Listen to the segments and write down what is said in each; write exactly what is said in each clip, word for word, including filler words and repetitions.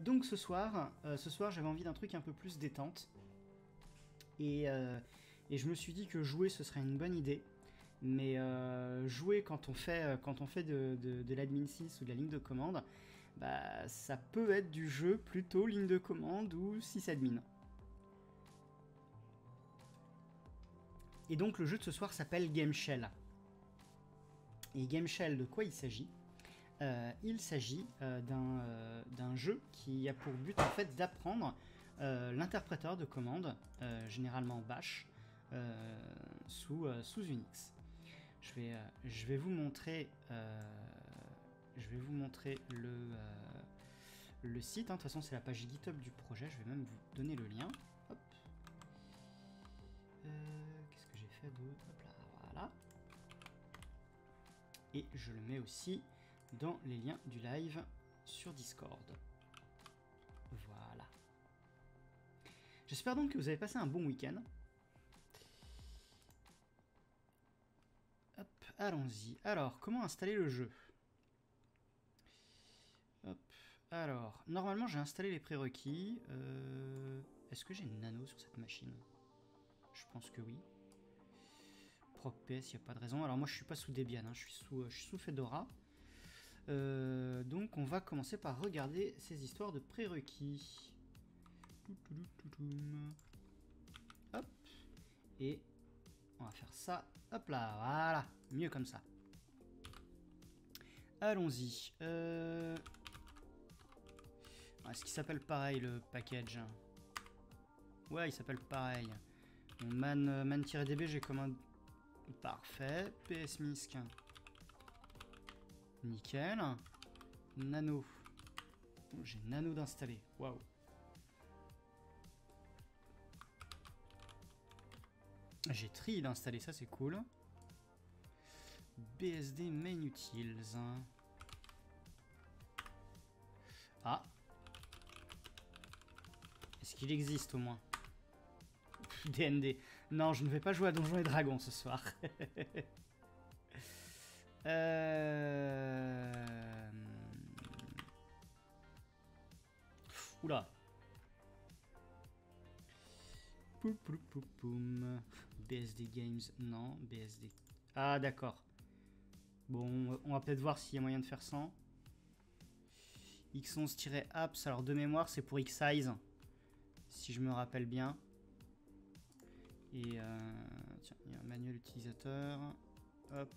donc ce soir, euh, ce soir j'avais envie d'un truc un peu plus détente. Et, euh, et je me suis dit que jouer ce serait une bonne idée. Mais euh, jouer quand on fait, quand on fait de, de, de l'admin six ou de la ligne de commande, bah, ça peut être du jeu plutôt ligne de commande ou sysadmin. Et donc le jeu de ce soir s'appelle Game Shell. Et Game Shell, de quoi il s'agit ? euh, Il s'agit euh, d'un euh, d'un jeu qui a pour but en fait d'apprendre euh, l'interpréteur de commande, euh, généralement Bash, euh, sous, euh, sous Unix. Je vais, euh, je vais vous montrer, euh, je vais vous montrer le, euh, le site. Hein. De toute façon, c'est la page GitHub du projet. Je vais même vous donner le lien. Hop. Euh, Qu'est-ce que j'ai fait de... Hop là, voilà. Et je le mets aussi dans les liens du live sur Discord. Voilà. J'espère donc que vous avez passé un bon week-end. Hop, allons-y. Alors, comment installer le jeu ? Hop, alors, normalement j'ai installé les prérequis. Euh, Est-ce que j'ai une nano sur cette machine ? Je pense que oui. ProcPS, il n'y a pas de raison. Alors moi je suis pas sous Debian, hein, je, suis sous, je suis sous Fedora. Euh, donc on va commencer par regarder ces histoires de prérequis. Hop, et on va faire ça. Hop là, voilà, mieux comme ça. Allons-y. Euh... Est-ce qu'il s'appelle pareil le package? Ouais, il s'appelle pareil. Bon, man, man-db, j'ai comme un... Parfait. psmisc. Nickel. Nano. Oh, j'ai nano d'installer. Waouh. J'ai tri d'installer, ça c'est cool. bsd main utils. Ah. Est-ce qu'il existe au moins? D N D. Non, je ne vais pas jouer à Donjons et Dragons ce soir. euh... Oula. Poum, poum, poum, poum. B S D Games, non. B S D. Ah, d'accord. Bon, on va peut-être voir s'il y a moyen de faire sans. X onze-apps, alors de mémoire, c'est pour X-Size. Si je me rappelle bien. Et euh, tiens, il y a un manuel utilisateur. Hop.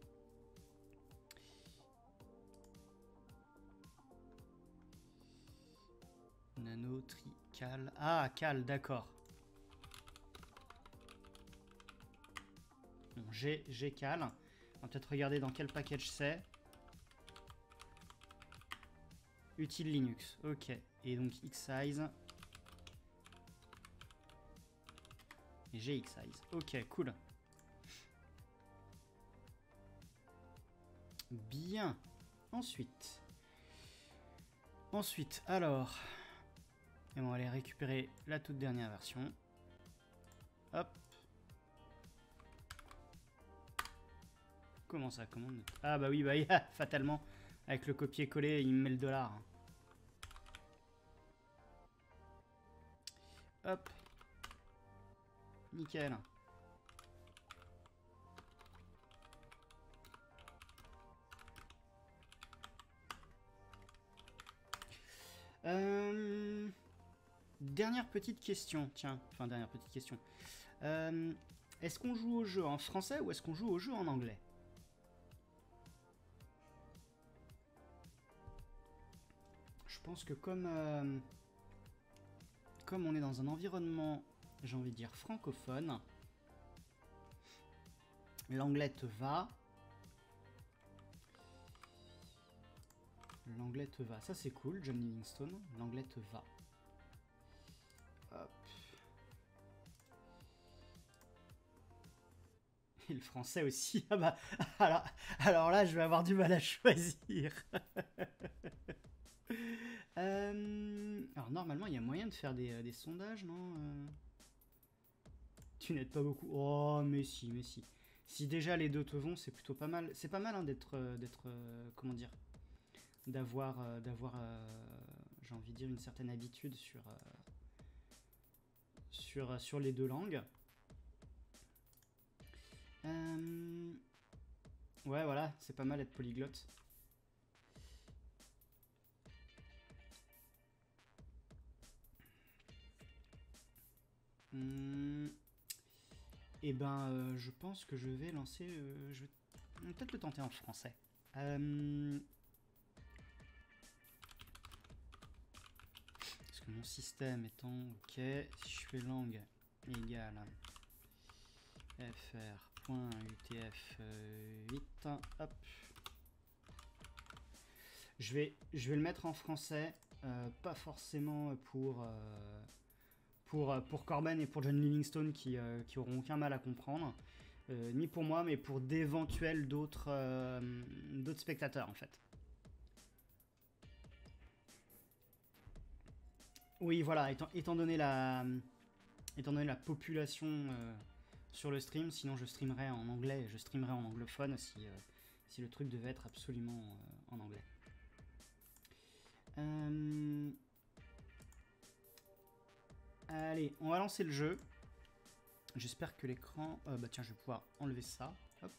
Nano, tri, cal. Ah, cal, d'accord. Bon, j'ai, j'ai cal. On va peut-être regarder dans quel package c'est. Utile Linux. Ok. Et donc X-Size. Et j'ai X-Size. Ok, cool. Bien. Ensuite. Ensuite, alors. Et on va aller récupérer la toute dernière version. Hop. Comment ça, commande? Ah bah oui, bah yeah, fatalement. Avec le copier-coller, il me met le dollar. Hop. Nickel. Euh... Dernière petite question, tiens, enfin dernière petite question. Euh... Est-ce qu'on joue au jeu en français ou est-ce qu'on joue au jeu en anglais? Je pense que comme, euh... comme on est dans un environnement, j'ai envie de dire francophone, l'anglais te va. L'anglais te va. Ça c'est cool, John Livingstone. L'anglais te va. Hop. Et le français aussi. Ah bah, alors, alors là, je vais avoir du mal à choisir. euh, alors normalement, il y a moyen de faire des, des sondages, non euh... Tu n'aides pas beaucoup. Oh, mais si, mais si. Si déjà les deux te vont, c'est plutôt pas mal. C'est pas mal hein, d'être, d'être, euh, comment dire, d'avoir, euh, d'avoir, euh, j'ai envie envie de dire, une certaine habitude sur, euh, sur, sur les deux langues. Euh... Ouais, voilà, c'est pas mal être polyglotte. Hum... Et ben, euh, je pense que je vais lancer... Euh, je vais peut-être le tenter en français. Euh... Parce que mon système étant OK, si je fais langue égale fr.utf huit, hop. Je vais, je vais le mettre en français, euh, pas forcément pour, euh, pour, pour Corben et pour John Livingstone qui, euh, qui auront aucun mal à comprendre. Euh, ni pour moi, mais pour d'éventuels d'autres euh, d'autres spectateurs, en fait. Oui, voilà, étant, étant, donné, la, étant donné la population euh, sur le stream, sinon je streamerais en anglais, je streamerais en anglophone si, euh, si le truc devait être absolument euh, en anglais. Euh... Allez, on va lancer le jeu. J'espère que l'écran... Euh, bah tiens, je vais pouvoir enlever ça. Hop.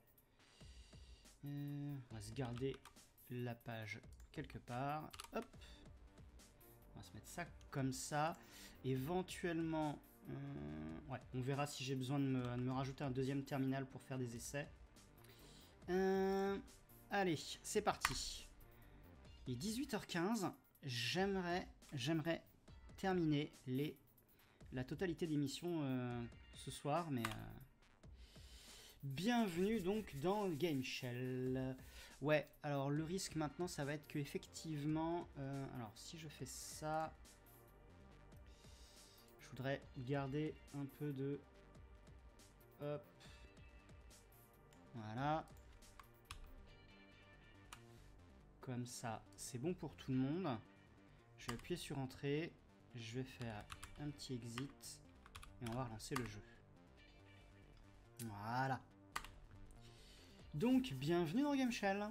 Euh, on va se garder la page quelque part. Hop. On va se mettre ça comme ça. Éventuellement... Euh, ouais, on verra si j'ai besoin de me, de me rajouter un deuxième terminal pour faire des essais. Euh, allez, c'est parti. Il est dix-huit heures quinze. J'aimerais, j'aimerais terminer les, la totalité d'émissions euh, ce soir, mais euh, bienvenue donc dans Game Shell. Ouais, alors le risque maintenant, ça va être que effectivement, euh, alors si je fais ça, je voudrais garder un peu de, hop, voilà, comme ça, c'est bon pour tout le monde. Je vais appuyer sur Entrée, je vais faire un petit exit et on va relancer le jeu. Voilà. Donc, bienvenue dans Game Shell.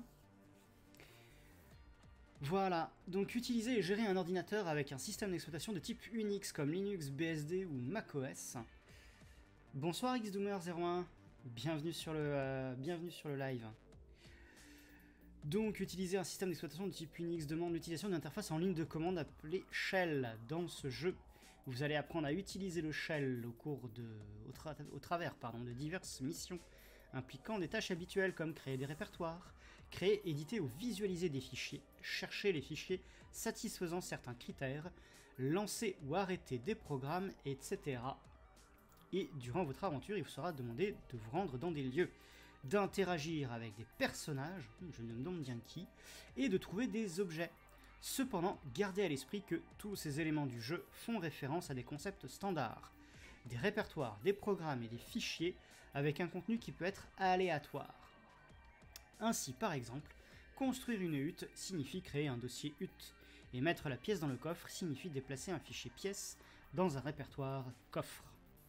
Voilà, donc utiliser et gérer un ordinateur avec un système d'exploitation de type Unix comme Linux, B S D ou macOS. Bonsoir Xdoomer zéro un, bienvenue sur le, euh, bienvenue sur le live. Donc, utiliser un système d'exploitation de type Unix demande l'utilisation d'une interface en ligne de commande appelée Shell. Dans ce jeu, vous allez apprendre à utiliser le Shell au cours de, au, tra au travers pardon, de diverses missions impliquant des tâches habituelles comme créer des répertoires, créer, éditer ou visualiser des fichiers, chercher les fichiers satisfaisant certains critères, lancer ou arrêter des programmes, et cetera. Et durant votre aventure, il vous sera demandé de vous rendre dans des lieux, d'interagir avec des personnages, je ne me demande bien qui, et de trouver des objets. Cependant, gardez à l'esprit que tous ces éléments du jeu font référence à des concepts standards, des répertoires, des programmes et des fichiers avec un contenu qui peut être aléatoire. Ainsi, par exemple, construire une hutte signifie créer un dossier hutte, et mettre la pièce dans le coffre signifie déplacer un fichier pièce dans un répertoire coffre.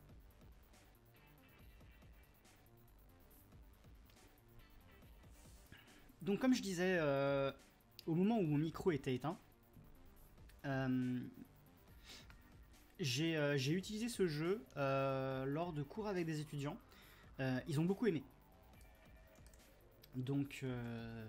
Donc comme je disais, euh, au moment où mon micro était éteint, euh, j'ai euh, utilisé ce jeu euh, lors de cours avec des étudiants. Euh, ils ont beaucoup aimé. Donc, euh,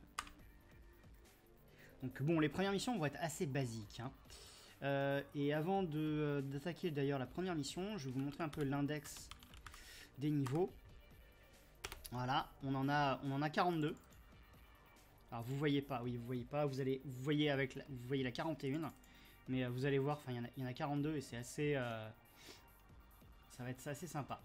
donc bon, les premières missions vont être assez basiques. Hein. Euh, et avant d'attaquer d'ailleurs la première mission, je vais vous montrer un peu l'index des niveaux. Voilà, on en a, on en a quarante-deux. Alors vous voyez pas, oui vous voyez pas, vous allez, vous voyez avec, la, vous voyez la quarante et un, mais euh, vous allez voir, enfin il y, y en a quarante-deux et c'est assez, euh, ça va être assez sympa.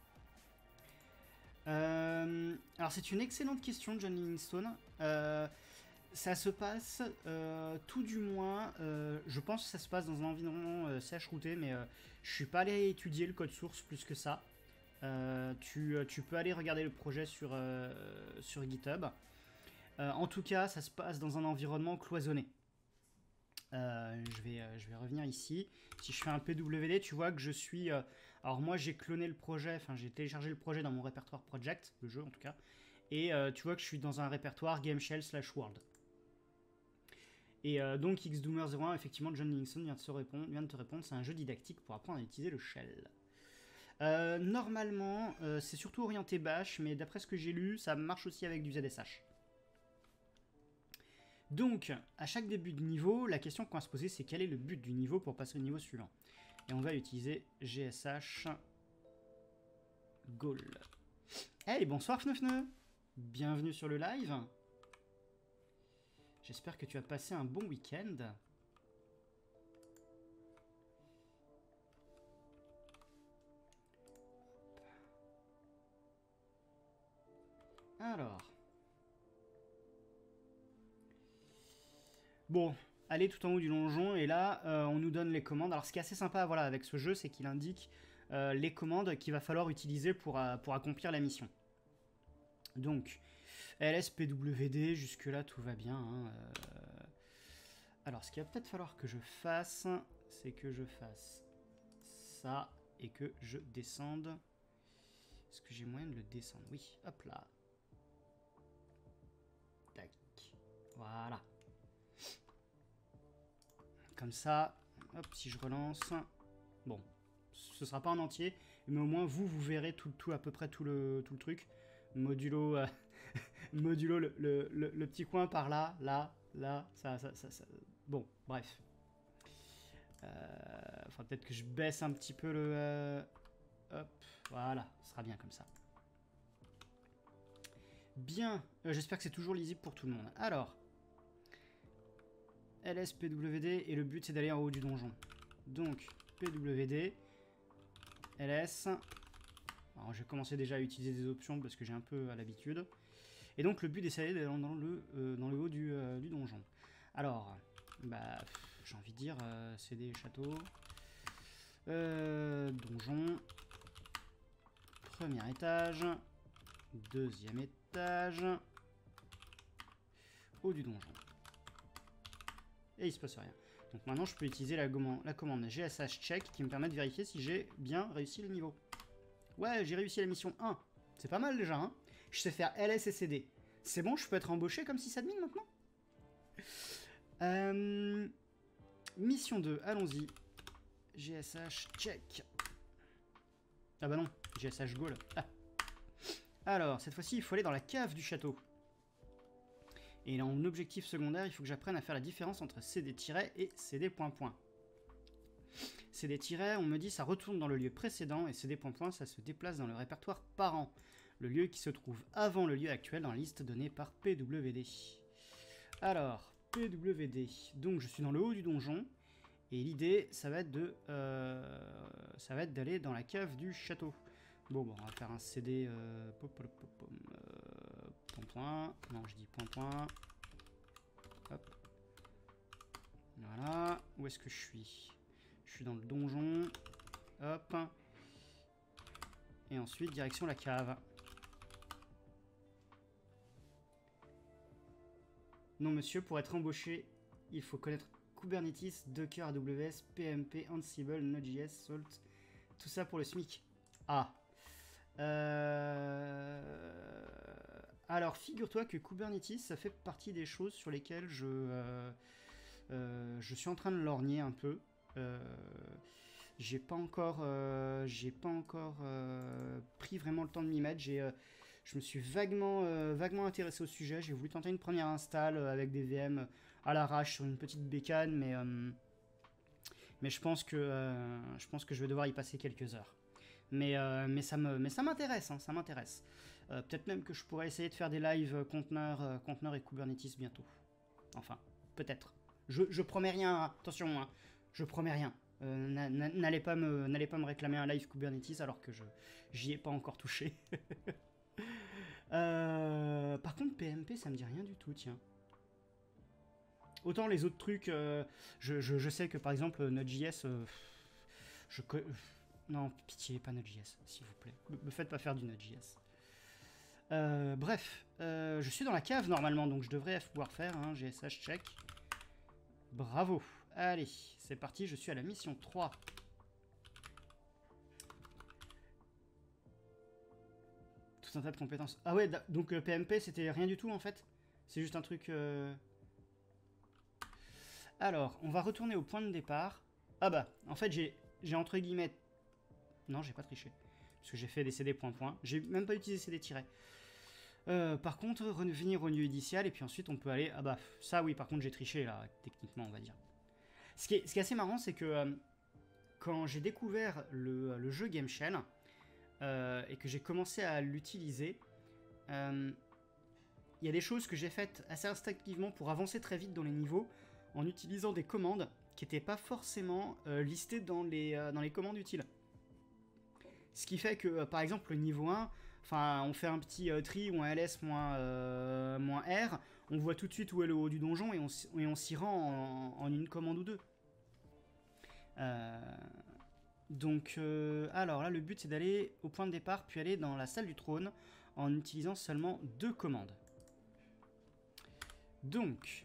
Euh, alors c'est une excellente question, John Livingstone. Euh, ça se passe, euh, tout du moins, euh, je pense que ça se passe dans un environnement euh, C H routé, mais euh, je suis pas allé étudier le code source plus que ça. Euh, tu, tu peux aller regarder le projet sur, euh, sur GitHub. Euh, en tout cas, ça se passe dans un environnement cloisonné. Euh, je, vais, euh, je vais revenir ici. Si je fais un P W D, tu vois que je suis... Euh, alors moi, j'ai cloné le projet, enfin j'ai téléchargé le projet dans mon répertoire project, le jeu en tout cas. Et euh, tu vois que je suis dans un répertoire Game Shell slash World. Et euh, donc Xdoomer zéro un, effectivement, John Livingston vient de, se répondre, vient de te répondre, c'est un jeu didactique pour apprendre à utiliser le shell. Euh, normalement, euh, c'est surtout orienté bash, mais d'après ce que j'ai lu, ça marche aussi avec du Z S H. Donc, à chaque début de niveau, la question qu'on va se poser, c'est quel est le but du niveau pour passer au niveau suivant. Et on va utiliser G S H Goal. Hey, bonsoir Fneufneu. Bienvenue sur le live. J'espère que tu as passé un bon week-end. Alors. Bon, allez tout en haut du donjon, et là, euh, on nous donne les commandes. Alors, ce qui est assez sympa voilà, avec ce jeu, c'est qu'il indique euh, les commandes qu'il va falloir utiliser pour, euh, pour accomplir la mission. Donc, L S P W D, jusque-là, tout va bien. Hein, euh... Alors, ce qu'il va peut-être falloir que je fasse, c'est que je fasse ça et que je descende. Est-ce que j'ai moyen de le descendre? Oui, hop là. Tac. Voilà. Comme ça, hop, si je relance, bon, ce sera pas en entier, mais au moins vous, vous verrez tout, tout à peu près tout le, tout le truc, modulo, euh, modulo le, le, le, le petit coin par là, là, là, ça, ça, ça, ça. Bon, bref. Euh, enfin, peut-être que je baisse un petit peu le, euh, hop, voilà, ce sera bien comme ça. Bien, euh, j'espère que c'est toujours lisible pour tout le monde. Alors. L S P W D, et le but c'est d'aller en haut du donjon. Donc P W D, L S. Alors j'ai commencé déjà à utiliser des options parce que j'ai un peu à l'habitude. Et donc le but c'est d'aller dans le, euh, dans le haut du, euh, du donjon. Alors, bah, j'ai envie de dire, euh, c'est des châteaux. Euh, donjon. Premier étage. Deuxième étage. Haut du donjon. Et il se passe rien. Donc maintenant je peux utiliser la, la commande G S H check qui me permet de vérifier si j'ai bien réussi le niveau. Ouais, j'ai réussi la mission un. C'est pas mal déjà, hein. Je sais faire L S et C D. C'est bon, je peux être embauché comme sysadmin maintenant. euh, Mission deux, allons-y. G S H check. Ah bah non, G S H goal. Ah. Alors, cette fois-ci, il faut aller dans la cave du château. Et en objectif secondaire, il faut que j'apprenne à faire la différence entre C D- et C D point point. C D-, on me dit, ça retourne dans le lieu précédent, et C D point point, ça se déplace dans le répertoire parent, le lieu qui se trouve avant le lieu actuel dans la liste donnée par P W D. Alors, P W D, donc je suis dans le haut du donjon, et l'idée, ça va être de, euh, ça va être d'aller dans la cave du château. Bon, bon, on va faire un C D, euh, pop, pop, pop, pop, euh, point point, non, je dis point point, hop, voilà, où est-ce que je suis? Je suis dans le donjon, hop, et ensuite, direction la cave. Non, monsieur, pour être embauché, il faut connaître Kubernetes, Docker, A W S, P M P, Ansible, Node.js, Salt, tout ça pour le SMIC. Ah. Euh... Alors, figure-toi que Kubernetes, ça fait partie des choses sur lesquelles je, euh, euh, je suis en train de lorgner un peu. Euh, j'ai pas encore, euh, j'ai pas encore euh, pris vraiment le temps de m'y mettre. J'ai, euh, je me suis vaguement, euh, vaguement intéressé au sujet. J'ai voulu tenter une première install avec des V M à l'arrache sur une petite bécane, mais, euh, mais je pense que, euh, je pense que je vais devoir y passer quelques heures. Mais, euh, mais ça me, mais ça m'intéresse, hein, ça m'intéresse. Euh, peut-être même que je pourrais essayer de faire des lives conteneurs, euh, conteneurs et Kubernetes bientôt. Enfin, peut-être. Je, je promets rien, hein. Attention, hein. Je promets rien. Euh, n'allez pas me, n'allez pas me réclamer un live Kubernetes alors que je j'y ai pas encore touché. euh, par contre, P M P, ça me dit rien du tout, tiens. Autant les autres trucs, euh, je, je, je sais que par exemple Node.js, euh, je non, pitié, pas Node.js, s'il vous plaît. Me, me faites pas faire du Node.js. Euh, bref, euh, je suis dans la cave normalement, donc je devrais pouvoir faire un hein, G S H check. Bravo. Allez, c'est parti, je suis à la mission trois. Tout un tas de compétences. Ah ouais, donc euh, P M P, c'était rien du tout en fait. C'est juste un truc... Euh... Alors, on va retourner au point de départ. Ah bah, en fait, j'ai j'ai entre guillemets... Non, j'ai pas triché. Parce que j'ai fait des C D point point. J'ai même pas utilisé C D tiré. Euh, par contre, revenir au lieu initial, et puis ensuite on peut aller... Ah bah, ça oui, par contre j'ai triché là, techniquement, on va dire. Ce qui est, ce qui est assez marrant, c'est que euh, quand j'ai découvert le, le jeu Gameshell, euh, et que j'ai commencé à l'utiliser, il euh, y a des choses que j'ai faites assez instinctivement pour avancer très vite dans les niveaux, en utilisant des commandes qui n'étaient pas forcément euh, listées dans les, euh, dans les commandes utiles. Ce qui fait que, euh, par exemple, le niveau un, enfin, on fait un petit euh, tri ou un ls moins, euh, moins R, on voit tout de suite où est le haut du donjon et on, et on s'y rend en, en une commande ou deux. Euh, donc, euh, alors là, le but c'est d'aller au point de départ, puis aller dans la salle du trône en utilisant seulement deux commandes. Donc,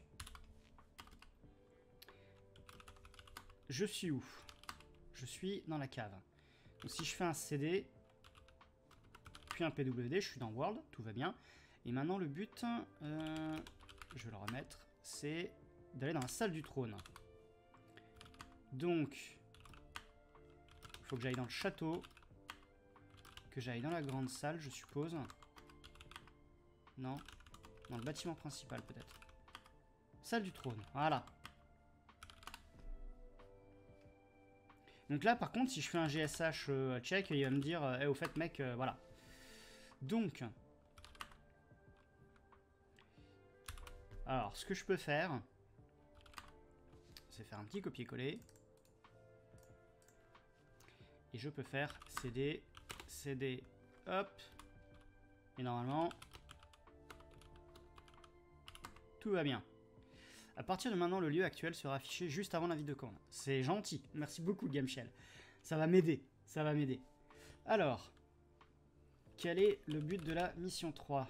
je suis où? Je suis dans la cave. Donc si je fais un C D, puis un P W D, je suis dans World, tout va bien. Et maintenant le but, euh, je vais le remettre, c'est d'aller dans la salle du trône. Donc, il faut que j'aille dans le château, que j'aille dans la grande salle, je suppose. Non, dans le bâtiment principal peut-être. Salle du trône, voilà. Donc là, par contre, si je fais un G S H euh, check, il va me dire, eh, au fait, mec, euh, voilà. Donc, alors, ce que je peux faire, c'est faire un petit copier-coller. Et je peux faire C D, C D, hop. Et normalement, tout va bien. À partir de maintenant, le lieu actuel sera affiché juste avant la vidéo de commande. C'est gentil. Merci beaucoup, Gameshell. Ça va m'aider. Ça va m'aider. Alors, quel est le but de la mission trois?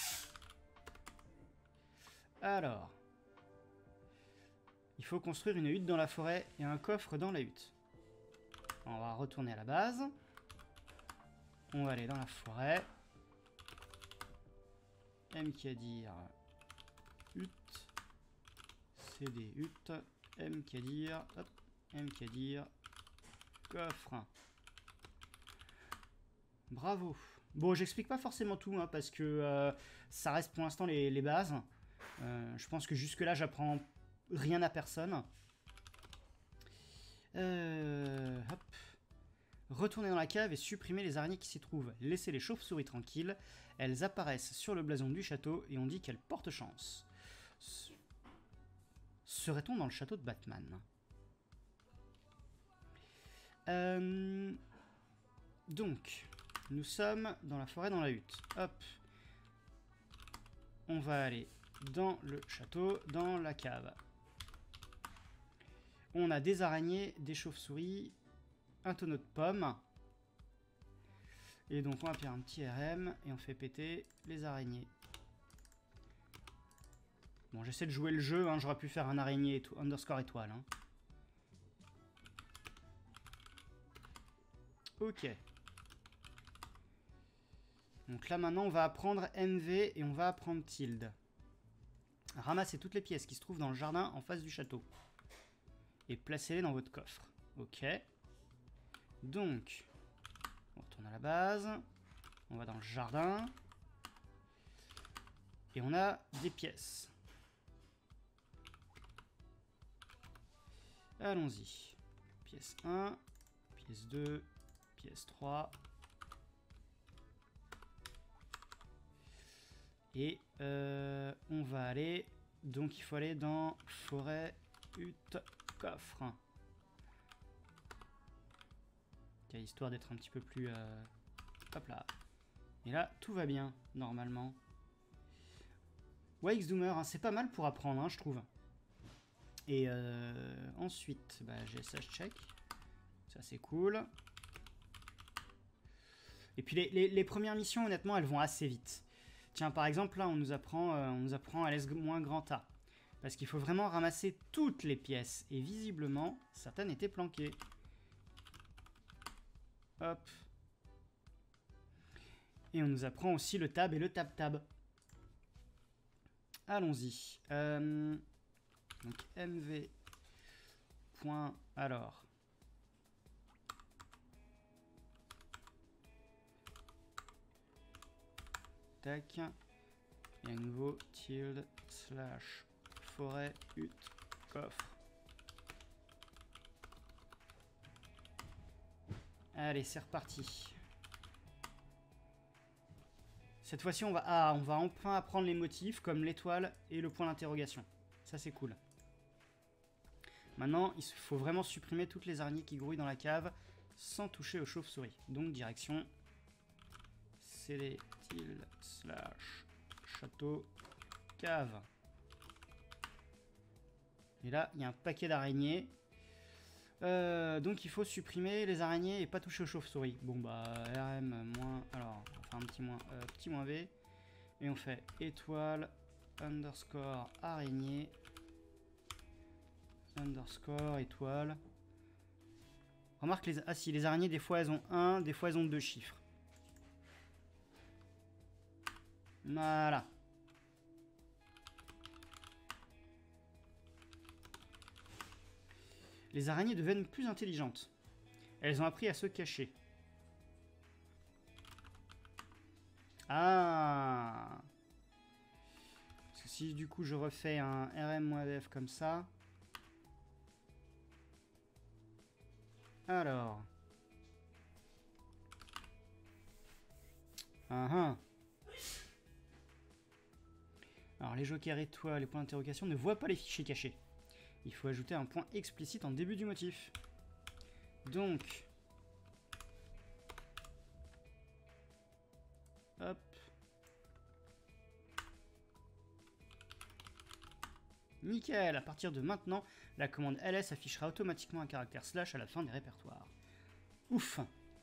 Alors, il faut construire une hutte dans la forêt et un coffre dans la hutte. On va retourner à la base. On va aller dans la forêt. M qui a dire hutte. C D hutte. M qui a dire. Hop. M qui a dire coffre. Bravo. Bon, j'explique pas forcément tout, hein, parce que euh, ça reste pour l'instant les, les bases. Euh, je pense que jusque-là, j'apprends rien à personne. Euh, hop. Retourner dans la cave et supprimer les araignées qui s'y trouvent. Laissez les chauves-souris tranquilles. Elles apparaissent sur le blason du château et on dit qu'elles portent chance. Serait-on dans le château de Batman? euh, Donc, nous sommes dans la forêt, dans la hutte. Hop. On va aller dans le château, dans la cave. On a des araignées, des chauves-souris, un tonneau de pommes. Et donc on va faire un petit R M et on fait péter les araignées. Bon, j'essaie de jouer le jeu, hein, j'aurais pu faire un araignée et tout, underscore étoile. Hein. Ok. Donc là maintenant on va apprendre M V et on va apprendre tilde. Ramassez toutes les pièces qui se trouvent dans le jardin en face du château. Et placez-les dans votre coffre. Ok. Donc, on retourne à la base. On va dans le jardin. Et on a des pièces. Allons-y. Pièce un, pièce deux, pièce trois. Et euh, on va aller... Donc il faut aller dans forêt, hutte, coffre. Okay, histoire d'être un petit peu plus... Euh... Hop là. Et là, tout va bien, normalement. Ouais, Xdoomer, hein, c'est pas mal pour apprendre, hein, je trouve. Et euh, ensuite, bah, G S H check. Ça, c'est cool. Et puis les, les, les premières missions, honnêtement, elles vont assez vite. Tiens, par exemple, là, on nous apprend, euh, on nous apprend L S moins grand A. Parce qu'il faut vraiment ramasser toutes les pièces. Et visiblement, certaines étaient planquées. Hop. Et on nous apprend aussi le tab et le tab-tab. Allons-y. Euh, donc M V point, alors. Tac. Et à nouveau, tilde, slash, forêt, hutte, coffre. Allez, c'est reparti. Cette fois-ci, on va, ah, on va enfin apprendre les motifs comme l'étoile et le point d'interrogation. Ça, c'est cool. Maintenant, il faut vraiment supprimer toutes les araignées qui grouillent dans la cave sans toucher aux chauves-souris. Donc, direction cd tilde slash château cave. Et là, il y a un paquet d'araignées. Euh, donc il faut supprimer les araignées et pas toucher aux chauves-souris. Bon bah rm moins, alors on va faire un petit moins, euh, petit moins v, et on fait étoile underscore araignée underscore étoile. Remarque les, ah si les araignées des fois elles ont un, des fois elles ont deux chiffres. Voilà. Les araignées deviennent plus intelligentes. Elles ont appris à se cacher. Ah. Parce que si du coup je refais un rm-f comme ça. Alors. Ah ah. Alors les jokers étoiles, les points d'interrogation ne voient pas les fichiers cachés. Il faut ajouter un point explicite en début du motif. Donc, hop. Nickel, à partir de maintenant, la commande ls affichera automatiquement un caractère slash à la fin des répertoires. Ouf.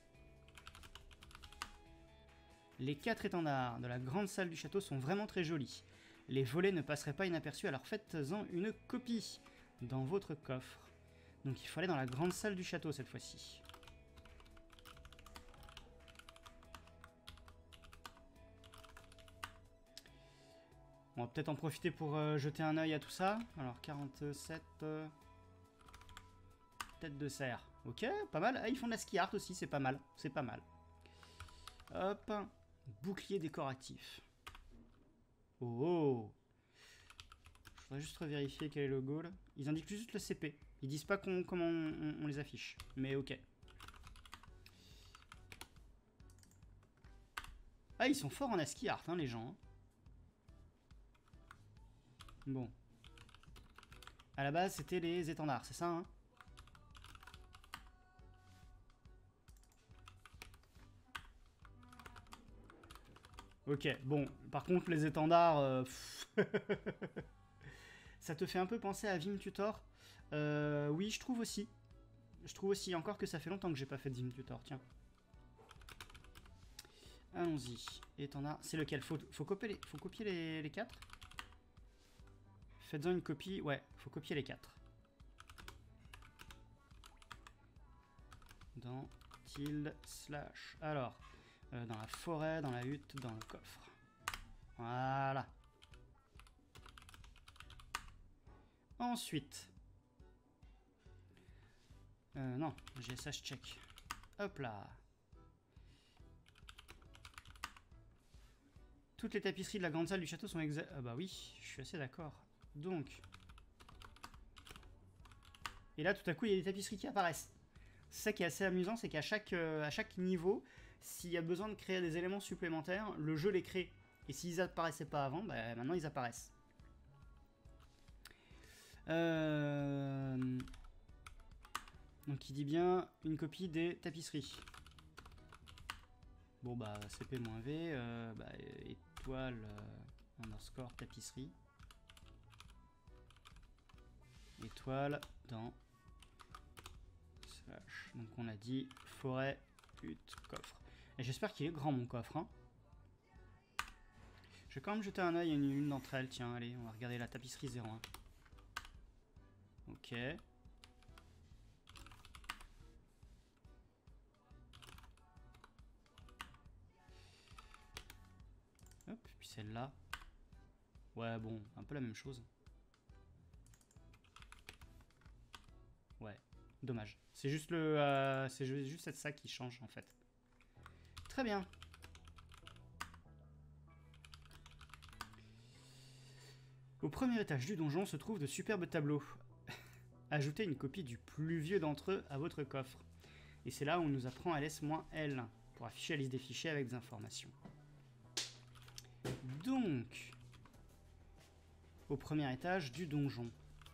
Les quatre étendards de la grande salle du château sont vraiment très jolis. Les volets ne passeraient pas inaperçus, alors faites-en une copie dans votre coffre. Donc il faut aller dans la grande salle du château cette fois-ci. On va peut-être en profiter pour euh, jeter un œil à tout ça. Alors quarante-sept... Euh, tête de cerf. Ok, pas mal. Ah, ils font de la ski art aussi, c'est pas mal. C'est pas mal. Hop. Bouclier décoratif. Oh, oh. Je voudrais juste revérifier quel est le goal. Ils indiquent juste le C P. Ils disent pas qu'on, comment on, on, on les affiche. Mais ok. Ah, ils sont forts en ASCII art, hein, les gens. Hein. Bon. À la base, c'était les étendards, c'est ça, hein? Ok, bon. Par contre, les étendards... Euh, ça te fait un peu penser à Vim Tutor. Euh, oui, je trouve aussi. Je trouve aussi, encore que ça fait longtemps que j'ai pas fait de Vim Tutor, tiens. Allons-y. Étendard, c'est lequel? Faut, faut copier les, faut copier les, les quatre. Faites-en une copie, ouais, faut copier les quatre. Dans tilde slash. Alors, euh, dans la forêt, dans la hutte, dans le coffre. Voilà. Ensuite. Euh, non, G S H check. Hop là. Toutes les tapisseries de la grande salle du château sont exactes. Ah bah oui, je suis assez d'accord. Donc. Et là, tout à coup, il y a des tapisseries qui apparaissent. C'est ça qui est assez amusant, c'est qu'à chaque, euh, à chaque niveau, s'il y a besoin de créer des éléments supplémentaires, le jeu les crée. Et s'ils apparaissaient pas avant, bah, maintenant ils apparaissent. Euh... Donc il dit bien une copie des tapisseries. Bon bah C P-V, euh, bah, étoile euh, underscore tapisserie. Étoile dans slash. Donc on a dit forêt, hutte, coffre. Et j'espère qu'il est grand mon coffre. Hein. Je vais quand même jeter un œil à une, une d'entre elles. Tiens, allez, on va regarder la tapisserie zéro un. Ok. Hop, puis celle-là. Ouais, bon, un peu la même chose. Ouais. Dommage. C'est juste le, euh, c'est juste ça qui change en fait. Très bien. Au premier étage du donjon se trouvent de superbes tableaux. Ajoutez une copie du plus vieux d'entre eux à votre coffre. Et c'est là où on nous apprend ls-l pour afficher la liste des fichiers avec des informations. Donc, au premier étage du donjon.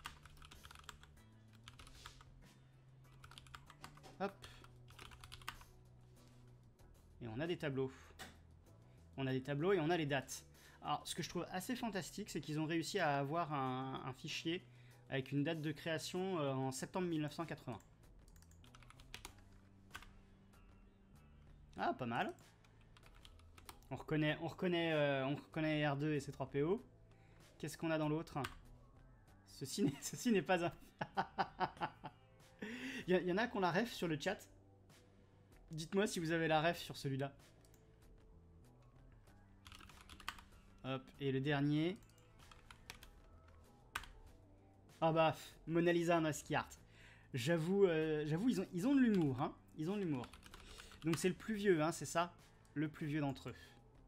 Hop. Et on a des tableaux. On a des tableaux et on a les dates. Alors, ce que je trouve assez fantastique, c'est qu'ils ont réussi à avoir un, un fichier avec une date de création euh, en septembre mille neuf cent quatre-vingts. Ah, pas mal. On reconnaît, on reconnaît, euh, on reconnaît R deux et C trois P O. Qu'est-ce qu'on a dans l'autre? Ceci n'est ceci n'est pas un... Il y, y en a qui ont la ref sur le chat. Dites-moi si vous avez la ref sur celui-là. Hop, et le dernier. Ah bah, Mona Lisa Masky Art. J'avoue, euh, j'avoue, ils ont, ils ont de l'humour, hein. Ils ont de l'humour. Donc c'est le plus vieux, hein, c'est ça? Le plus vieux d'entre eux.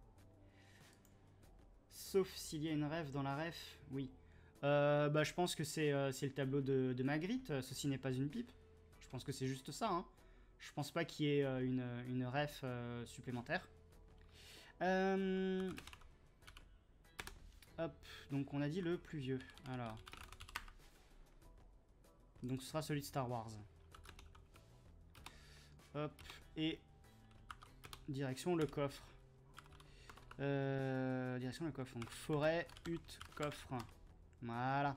Sauf s'il y a une ref dans la ref, oui. Euh, bah, je pense que c'est euh, le tableau de, de Magritte. Ceci n'est pas une pipe. Je pense que c'est juste ça, hein. Je pense pas qu'il y ait euh, une, une ref euh, supplémentaire. Euh... Hop, donc on a dit le plus vieux. Alors. Donc ce sera celui de Star Wars. Hop, et direction le coffre. Euh, direction le coffre. Donc forêt, hutte, coffre. Voilà.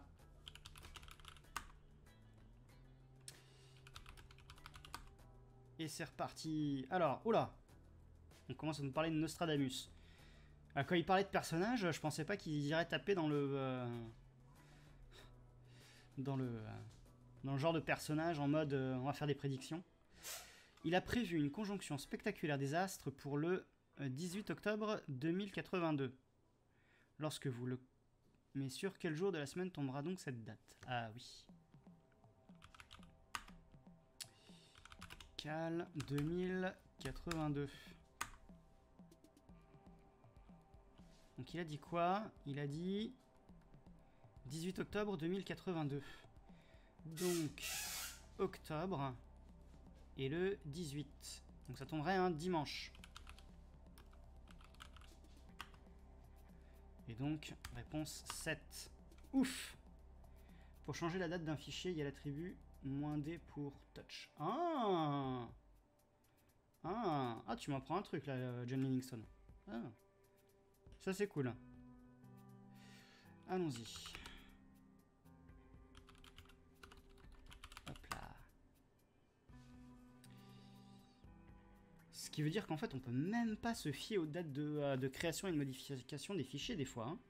Et c'est reparti. Alors, oula. On commence à nous parler de Nostradamus. Alors, quand il parlait de personnages, je pensais pas qu'il irait taper dans le... Euh, dans le... Euh, dans le genre de personnage en mode euh, on va faire des prédictions. Il a prévu une conjonction spectaculaire des astres pour le dix-huit octobre deux mille quatre-vingt-deux. Lorsque vous le... Mais sur quel jour de la semaine tombera donc cette date? Ah oui. Cal deux mille quatre-vingt-deux. Donc il a dit quoi? Il a dit dix-huit octobre deux mille quatre-vingt-deux. Donc octobre et le dix-huit. Donc ça tomberait un dimanche. Et donc réponse sept. Ouf. Pour changer la date d'un fichier, il y a l'attribut moins D pour touch. Ah Ah, ah tu m'apprends un truc là, John Livingston. Ah. Ça c'est cool. Allons-y. Hop là. Ce qui veut dire qu'en fait on peut même pas se fier aux dates de, euh, de création et de modification des fichiers des fois. Hein.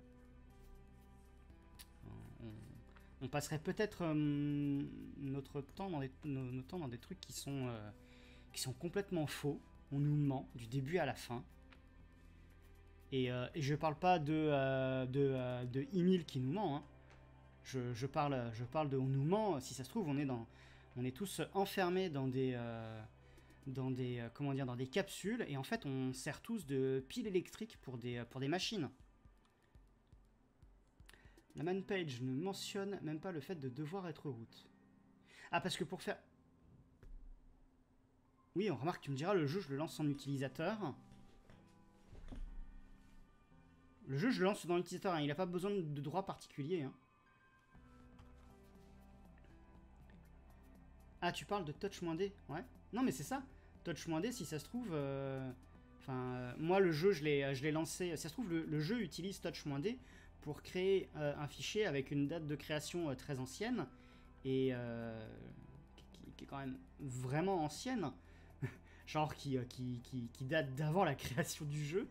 On, on passerait peut-être euh, notre temps dans des, nos, nos temps dans des trucs qui sont, euh, qui sont complètement faux. On nous ment du début à la fin. Et, euh, et je parle pas de, euh, de, euh, de Emile qui nous ment. Hein. Je, je, parle, je parle de on nous ment. Si ça se trouve, on est, dans, on est tous enfermés dans des, euh, dans, des, euh, comment dire, dans des capsules. Et en fait, on sert tous de piles électriques pour des, pour des machines. La man page ne mentionne même pas le fait de devoir être root. Ah, parce que pour faire... Oui, on remarque, tu me diras, le jeu, je le lance en utilisateur. Le jeu, je le lance dans l'utilisateur, hein. Il n'a pas besoin de droit particulier. Hein. Ah, tu parles de touch-D? Ouais. Non, mais c'est ça. Touch-D, si ça se trouve... Euh... Enfin, euh, moi, le jeu, je l'ai lancé... Si ça se trouve, le, le jeu utilise touch-D pour créer euh, un fichier avec une date de création euh, très ancienne. Et... Euh, qui, qui est quand même vraiment ancienne. Genre qui, euh, qui, qui, qui date d'avant la création du jeu.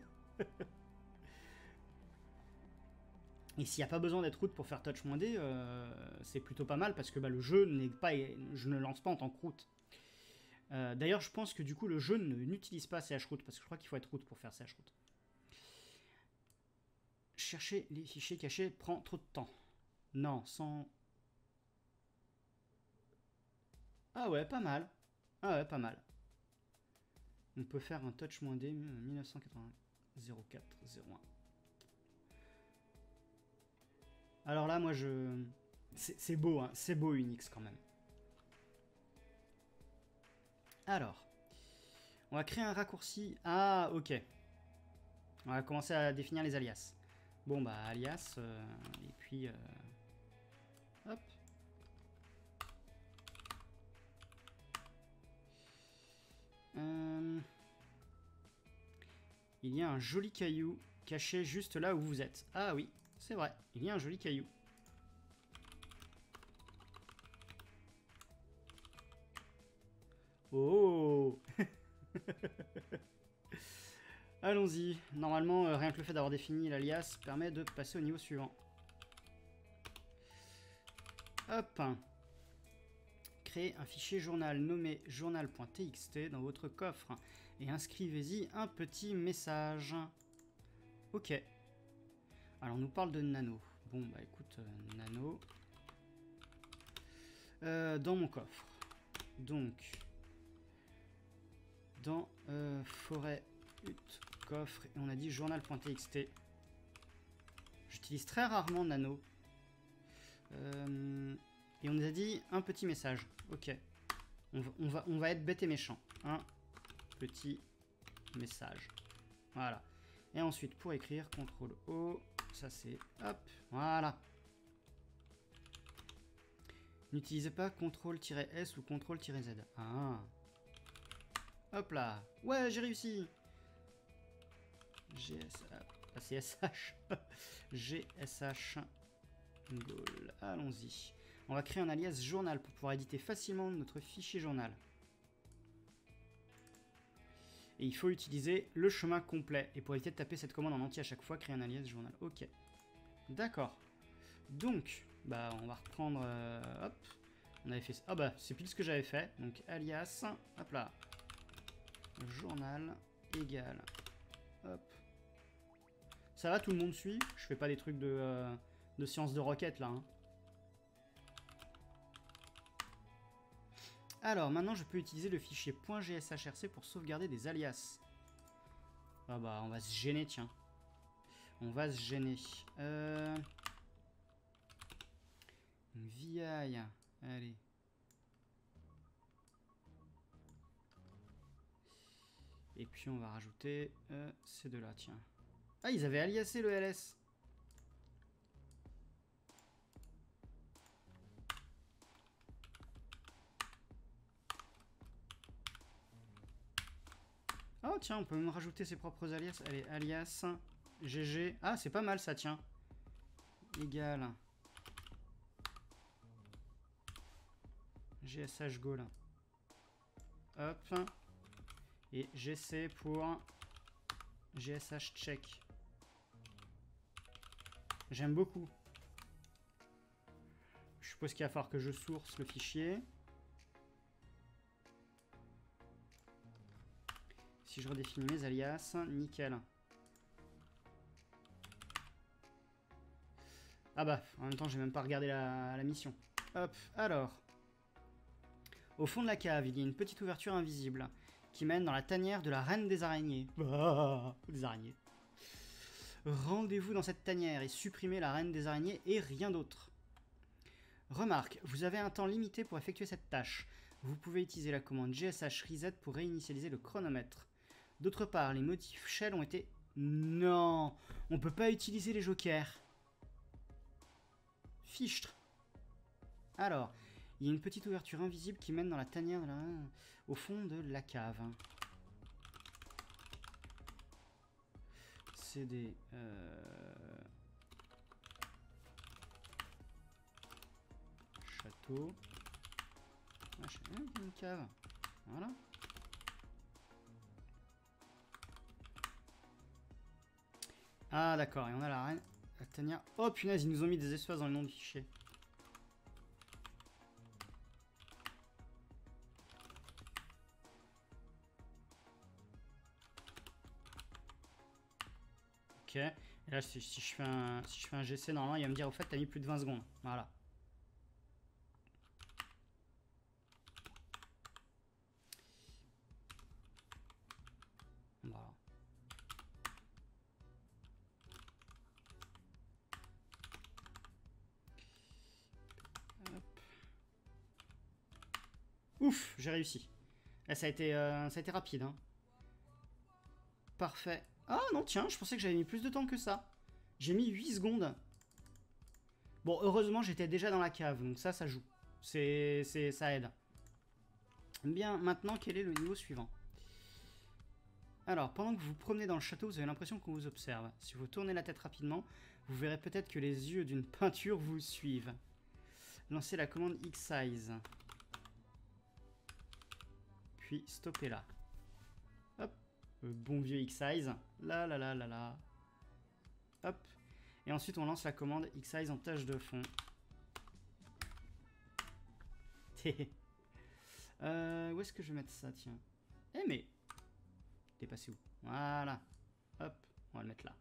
Et s'il n'y a pas besoin d'être root pour faire touch-D, euh, c'est plutôt pas mal parce que bah, le jeu n'est pas, je ne le lance pas en tant que root. Euh, D'ailleurs, je pense que du coup, le jeu n'utilise pas chroot parce que je crois qu'il faut être root pour faire chroot. Chercher les fichiers cachés prend trop de temps. Non, sans... Ah ouais, pas mal. Ah ouais, pas mal. On peut faire un touch-d mille neuf cent quatre-vingts zéro quatre zéro un. Alors là, moi, je... C'est beau, hein. C'est beau, Unix, quand même. Alors, on va créer un raccourci. Ah, ok. On va commencer à définir les alias. Bon, bah, alias, euh, et puis... Euh, hop. Euh, il y a un joli caillou caché juste là où vous êtes. Ah oui, c'est vrai, il y a un joli caillou. Oh. Allons-y. Normalement, euh, rien que le fait d'avoir défini l'alias permet de passer au niveau suivant. Hop. Créez un fichier journal nommé journal.txt dans votre coffre et inscrivez-y un petit message. Ok. Alors on nous parle de nano. Bon bah écoute, euh, nano. Euh, dans mon coffre. Donc, dans euh, forêt, hutte, coffre, et on a dit journal.txt. J'utilise très rarement nano. Euh, et on nous a dit un petit message. Ok. On va, on va, on va être bête et méchant. Un petit message. Voilà. Et ensuite, pour écrire, contrôle O. Ça c'est... Hop. Voilà. N'utilisez pas contrôle S ou contrôle Z. Ah. Hop là. Ouais, j'ai réussi. G S H. Ah, c'est S H. G S H. Goal. Allons-y. On va créer un alias journal pour pouvoir éditer facilement notre fichier journal. Et il faut utiliser le chemin complet. Et pour éviter de taper cette commande en entier à chaque fois, créer un alias journal. Ok. D'accord. Donc, bah, on va reprendre... Euh, hop. On avait fait... Ah bah, c'est pile ce que j'avais fait. Donc, alias... Hop là. Journal égal. Hop. Ça va, tout le monde suit? Je fais pas des trucs de, euh, de science de requête, là. Hein. Alors, maintenant, je peux utiliser le fichier .gshrc pour sauvegarder des alias. Ah bah, on va se gêner, tiens. On va se gêner. Euh... V I. Allez. Et puis, on va rajouter euh, ces deux-là, tiens. Ah, ils avaient aliasé le L S. Oh, tiens, on peut même rajouter ses propres alias. Allez, alias, G G. Ah, c'est pas mal, ça, tiens. Égal. G S H Goal. Hop. Et G C pour G S H check. J'aime beaucoup. Je suppose qu'il va falloir que je source le fichier. Si je redéfinis mes alias, nickel. Ah bah, en même temps, j'ai même pas regardé la, la mission. Hop, alors. Au fond de la cave, il y a une petite ouverture invisible qui mène dans la tanière de la reine des araignées. Ah, des araignées. Rendez-vous dans cette tanière et supprimez la reine des araignées et rien d'autre. Remarque, vous avez un temps limité pour effectuer cette tâche. Vous pouvez utiliser la commande G S H reset pour réinitialiser le chronomètre. D'autre part, les motifs shell ont été... Non, on peut pas utiliser les jokers. Fichtre. Alors, il y a une petite ouverture invisible qui mène dans la tanière de la... au fond de la cave. C D... Euh... Château... Ah, je sais pas, une cave. Voilà. Ah d'accord, et on a la reine. La tanière... Oh punaise, ils nous ont mis des espaces dans le nom du fichier. Ok. Et là, si, si, je fais un, si je fais un G C, normalement, il va me dire, au fait, t'as mis plus de vingt secondes. Voilà. Ouf, j'ai réussi. Là, ça a été, euh, ça a été rapide. Hein. Parfait. Ah non, tiens, je pensais que j'avais mis plus de temps que ça. J'ai mis huit secondes. Bon, heureusement, j'étais déjà dans la cave, donc ça, ça joue. C'est, c'est, ça aide. Bien, maintenant, quel est le niveau suivant? Alors, pendant que vous vous promenez dans le château, vous avez l'impression qu'on vous observe. Si vous tournez la tête rapidement, vous verrez peut-être que les yeux d'une peinture vous suivent. Lancez la commande X-Size. Puis stoppez là. Hop, le bon vieux X-Size. Là, là, là, là, là. Hop. Et ensuite, on lance la commande X-Size en tâche de fond. euh, où est-ce que je vais mettre ça, tiens? Eh, mais... T'es passé où? Voilà. Hop, on va le mettre là.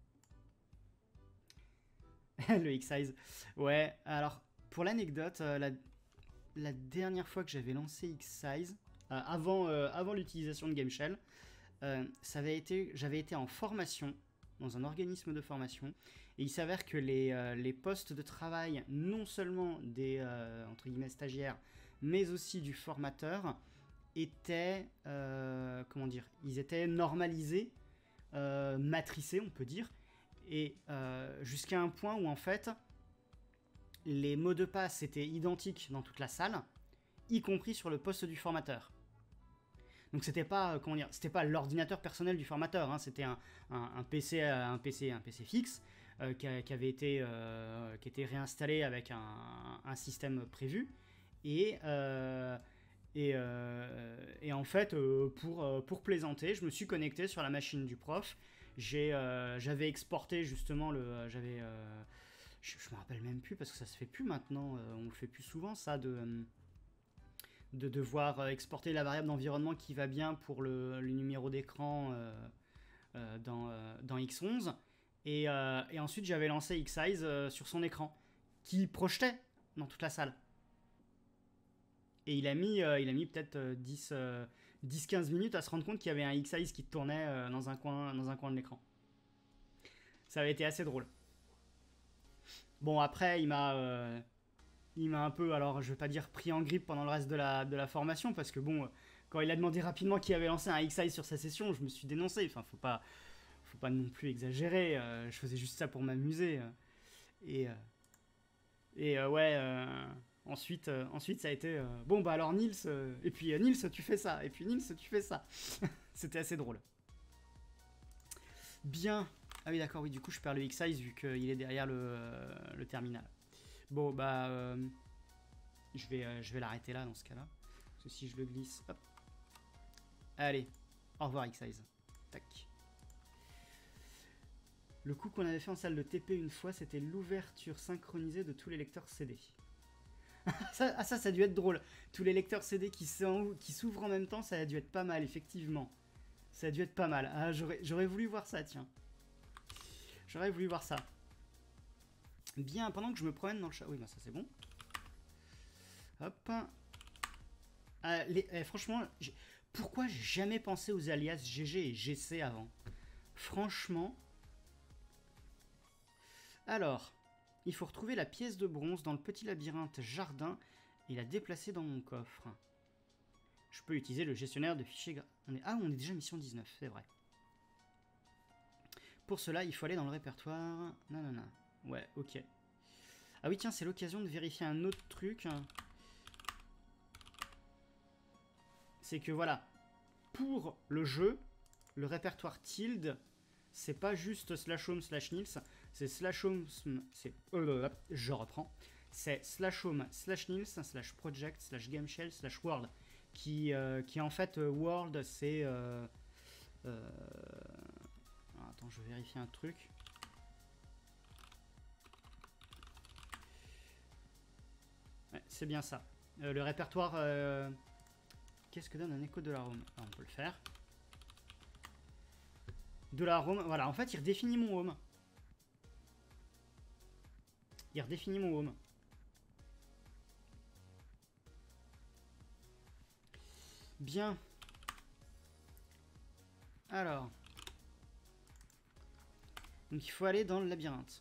Le X-Size. Ouais, alors, pour l'anecdote, euh, la, la dernière fois que j'avais lancé X-Size, euh, avant, euh, avant l'utilisation de Gameshell, euh, ça avait été, j'avais été en formation, dans un organisme de formation, et il s'avère que les, euh, les postes de travail, non seulement des, euh, entre guillemets, stagiaires, mais aussi du formateur, étaient, euh, comment dire, ils étaient normalisés, euh, matricés, on peut dire, et euh, jusqu'à un point où, en fait, les mots de passe étaient identiques dans toute la salle, y compris sur le poste du formateur. Donc c'était pas, comment dire, c'était pas l'ordinateur personnel du formateur, hein, c'était un, un, un PC, un PC, un PC fixe euh, qui, a, qui avait été, euh, qui était réinstallé avec un, un système prévu et euh, et, euh, et en fait euh, pour pour plaisanter, je me suis connecté sur la machine du prof. J'ai, euh, j'avais exporté justement le, j'avais, euh, je, je me rappelle même plus parce que ça se fait plus maintenant, euh, on le fait plus souvent ça de euh, de devoir exporter la variable d'environnement qui va bien pour le, le numéro d'écran euh, euh, dans, euh, dans X onze. Et, euh, et ensuite, j'avais lancé X-Size euh, sur son écran, qui projetait dans toute la salle. Et il a mis, euh, il a mis peut-être euh, dix quinze minutes à se rendre compte qu'il y avait un X-Size qui tournait euh, dans, un coin, dans un coin de l'écran. Ça avait été assez drôle. Bon, après, il m'a... Euh, Il m'a un peu, alors je vais pas dire pris en grippe pendant le reste de la, de la formation, parce que bon, quand il a demandé rapidement qui avait lancé un X-Size sur sa session, je me suis dénoncé. Enfin, faut pas, faut pas non plus exagérer, euh, je faisais juste ça pour m'amuser. Euh, et euh, et euh, ouais, euh, ensuite, euh, ensuite ça a été, euh, bon bah alors Nils, euh, et puis euh, Nils tu fais ça, et puis Nils tu fais ça. C'était assez drôle. Bien. Ah oui d'accord, oui du coup je perds le X-Size vu qu'il est derrière le, euh, le terminal. Bon, bah, euh, je vais, euh, je vais l'arrêter là dans ce cas-là. Parce que si je le glisse, hop. Allez, au revoir X-Size. Tac. Le coup qu'on avait fait en salle de T P une fois, c'était l'ouverture synchronisée de tous les lecteurs C D. ça, ah ça, ça a dû être drôle. Tous les lecteurs C D qui s'ouvrent en même temps, ça a dû être pas mal, effectivement. Ça a dû être pas mal. Ah, j'aurais voulu voir ça, tiens. J'aurais voulu voir ça. Bien, pendant que je me promène dans le chat... Oui, bah ça c'est bon. Hop. Euh, les, eh, franchement, pourquoi j'ai jamais pensé aux alias G G et G C avant? Franchement. Alors, il faut retrouver la pièce de bronze dans le petit labyrinthe jardin et la déplacer dans mon coffre. Je peux utiliser le gestionnaire de fichiers... On est... Ah, on est déjà mission dix-neuf, c'est vrai. Pour cela, il faut aller dans le répertoire... Non, non, non. Ouais, ok. Ah oui, tiens, c'est l'occasion de vérifier un autre truc. C'est que voilà, pour le jeu, le répertoire tilde, c'est pas juste slash home slash nils, c'est slash home, c'est... Euh, je reprends. C'est slash home slash nils slash project slash gameshell slash world. Qui, euh, qui en fait, euh, world, c'est... Euh, euh... Attends, je vais vérifier un truc. Ouais, c'est bien ça. Euh, le répertoire... Euh... Qu'est-ce que donne un écho de la home? ah, On peut le faire. De la home... Voilà, en fait, il redéfinit mon home. Il redéfinit mon home. Bien. Alors. Donc, il faut aller dans le labyrinthe.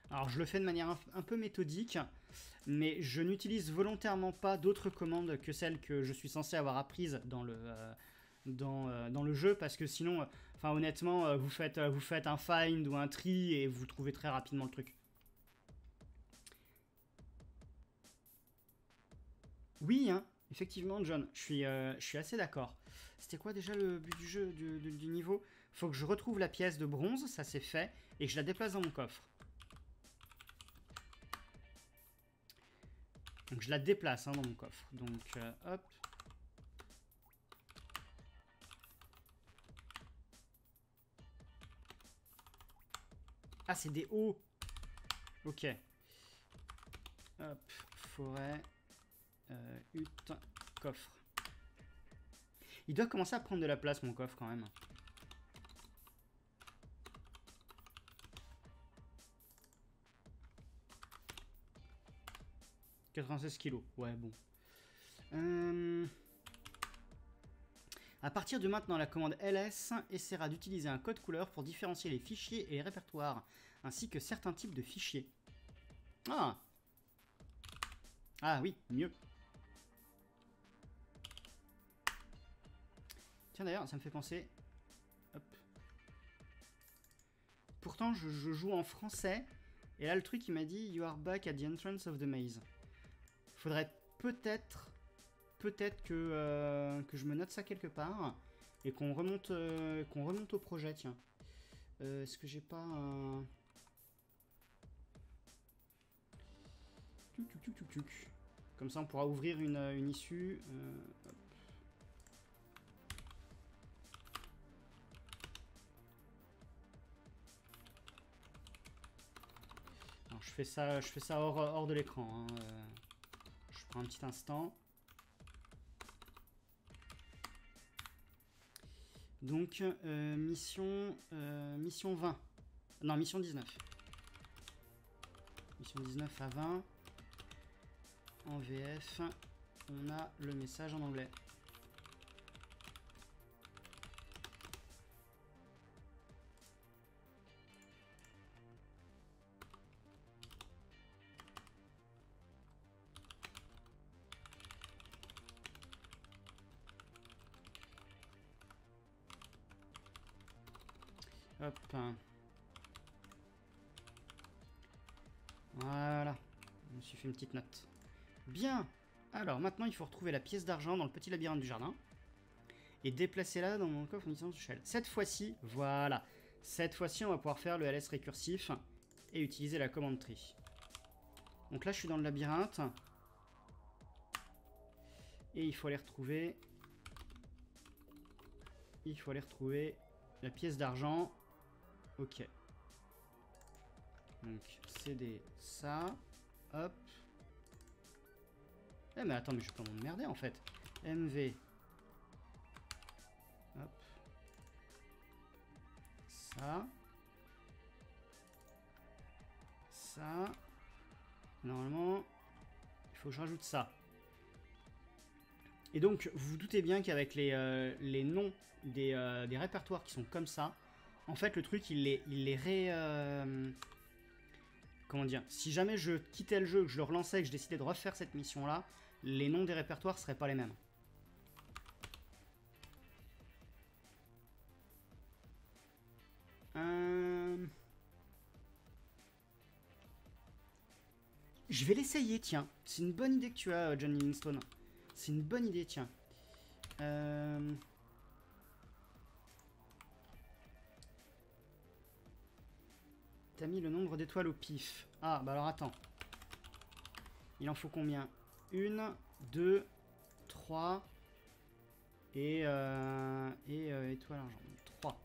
Alors je le fais de manière un, un peu méthodique, mais je n'utilise volontairement pas d'autres commandes que celles que je suis censé avoir apprises dans le, euh, dans, euh, dans le jeu, parce que sinon, enfin euh, honnêtement, euh, vous, faites, euh, vous faites un find ou un tree et vous trouvez très rapidement le truc. Oui, hein, effectivement, John, je suis, euh, je suis assez d'accord. C'était quoi déjà le but du jeu, du, du, du niveau? Faut que je retrouve la pièce de bronze, ça c'est fait, et que je la déplace dans mon coffre. Donc je la déplace hein, dans mon coffre. Donc euh, hop. Ah, c'est des hauts. Ok. Hop, forêt, euh, hutte, coffre. Il doit commencer à prendre de la place, mon coffre, quand même. quatre-vingt-seize kilos. Ouais, bon. Euh... À partir de maintenant, la commande L S essaiera d'utiliser un code couleur pour différencier les fichiers et les répertoires, ainsi que certains types de fichiers. Ah Ah oui, mieux. Tiens d'ailleurs, ça me fait penser... Hop. Pourtant, je, je joue en français, et là le truc il m'a dit « You are back at the entrance of the maze ». Faudrait peut-être... Peut-être que, euh, que je me note ça quelque part, et qu'on remonte, euh, qu'on remonte au projet, tiens. Euh, Est-ce que j'ai pas un... Tuc, tuc, tuc, tuc, tuc. Comme ça, on pourra ouvrir une, une issue. Euh, hop. Alors, je fais ça, je fais ça hors, hors de l'écran. Hein. Euh, je prends un petit instant. Donc, euh, mission, euh, mission vingt. Non, mission dix-neuf. Mission dix-neuf à vingt. En V F, on a le message en anglais. Hop. Voilà. Je me suis fait une petite note. Bien. Alors, maintenant, il faut retrouver la pièce d'argent dans le petit labyrinthe du jardin. Et déplacer-la dans mon coffre en utilisant ce shell. Cette fois-ci, voilà. Cette fois-ci, on va pouvoir faire le L S récursif et utiliser la commande tree. Donc là, je suis dans le labyrinthe. Et il faut aller retrouver... Il faut aller retrouver la pièce d'argent. Ok. Donc, C D, ça. Hop. Eh mais attends, mais je vais pas m'emmerder en fait. M V. Hop. Ça. Ça. Normalement, il faut que je rajoute ça. Et donc, vous vous doutez bien qu'avec les, euh, les noms des, euh, des répertoires qui sont comme ça, en fait, le truc, il les, il les ré... Euh, comment dire? Si jamais je quittais le jeu, que je le relançais, que je décidais de refaire cette mission-là, les noms des répertoires seraient pas les mêmes. Euh... Je vais l'essayer, tiens. C'est une bonne idée que tu as, John Livingstone. C'est une bonne idée, tiens. Euh... T'as mis le nombre d'étoiles au pif. Ah, bah alors attends. Il en faut combien? Une, deux, trois et, euh, et euh, étoile argent. trois.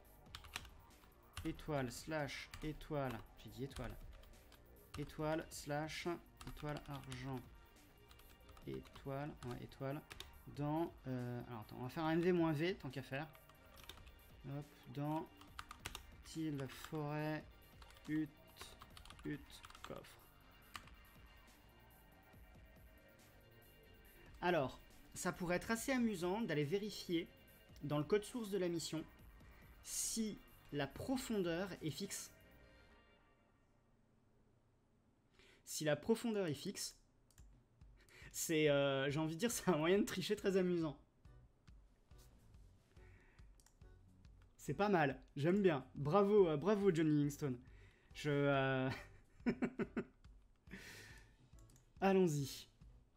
Étoile slash étoile. J'ai dit étoile. Étoile slash étoile argent. Étoile. Ouais, étoile. Dans. Euh, alors attends, on va faire un M V-V tant qu'à faire. Hop, dans. Til forêt. Hutte. Hutte. Coffre. Alors, ça pourrait être assez amusant d'aller vérifier dans le code source de la mission si la profondeur est fixe. si la profondeur est fixe, c'est, euh, j'ai envie de dire, c'est un moyen de tricher très amusant. C'est pas mal, j'aime bien. Bravo, euh, bravo John Livingstone. Je... Euh... Allons-y.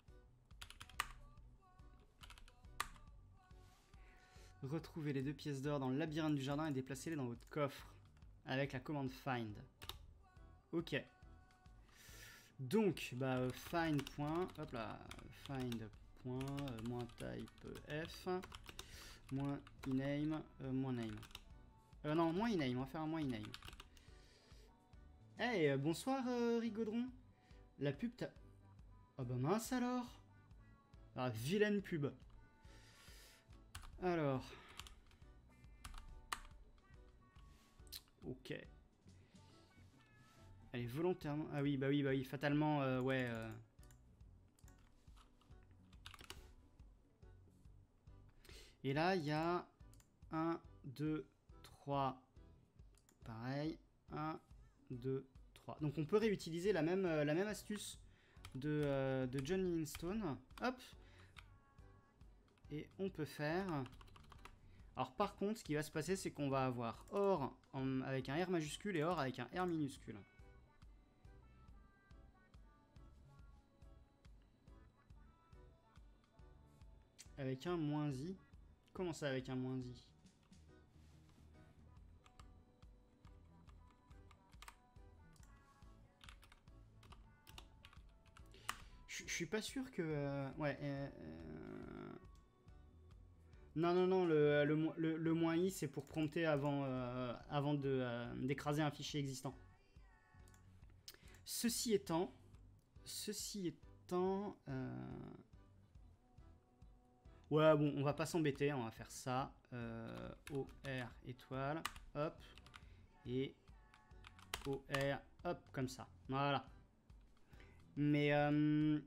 Retrouvez les deux pièces d'or dans le labyrinthe du jardin et déplacez-les dans votre coffre avec la commande find. Ok. Donc, bah, find. Hop là, find. Euh, moins type f. Moins iname. Euh, moins name. Euh, non, moins iname. On va faire un moins iname. Hey, euh, bonsoir, euh, Rigaudron. La pub t'a. Oh bah mince alors. Ah, vilaine pub. Alors. Ok. Elle est volontairement... Ah oui, bah oui, bah oui, fatalement, euh, ouais... Euh... Et là, il y a un, deux, trois... Pareil. un, deux, trois. Donc on peut réutiliser la même, euh, la même astuce de, euh, de John Livingstone. Hop. Et on peut faire... Alors par contre, ce qui va se passer, c'est qu'on va avoir or en, avec un R majuscule et or avec un R minuscule. Avec un moins i. Comment ça avec un moins i? Je suis pas sûr que... Euh, ouais. Euh, euh... Non, non, non, le, le, le, le moins i, c'est pour prompter avant, euh, avant de, euh, d'écraser un fichier existant. Ceci étant... Ceci étant... Euh... Ouais, bon, on va pas s'embêter, on va faire ça. Euh, O R étoile, hop. Et O R, hop, comme ça. Voilà. Mais... Euh,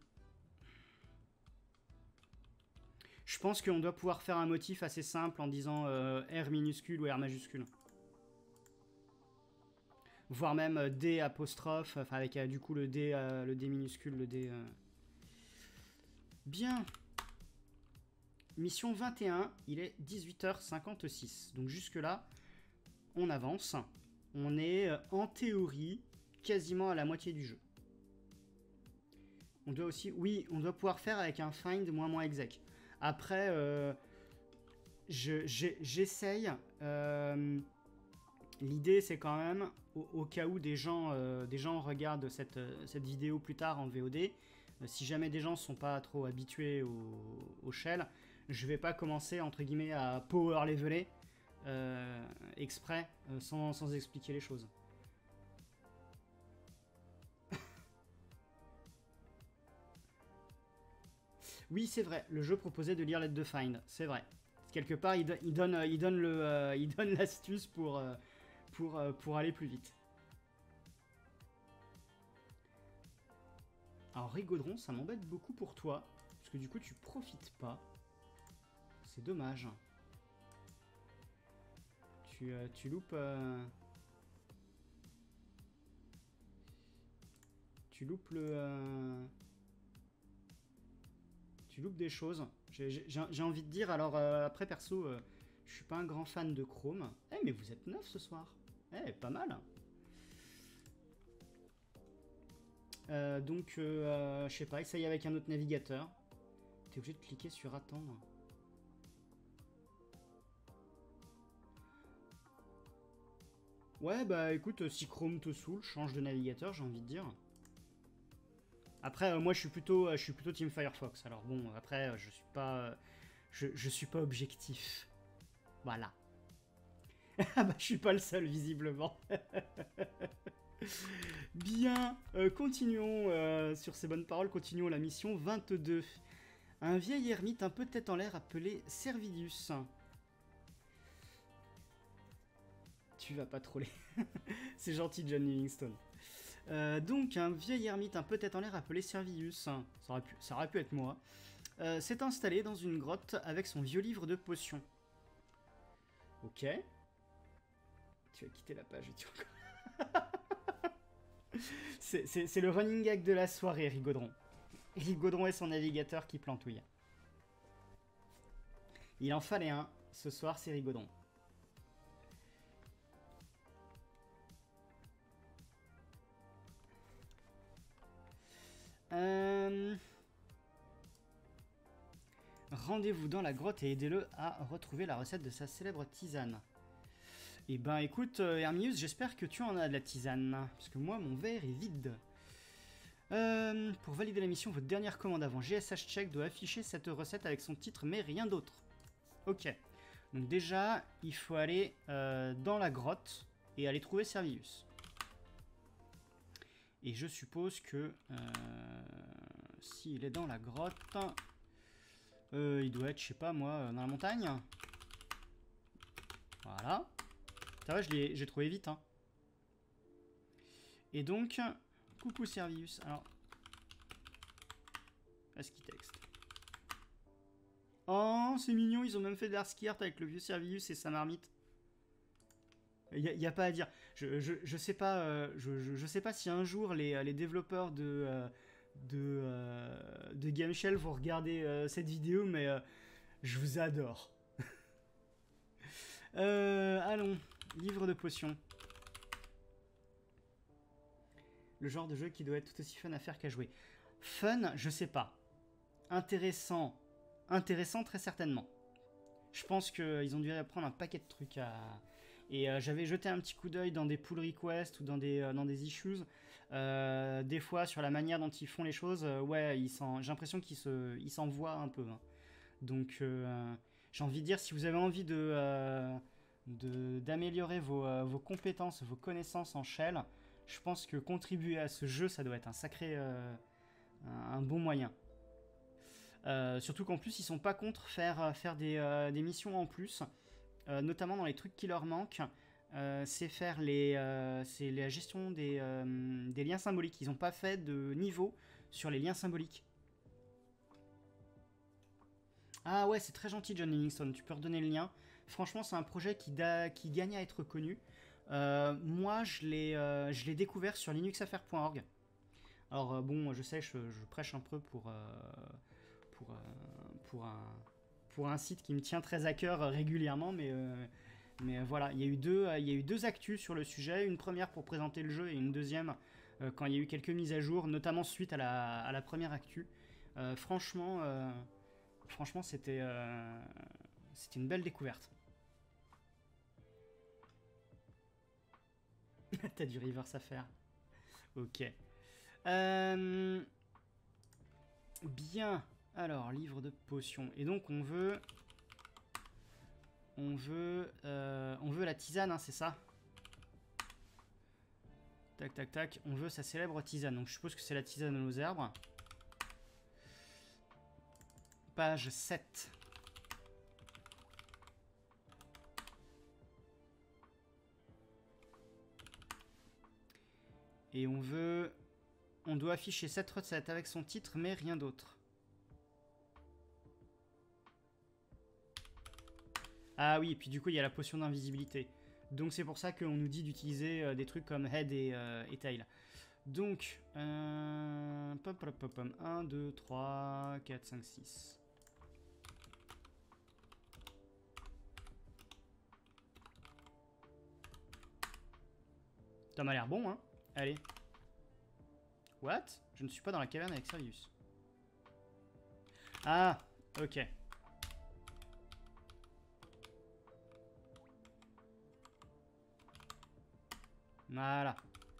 je pense qu'on doit pouvoir faire un motif assez simple en disant euh, R minuscule ou R majuscule. Voire même euh, D apostrophe, enfin avec euh, du coup le D, euh, le D minuscule, le D... Euh... Bien. Mission vingt et un, il est dix-huit heures cinquante-six. Donc jusque là, on avance. On est euh, en théorie quasiment à la moitié du jeu. On doit aussi... Oui, on doit pouvoir faire avec un find moins moins exec. Après, euh, j'essaye. Euh, L'idée, c'est quand même, au, au cas où des gens, euh, des gens regardent cette, cette vidéo plus tard en V O D, euh, si jamais des gens ne sont pas trop habitués au, au shell, je vais pas commencer, entre guillemets, à power leveler euh, exprès, euh, sans, sans expliquer les choses. Oui, c'est vrai, le jeu proposait de lire l'aide de find, c'est vrai. Quelque part, il, do il donne, il donne le, euh, il donne l'astuce pour, euh, pour, euh, pour aller plus vite. Alors, Rigaudron, ça m'embête beaucoup pour toi, parce que du coup, tu profites pas. C'est dommage. Tu, euh, tu loupes... Euh... Tu loupes le... Euh... Tu loupes des choses. J'ai envie de dire, alors euh, après perso, euh, je suis pas un grand fan de Chrome. Eh mais vous êtes neuf ce soir. Eh, pas mal. Euh, donc, euh, je sais pas, essaye avec un autre navigateur. T'es obligé de cliquer sur attendre. Ouais, bah écoute, si Chrome te saoule, change de navigateur, j'ai envie de dire. Après, euh, moi, je suis plutôt, euh, je suis plutôt Team Firefox. Alors bon, après, euh, je suis pas, euh, je, je suis pas objectif. Voilà. Ah bah, je suis pas le seul, visiblement. Bien, euh, continuons euh, sur ces bonnes paroles. Continuons la mission vingt-deux. Un vieil ermite un peu tête en l'air appelé Servilius. Tu vas pas troller. C'est gentil, John Livingstone. Euh, donc, un vieil ermite un peu tête en l'air appelé Servilius, ça aurait pu, ça aurait pu être moi, euh, s'est installé dans une grotte avec son vieux livre de potions. Ok. Tu vas quitter la page et tu encore. C'est le running gag de la soirée, Rigaudron. Rigaudron et son navigateur qui plantouille. Il en fallait un. Ce soir, c'est Rigaudron. Euh... Rendez-vous dans la grotte et aidez-le à retrouver la recette de sa célèbre tisane. Eh ben écoute, euh, Hermius, j'espère que tu en as de la tisane. Parce que moi, mon verre est vide. Euh, pour valider la mission, votre dernière commande avant G S H Check doit afficher cette recette avec son titre, mais rien d'autre. Ok. Donc déjà, il faut aller euh, dans la grotte et aller trouver Servius. Et je suppose que euh, s'il est dans la grotte, euh, il doit être, je sais pas moi, dans la montagne. Voilà. Ça va, je l'ai trouvé vite. Hein. Et donc, coucou Servius. Alors, ASCII texte. Oh, c'est mignon, ils ont même fait de l'Arskirt avec le vieux Servius et sa marmite. Il n'y a, a pas à dire. Je, je, je sais pas, euh, je, je, je sais pas si un jour les, les développeurs de, euh, de, euh, de Gameshell vont regarder euh, cette vidéo, mais euh, je vous adore. euh, allons, livre de potions. Le genre de jeu qui doit être tout aussi fun à faire qu'à jouer. Fun, je sais pas. Intéressant, intéressant très certainement. Je pense qu'ils ont dû apprendre un paquet de trucs à... Et euh, j'avais jeté un petit coup d'œil dans des pull requests ou dans des, euh, dans des issues. Euh, des fois, sur la manière dont ils font les choses, euh, ouais, j'ai l'impression qu'ils s'en voient un peu. Hein. Donc, euh, j'ai envie de dire, si vous avez envie de, euh, d'améliorer vos, euh, vos compétences, vos connaissances en shell, je pense que contribuer à ce jeu, ça doit être un sacré... Euh, un, un bon moyen. Euh, surtout qu'en plus, ils sont pas contre faire, faire des, euh, des missions en plus. Euh, notamment dans les trucs qui leur manquent, euh, c'est faire les, euh, c'est la gestion des, euh, des liens symboliques. Ils n'ont pas fait de niveau sur les liens symboliques. Ah ouais, c'est très gentil John Livingstone, tu peux redonner le lien. Franchement, c'est un projet qui, da, qui gagne à être connu. Euh, moi, je l'ai euh, découvert sur linuxaffaires point org. Alors euh, bon, je sais, je, je prêche un peu pour, euh, pour, euh, pour un... pour un site qui me tient très à cœur régulièrement, mais, euh, mais euh, voilà, il y a eu deux, euh, il y a eu deux actus sur le sujet, une première pour présenter le jeu et une deuxième euh, quand il y a eu quelques mises à jour, notamment suite à la, à la première actu. Euh, franchement, euh, franchement, c'était euh, c'était une belle découverte. T'as du reverse à faire. Ok. Euh, bien. Alors, livre de potions. Et donc, on veut... On veut... Euh, on veut la tisane, hein, c'est ça? Tac, tac, tac. On veut sa célèbre tisane. Donc, je suppose que c'est la tisane aux herbes. Page sept. Et on veut... On doit afficher cette recette avec son titre, mais rien d'autre. Ah oui, et puis du coup, il y a la potion d'invisibilité. Donc c'est pour ça qu'on nous dit d'utiliser euh, des trucs comme Head et, euh, et Tail. Donc, euh, pop, pop, pop, pop, un, deux, trois, quatre, cinq, six. Ça m'a l'air bon, hein. Allez. What? Je ne suis pas dans la caverne avec Servius. Ah, ok. Voilà.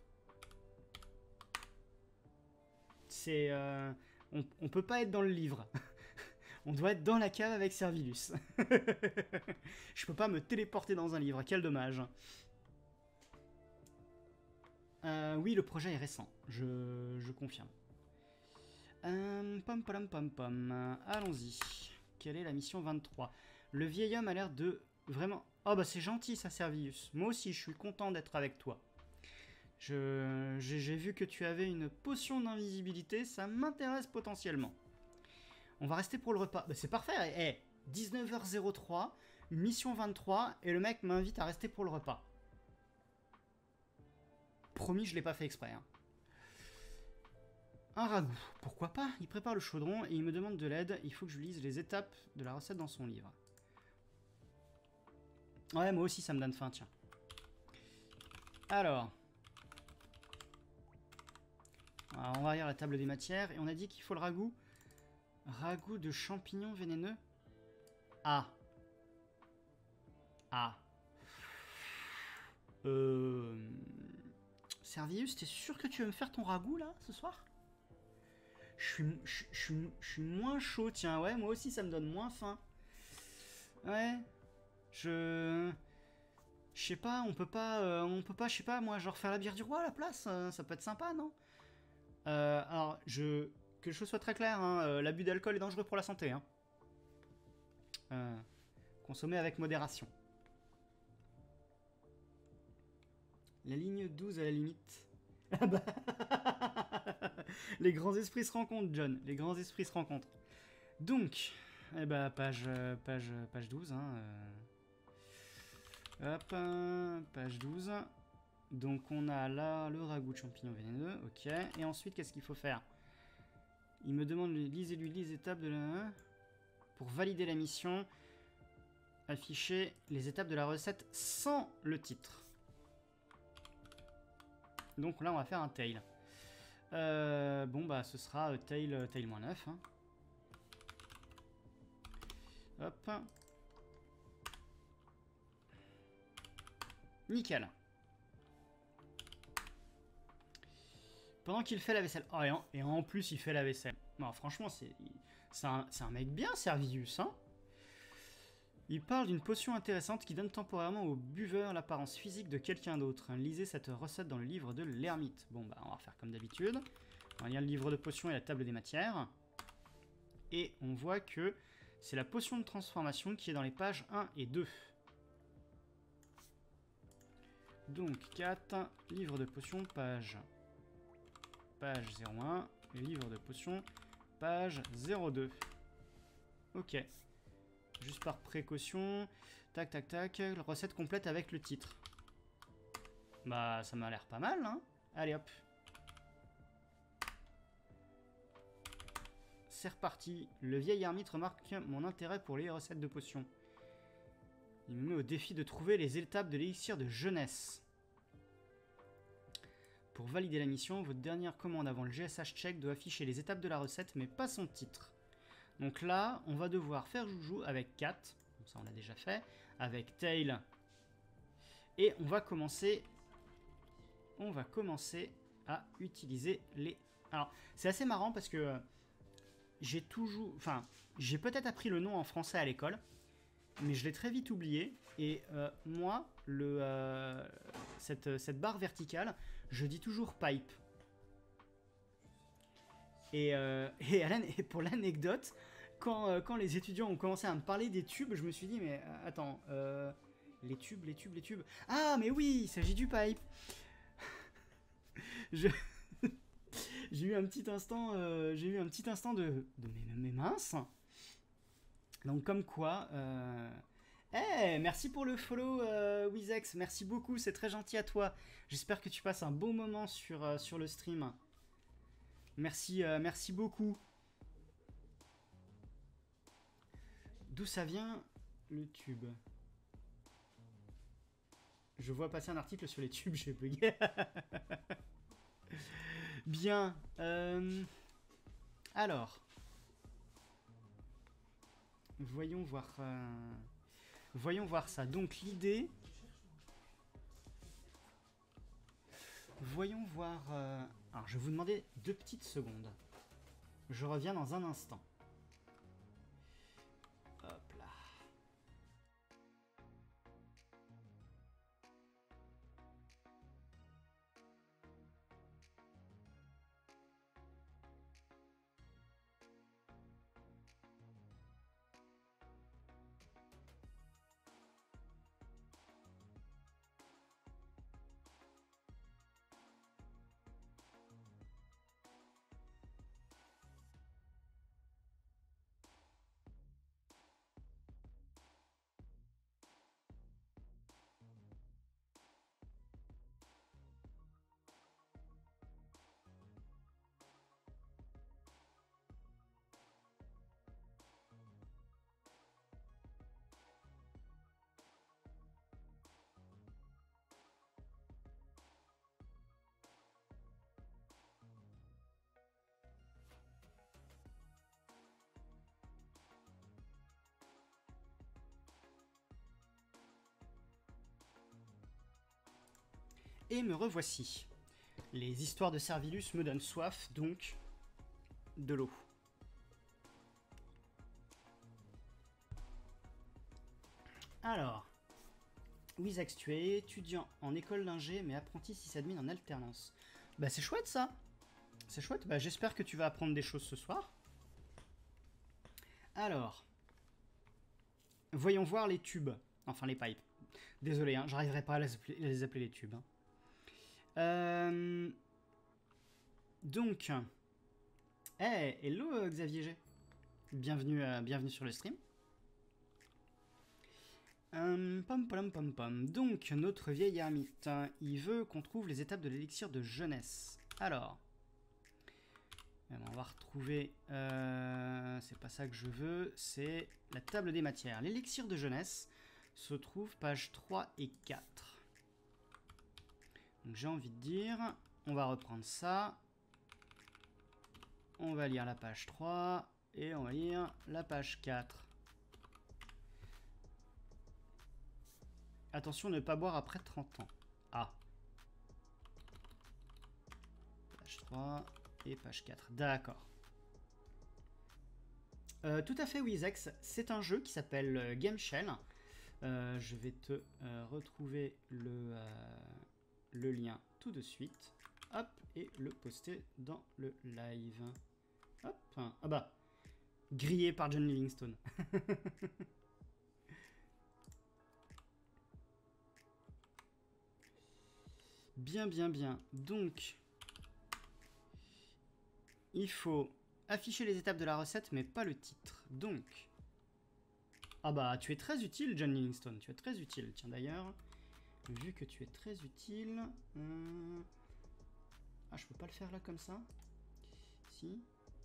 C'est... Euh, on, on peut pas être dans le livre. On doit être dans la cave avec Servius. Je peux pas me téléporter dans un livre. Quel dommage. Euh, oui, le projet est récent. Je, je confirme. Euh, pom pom pom pom. Allons-y. Quelle est la mission vingt-trois? Le vieil homme a l'air de... Vraiment... Oh bah c'est gentil ça, Servius. Moi aussi, je suis content d'être avec toi. J'ai vu que tu avais une potion d'invisibilité, ça m'intéresse potentiellement. On va rester pour le repas. Bah, c'est parfait, hey, dix-neuf heures zéro trois, mission vingt-trois, et le mec m'invite à rester pour le repas. Promis, je l'ai pas fait exprès. Hein. Un ragoût. Pourquoi pas? Il prépare le chaudron et il me demande de l'aide. Il faut que je lise les étapes de la recette dans son livre. Ouais, moi aussi, ça me donne faim, tiens. Alors. Alors, on va lire la table des matières. Et on a dit qu'il faut le ragoût. Ragoût de champignons vénéneux. Ah. Ah. Euh... Servius, t'es sûr que tu veux me faire ton ragoût, là, ce soir? Je suis, je, je, je suis moins chaud, tiens. Ouais, moi aussi, ça me donne moins faim. Ouais. Je... Je sais pas, on peut pas... Euh, on peut pas, je sais pas, moi, genre faire la bière du roi à la place. Euh, ça peut être sympa, non? euh, Alors, je... Que les choses soient très claires, hein, euh, l'abus d'alcool est dangereux pour la santé. Hein. Euh, consommer avec modération. La ligne douze à la limite. Ah bah... Les grands esprits se rencontrent, John. Les grands esprits se rencontrent. Donc, eh bah, page, page, page douze. Hein, euh... Hop, euh, page douze. Donc, on a là le ragoût de champignons vénéneux. Ok. Et ensuite, qu'est-ce qu'il faut faire? Il me demande, lisez-lui les étapes de la... Pour valider la mission, afficher les étapes de la recette sans le titre. Donc là, on va faire un tail. Euh, bon, bah, ce sera euh, tail, euh, tail moins neuf. Hein. Hop. Nickel. Pendant qu'il fait la vaisselle. Oh, et, en, et en plus, il fait la vaisselle. Non, franchement, c'est un, un mec bien, Servius. Hein. Il parle d'une potion intéressante qui donne temporairement au buveur l'apparence physique de quelqu'un d'autre. Lisez cette recette dans le livre de l'ermite. Bon, bah, on va faire comme d'habitude. On va lire le livre de potions et la table des matières. Et on voit que c'est la potion de transformation qui est dans les pages un et deux. Donc, quatre, livre de potions, page... Page zéro un, livre de potions, page zéro deux. Ok. Juste par précaution. Tac, tac, tac. Recette complète avec le titre. Bah, ça m'a l'air pas mal, hein. Allez, hop. C'est reparti. Le vieil ermite remarque mon intérêt pour les recettes de potions. Il me met au défi de trouver les étapes de l'élixir de jeunesse. Pour valider la mission, votre dernière commande avant le G S H check doit afficher les étapes de la recette, mais pas son titre. Donc là, on va devoir faire joujou avec Cat, comme ça on l'a déjà fait, avec Tail, et on va commencer, on va commencer à utiliser les... Alors, c'est assez marrant parce que euh, j'ai toujours... Enfin, j'ai peut-être appris le nom en français à l'école, mais je l'ai très vite oublié, et euh, moi, le, euh, cette, cette barre verticale, je dis toujours pipe. Et, euh, et, et pour l'anecdote, quand, euh, quand les étudiants ont commencé à me parler des tubes, je me suis dit, mais euh, attends, euh, les tubes, les tubes, les tubes... Ah, mais oui, il s'agit du pipe. je... J'ai eu un petit instant, euh, j'ai eu un petit instant de, de mes, mes minces. Donc comme quoi... Euh... Hey, merci pour le follow, euh, Wizex. Merci beaucoup, c'est très gentil à toi. J'espère que tu passes un bon moment sur, euh, sur le stream. Merci, euh, merci beaucoup. D'où ça vient, le tube? Je vois passer un article sur les tubes, j'ai bugué. Bien. Euh... Alors. Voyons voir... Euh... Voyons voir ça. Donc l'idée... Voyons voir... Euh... Alors je vais vous demander deux petites secondes. Je reviens dans un instant. Hop là. Et me revoici. Les histoires de Servilus me donnent soif, donc de l'eau. Alors, Wizax, tu es étudiant en école d'ingé, mais apprenti sysadmin en alternance. Bah c'est chouette ça. C'est chouette. Bah j'espère que tu vas apprendre des choses ce soir. Alors, voyons voir les tubes. Enfin les pipes. Désolé, hein, j'arriverai pas à les appeler, les, appeler les tubes. Hein. Euh... Donc, hey, hello Xavier G. Bienvenue, euh, bienvenue sur le stream. Euh, pom, pom, pom, pom. Donc, notre vieil ermite, hein, il veut qu'on trouve les étapes de l'élixir de jeunesse. Alors, on va retrouver... Euh, c'est pas ça que je veux, c'est la table des matières. L'élixir de jeunesse se trouve page trois et quatre. Donc, j'ai envie de dire, on va reprendre ça. On va lire la page trois et on va lire la page quatre. Attention, ne pas boire après trente ans. Ah. Page trois et page quatre. D'accord. Euh, tout à fait, Wizax. C'est un jeu qui s'appelle euh, Game Shell. Euh, je vais te euh, retrouver le, euh, le lien tout de suite. Hop, et le poster dans le live. Hop. Ah bah. Grillé par John Livingstone. Bien, bien, bien. Donc, il faut afficher les étapes de la recette, mais pas le titre. Donc, ah bah, tu es très utile, John Livingstone. Tu es très utile. Tiens, d'ailleurs, vu que tu es très utile... Euh... Ah, je peux pas le faire là, comme ça? Si.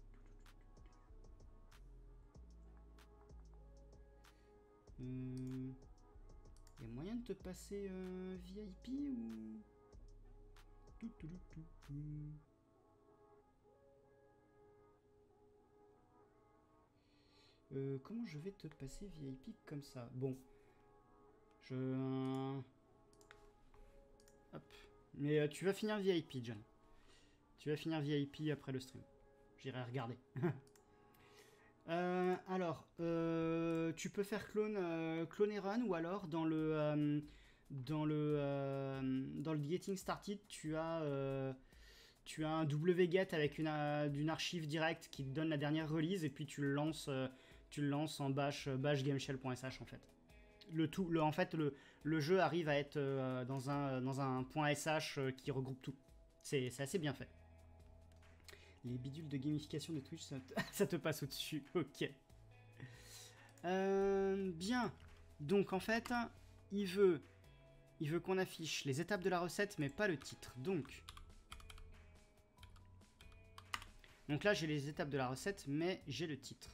Il euh... y a moyen de te passer euh, V I P ou... Tout, tout, tout, tout. Euh, comment je vais te passer V I P comme ça? Bon. Je... Hop. Mais euh, tu vas finir V I P, John. Tu vas finir V I P après le stream. J'irai regarder. euh, alors, euh, tu peux faire clone, euh, clone et run, ou alors dans le... Euh, Dans le, euh, dans le Getting Started, tu as, euh, tu as un wget avec une, euh, une archive directe qui te donne la dernière release et puis tu le lances, euh, tu le lances en bash, bash gameshell.sh en fait. Le tout, le, en fait, le, le jeu arrive à être euh, dans, un, dans un .sh euh, qui regroupe tout. C'est assez bien fait. Les bidules de gamification de Twitch, ça te, ça te passe au-dessus. Ok. Euh, bien. Donc en fait, il veut... Il veut qu'on affiche les étapes de la recette, mais pas le titre. Donc, donc là, j'ai les étapes de la recette, mais j'ai le titre.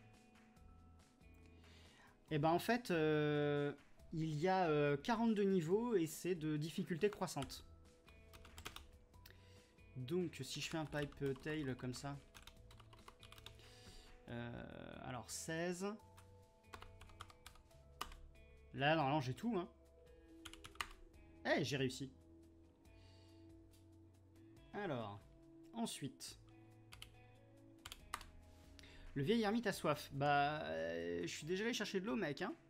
Et ben en fait, euh, il y a euh, quarante-deux niveaux et c'est de difficulté croissante. Donc, si je fais un pipe tail comme ça, euh, alors seize. Là, normalement, j'ai tout, hein. Eh, hey, j'ai réussi. Alors, ensuite. Le vieil ermite a soif. Bah, euh, je suis déjà allé chercher de l'eau, mec, hein.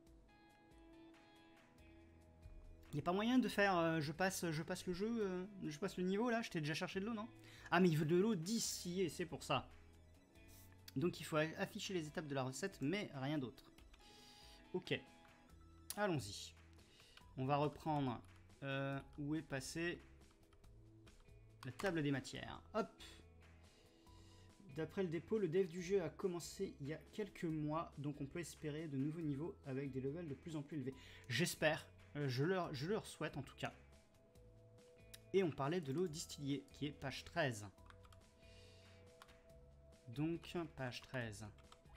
Il n'y a pas moyen de faire... Euh, je, passe, je passe le jeu, euh, je passe le niveau, là. Je t'ai déjà cherché de l'eau, non? Ah, mais il veut de l'eau distillée, c'est pour ça. Donc, il faut afficher les étapes de la recette, mais rien d'autre. Ok. Allons-y. On va reprendre euh, où est passée la table des matières. Hop. D'après le dépôt, le dev du jeu a commencé il y a quelques mois, donc on peut espérer de nouveaux niveaux avec des levels de plus en plus élevés. J'espère, euh, je, leur, je leur souhaite en tout cas. Et on parlait de l'eau distillée, qui est page treize. Donc, page treize.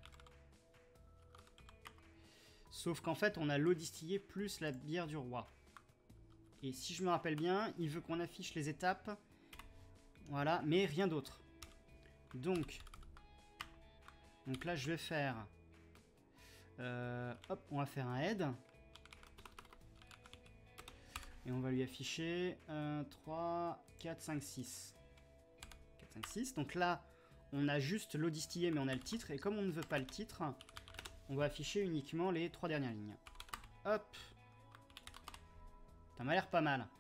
Sauf qu'en fait, on a l'eau distillée plus la bière du roi. Et si je me rappelle bien, il veut qu'on affiche les étapes. Voilà, mais rien d'autre. Donc, donc là, je vais faire... Euh, hop, on va faire un head. Et on va lui afficher un, trois, quatre, cinq, six. quatre, cinq, six. Donc là, on a juste l'eau distillée, mais on a le titre. Et comme on ne veut pas le titre, on va afficher uniquement les trois dernières lignes. Hop. Ça m'a l'air pas mal.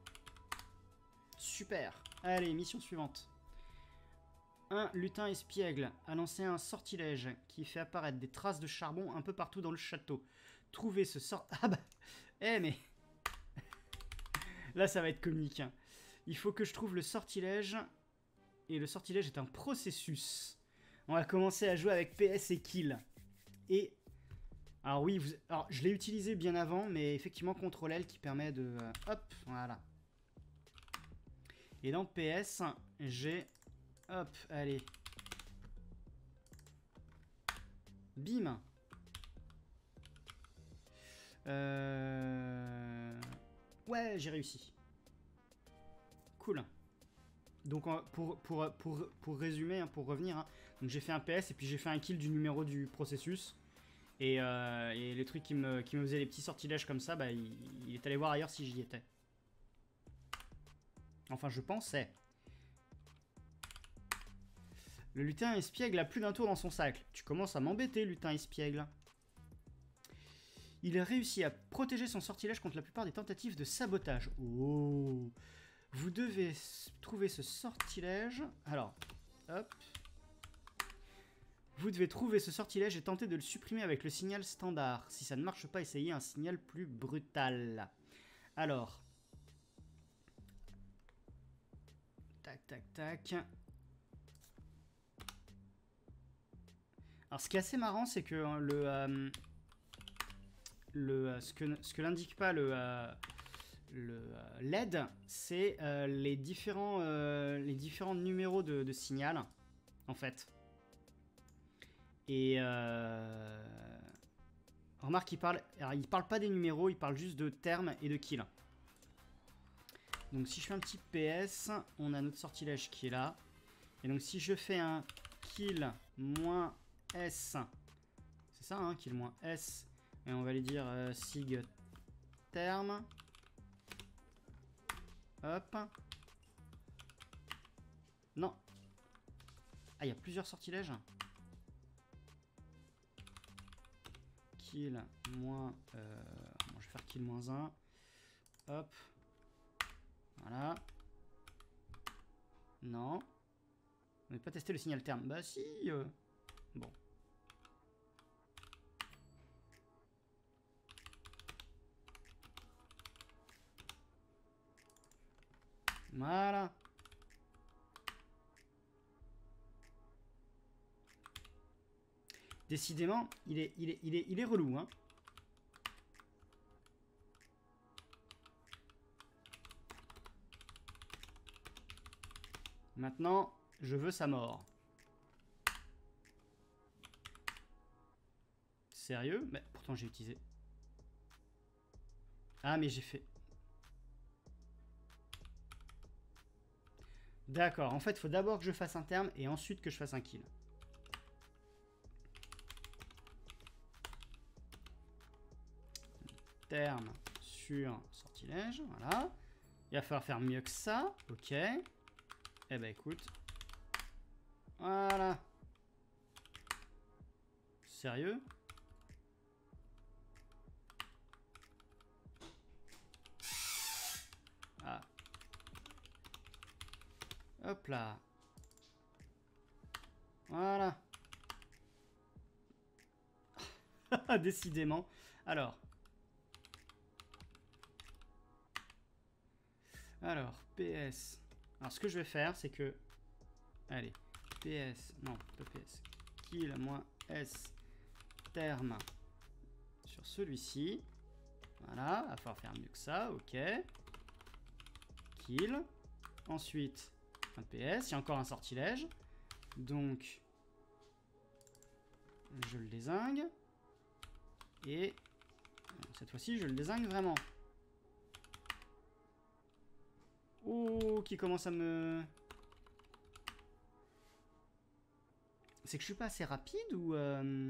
Super. Allez, mission suivante. Un lutin espiègle a lancé un sortilège qui fait apparaître des traces de charbon un peu partout dans le château. Trouvez ce sort... Ah bah... Eh mais... Là, ça va être comique. Hein. Il faut que je trouve le sortilège. Et le sortilège est un processus. On va commencer à jouer avec P S et kill. Et... Alors oui, vous... Alors, je l'ai utilisé bien avant, mais effectivement, contrôle L qui permet de... Hop, voilà. Et dans P S, j'ai... Hop, allez. Bim. Euh... Ouais, j'ai réussi. Cool. Donc pour, pour, pour, pour résumer, hein, pour revenir, hein, donc j'ai fait un P S et puis j'ai fait un kill du numéro du processus. Et, euh, et le truc qui me, qui me faisait les petits sortilèges comme ça, bah, il, il est allé voir ailleurs si j'y étais. Enfin, je pensais. Le lutin espiègle a plus d'un tour dans son sac. Tu commences à m'embêter, lutin espiègle. Il a réussi à protéger son sortilège contre la plupart des tentatives de sabotage. Oh. Vous devez trouver ce sortilège. Alors, hop. Vous devez trouver ce sortilège et tenter de le supprimer avec le signal standard. Si ça ne marche pas, essayez un signal plus brutal. Alors. Tac, tac, tac. Alors, ce qui est assez marrant, c'est que hein, le... Euh, le, ce que, ce que l'indique pas le, euh, le euh, L E D, c'est euh, les, différents, euh, les différents numéros de, de signal, en fait. Et euh, remarque, il parle, alors, il parle pas des numéros, il parle juste de termes et de kill. Donc si je fais un petit P S, on a notre sortilège qui est là. Et donc si je fais un kill moins S, c'est ça, hein, kill moins S. Et on va lui dire euh, sig terme. Hop. Non. Ah, il y a plusieurs sortilèges. Kill moins... Euh, bon, je vais faire kill moins un. Hop. Voilà. Non. On n'a pas testé le signal terme. Bah si. Euh... Bon. Voilà. Décidément, il est, il est, il est, il est relou, hein. Maintenant, je veux sa mort. Sérieux? Mais pourtant j'ai utilisé. Ah mais j'ai fait... D'accord, en fait, il faut d'abord que je fasse un terme et ensuite que je fasse un kill. Terme sur sortilège, voilà. Il va falloir faire mieux que ça, ok. Eh ben écoute. Voilà. Sérieux? Ah. Hop là. Voilà. Décidément. Alors. Alors, P S. Alors, ce que je vais faire, c'est que... Allez. P S. Non, pas P S. Kill moins S. Terme. Sur celui-ci. Voilà. Il va falloir faire mieux que ça. Ok. Kill. Ensuite... un P S, il y a encore un sortilège. Donc, je le dézingue. Et cette fois-ci, je le dézingue vraiment. Oh, qui commence à me... C'est que je suis pas assez rapide ou... Euh...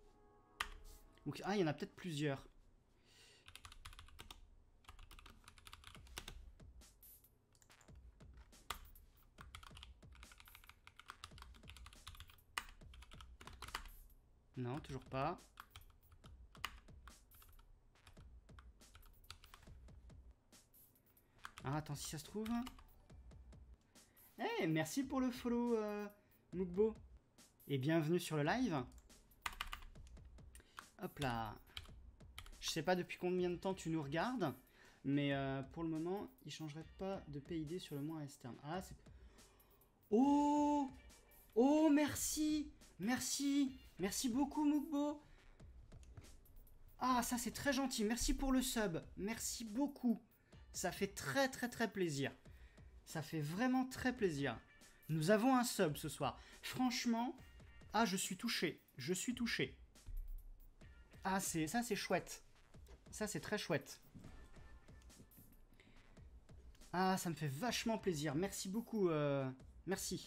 ou... Ah, il y en a peut-être plusieurs. Non, toujours pas. Ah, attends, si ça se trouve... Eh, hey, merci pour le follow, euh, Mukbo. Et bienvenue sur le live. Hop là. Je sais pas depuis combien de temps tu nous regardes, mais euh, pour le moment, il changerait pas de P I D sur le moins externe. Ah, c'est... Oh! Oh, merci! Merci! Merci beaucoup, Mukbo! Ah, ça c'est très gentil. Merci pour le sub. Merci beaucoup. Ça fait très très très plaisir. Ça fait vraiment très plaisir. Nous avons un sub ce soir. Franchement, ah, je suis touché. Je suis touché. Ah, c'est ça, c'est chouette. Ça, c'est très chouette. Ah, ça me fait vachement plaisir. Merci beaucoup. Euh... Merci.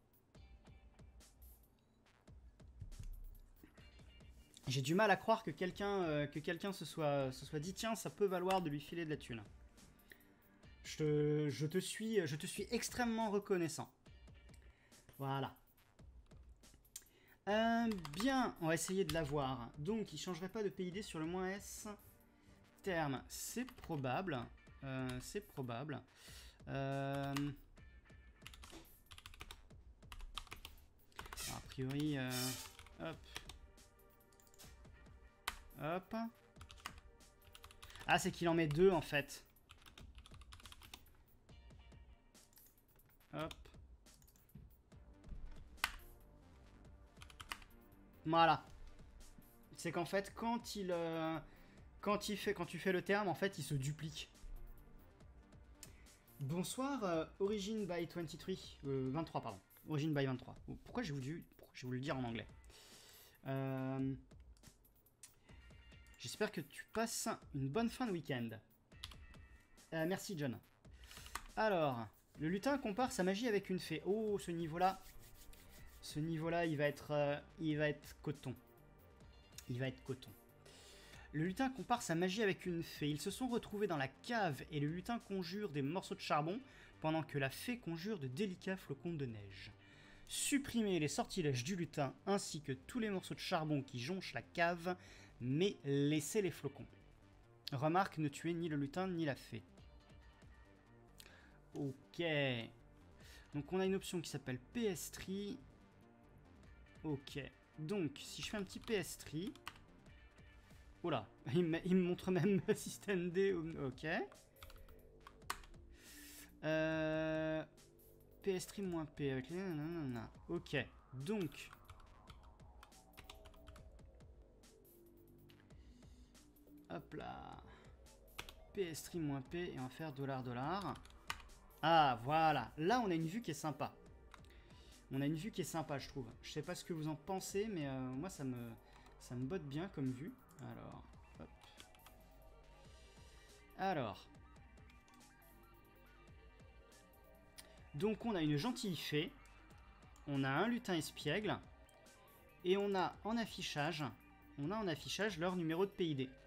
J'ai du mal à croire que quelqu'un euh, que quelqu'un se soit, se soit dit tiens, ça peut valoir de lui filer de la thune. Je te, je te suis, je te suis extrêmement reconnaissant. Voilà. Euh, bien, on va essayer de l'avoir. Donc, il ne changerait pas de P I D sur le moins S terme. C'est probable. Euh, c'est probable. Euh... Alors, a priori, euh... hop. Hop. Ah, c'est qu'il en met deux, en fait. Hop. Voilà. C'est qu'en fait, quand il, euh, quand il fait, quand tu fais le terme, en fait, il se duplique. Bonsoir, euh, Origin by vingt-trois, euh, vingt-trois, pardon. Origin by vingt-trois. Pourquoi j'ai voulu, pourquoi j'ai voulu le dire en anglais? euh, J'espère que tu passes une bonne fin de week-end. Euh, merci, John. Alors, le lutin compare sa magie avec une fée. Oh, ce niveau-là, ce niveau-là, il va être, euh, il va être coton. Il va être coton. Le lutin compare sa magie avec une fée. Ils se sont retrouvés dans la cave et le lutin conjure des morceaux de charbon pendant que la fée conjure de délicats flocons de neige. Supprimez les sortilèges du lutin ainsi que tous les morceaux de charbon qui jonchent la cave, mais laissez les flocons. Remarque, ne tuez ni le lutin ni la fée. Ok. Donc on a une option qui s'appelle P S Tree. Ok. Donc si je fais un petit P S Tree... Oh là, il me, il me montre même système D. Ok. Euh, P S Tree moins P avec les... Nanana. Ok. Donc... Hop là. P S Tree moins P et on va faire dollar dollar. Ah voilà. Là on a une vue qui est sympa. On a une vue qui est sympa, je trouve. Je sais pas ce que vous en pensez, mais euh, moi ça me, ça me botte bien comme vue. Alors, hop. Alors. Donc on a une gentille fée. On a un lutin espiègle. Et on a en affichage, on a en affichage leur numéro de P I D.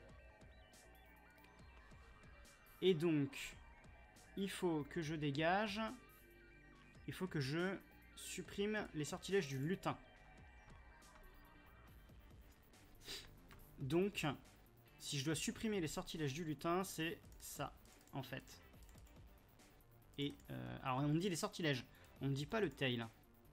Et donc, il faut que je dégage. Il faut que je supprime les sortilèges du lutin. Donc, si je dois supprimer les sortilèges du lutin, c'est ça, en fait. Et, euh, alors on me dit les sortilèges, on ne dit pas le tail.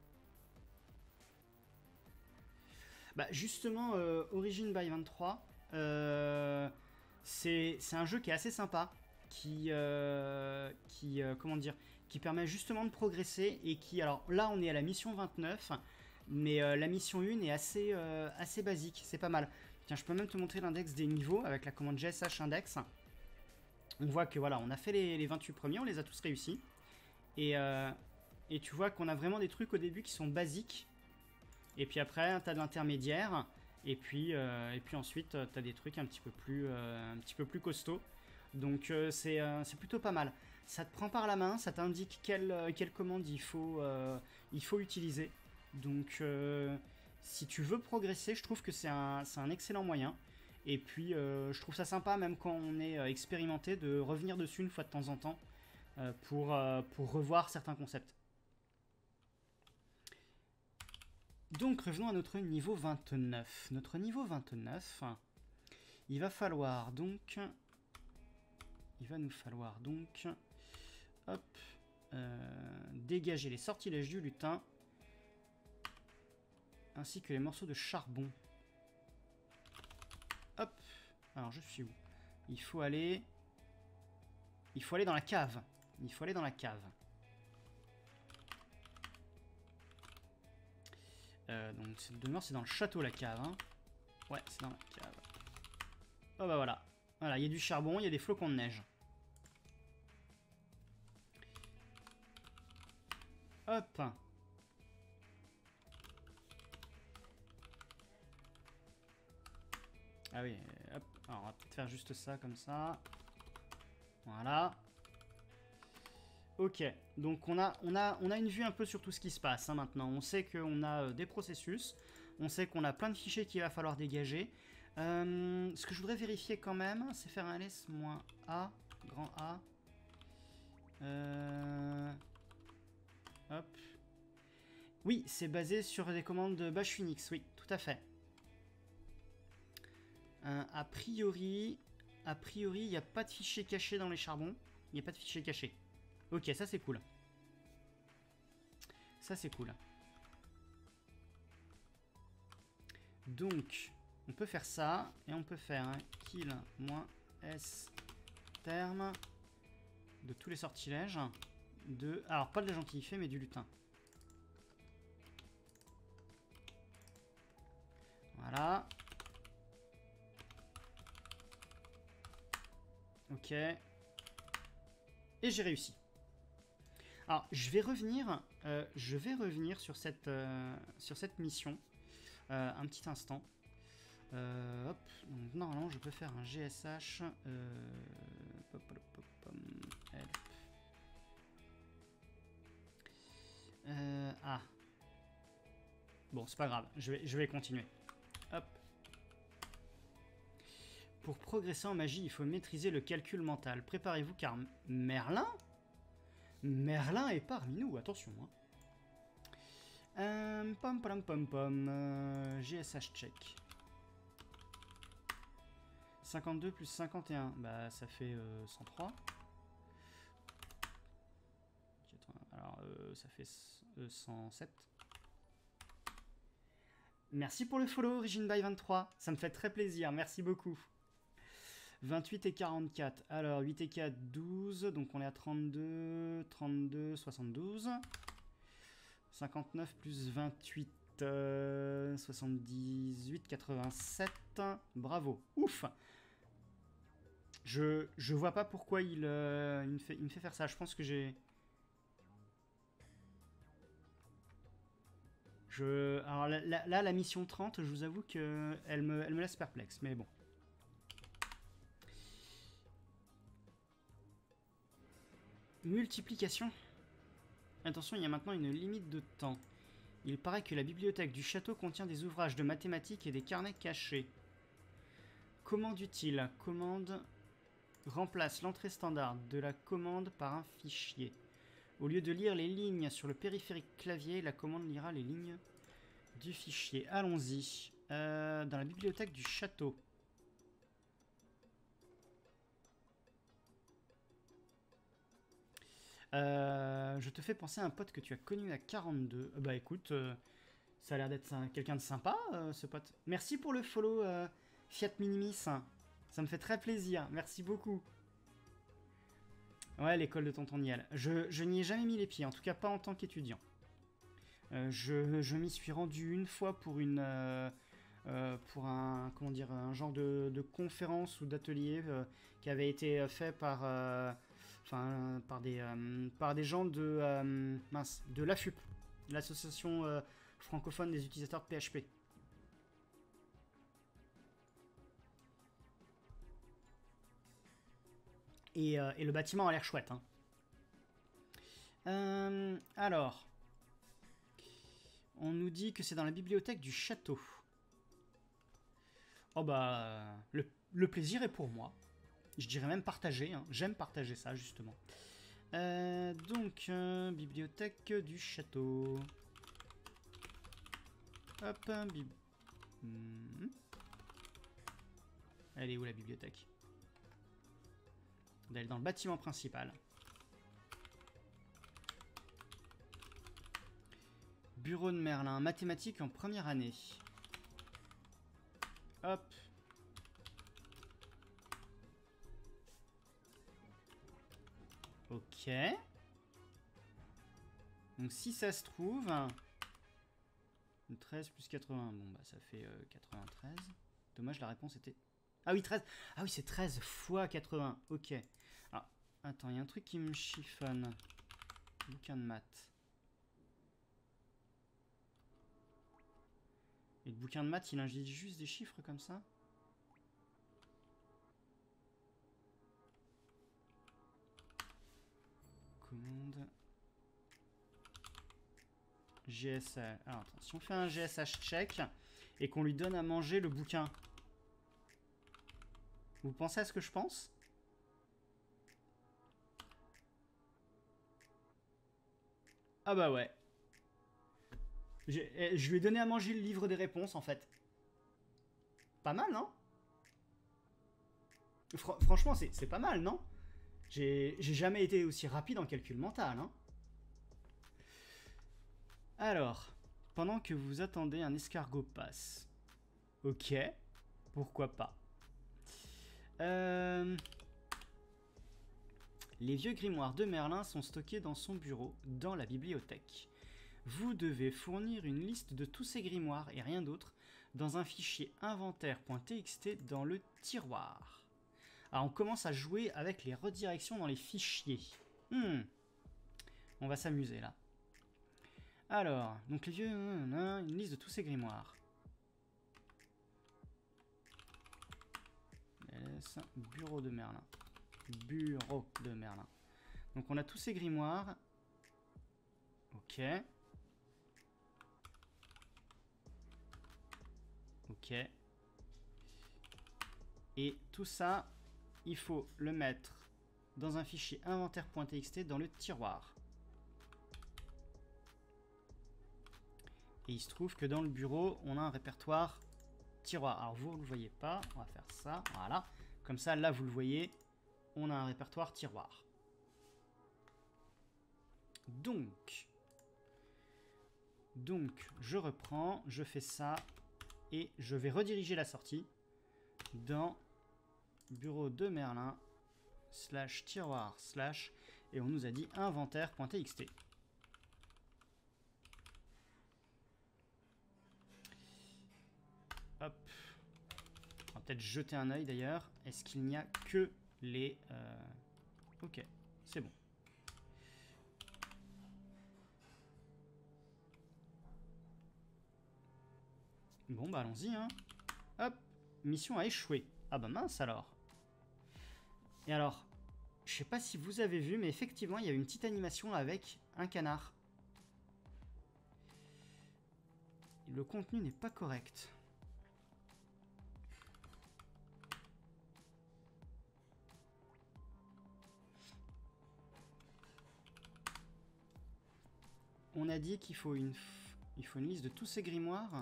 Bah justement, euh, Origin by vingt-trois, euh, c'est un jeu qui est assez sympa, qui, euh, qui euh, comment dire, qui permet justement de progresser et qui, alors là on est à la mission vingt-neuf, mais euh, la mission un est assez, euh, assez basique, c'est pas mal. Tiens, je peux même te montrer l'index des niveaux avec la commande G S H index. On voit que voilà, on a fait les, les vingt-huit premiers, on les a tous réussis. Et, euh, et tu vois qu'on a vraiment des trucs au début qui sont basiques. Et puis après, tu as de l'intermédiaire. Et puis, euh, et puis ensuite, tu as des trucs un petit peu plus, euh, un petit peu plus costauds. Donc euh, c'est euh, plutôt pas mal. Ça te prend par la main, ça t'indique quelle, quelle commande il faut, euh, il faut utiliser. Donc euh, si tu veux progresser, je trouve que c'est un, un excellent moyen. Et puis euh, je trouve ça sympa, même quand on est expérimenté, de revenir dessus une fois de temps en temps euh, pour, euh, pour revoir certains concepts. Donc revenons à notre niveau vingt-neuf. Notre niveau vingt-neuf, il va falloir donc... Il va nous falloir donc... Hop, euh, dégager les sortilèges du lutin, ainsi que les morceaux de charbon. Hop, alors je suis où? Il faut aller... Il faut aller dans la cave. Il faut aller dans la cave. Euh, donc de mémoire c'est dans le château la cave. Hein. Ouais, c'est dans la cave. Oh bah voilà. Voilà, il y a du charbon, il y a des flocons de neige. Hop. Ah oui, hop. Alors on va peut-être faire juste ça comme ça. Voilà. Ok, donc on a, on, a, on a une vue un peu sur tout ce qui se passe hein, maintenant. On sait qu'on a euh, des processus, on sait qu'on a plein de fichiers qu'il va falloir dégager. Euh, ce que je voudrais vérifier quand même, c'est faire un ls-a, grand A. Euh, hop. Oui, c'est basé sur des commandes de bash Unix, oui, tout à fait. Euh, a priori, a priori, il n'y a pas de fichier caché dans les charbons. Il n'y a pas de fichier caché. Ok, ça c'est cool. Ça c'est cool. Donc, on peut faire ça. Et on peut faire un kill moins s terme de tous les sortilèges. De, alors, pas de la gentille fée, mais du lutin. Voilà. Ok. Et j'ai réussi. Alors, je vais revenir, euh, je vais revenir sur cette, euh, sur cette mission euh, un petit instant. Euh, hop, donc normalement je peux faire un G S H. Euh, pop, pop, pop, pop, help. Euh, ah. Bon, c'est pas grave, je vais, je vais continuer. Hop. Pour progresser en magie, il faut maîtriser le calcul mental. Préparez-vous car Merlin Merlin est parmi nous, attention. Hein. Euh, pom pom pom pom. Euh, G S H check. cinquante-deux plus cinquante et un. Bah, ça fait euh, cent trois. Alors, euh, ça fait euh, cent sept. Merci pour le follow, Origin by vingt-trois. Ça me fait très plaisir. Merci beaucoup. vingt-huit et quarante-quatre. Alors, huit et quatre, douze. Donc, on est à trente-deux, trente-deux, soixante-douze. cinquante-neuf plus vingt-huit, euh, soixante-dix-huit, quatre-vingt-sept. Bravo. Ouf. Je, je vois pas pourquoi il, euh, il, me fait, il me fait faire ça. Je pense que j'ai... Je... Alors là, là, là, la mission trente, je vous avoue qu'elle me, elle me laisse perplexe. Mais bon. Multiplication. Attention, il y a maintenant une limite de temps. Il paraît que la bibliothèque du château contient des ouvrages de mathématiques et des carnets cachés. Commande utile. Commande remplace l'entrée standard de la commande par un fichier. Au lieu de lire les lignes sur le périphérique clavier, la commande lira les lignes du fichier. Allons-y. Euh, dans la bibliothèque du château. Euh, je te fais penser à un pote que tu as connu à quarante-deux. Euh, bah écoute, euh, ça a l'air d'être quelqu'un de sympa, euh, ce pote. Merci pour le follow, euh, Fiat Minimis. Ça me fait très plaisir. Merci beaucoup. Ouais, l'école de Tonton Niel. Je, je n'y ai jamais mis les pieds, en tout cas pas en tant qu'étudiant. Euh, je je m'y suis rendu une fois pour une... Euh, euh, pour un, comment dire, un genre de, de conférence ou d'atelier euh, qui avait été fait par... Euh, Enfin, par des, euh, par des gens de, euh, mince, de l'A F U P, l'association euh, francophone des utilisateurs de P H P. Et, euh, et le bâtiment a l'air chouette. Hein. Euh, alors, on nous dit que c'est dans la bibliothèque du château. Oh bah, le, le plaisir est pour moi. Je dirais même partager, hein. J'aime partager ça justement. Euh, donc, euh, bibliothèque du château. Hop, bib... Hmm. Elle est où la bibliothèque? Elle est dans le bâtiment principal. Bureau de Merlin, mathématiques en première année. Hop. Ok. Donc si ça se trouve... treize plus quatre-vingts, bon bah ça fait euh, quatre-vingt-treize. Dommage, la réponse était... Ah oui, treize. Ah oui, c'est treize fois quatre-vingts. Ok. Ah, attends, il y a un truc qui me chiffonne. Bouquin de maths. Et le bouquin de maths, il indique juste des chiffres comme ça. Commande. G S H. Alors, attends, si on fait un G S H check et qu'on lui donne à manger le bouquin, vous pensez à ce que je pense? Ah bah ouais. Je lui ai donné à manger le livre des réponses, en fait. Pas mal, non? Fr Franchement, c'est pas mal, non? J'ai jamais été aussi rapide en calcul mental, hein. Alors, pendant que vous attendez, un escargot passe. Ok, pourquoi pas. Euh... Les vieux grimoires de Merlin sont stockés dans son bureau, dans la bibliothèque. Vous devez fournir une liste de tous ces grimoires et rien d'autre dans un fichier inventaire.txt dans le tiroir. Alors on commence à jouer avec les redirections dans les fichiers. Hmm. On va s'amuser là. Alors, donc les vieux... Une liste de tous ces grimoires. Bureau de Merlin. Bureau de Merlin. Donc on a tous ces grimoires. Ok. Ok. Et tout ça, il faut le mettre dans un fichier inventaire.txt dans le tiroir. Et il se trouve que dans le bureau, on a un répertoire tiroir. Alors vous ne le voyez pas, on va faire ça, voilà. Comme ça, là, vous le voyez, on a un répertoire tiroir. Donc, donc, je reprends, je fais ça, et je vais rediriger la sortie dans bureau de Merlin, slash tiroir, slash, et on nous a dit inventaire.txt. Hop. On va peut-être jeter un œil d'ailleurs. Est-ce qu'il n'y a que les... Euh... Ok, c'est bon. Bon, bah allons-y, hein. Hop, mission a échoué. Ah bah mince alors. Et alors, je sais pas si vous avez vu, mais effectivement, il y a une petite animation avec un canard. Le contenu n'est pas correct. On a dit qu'il faut une, il faut une liste de tous ces grimoires.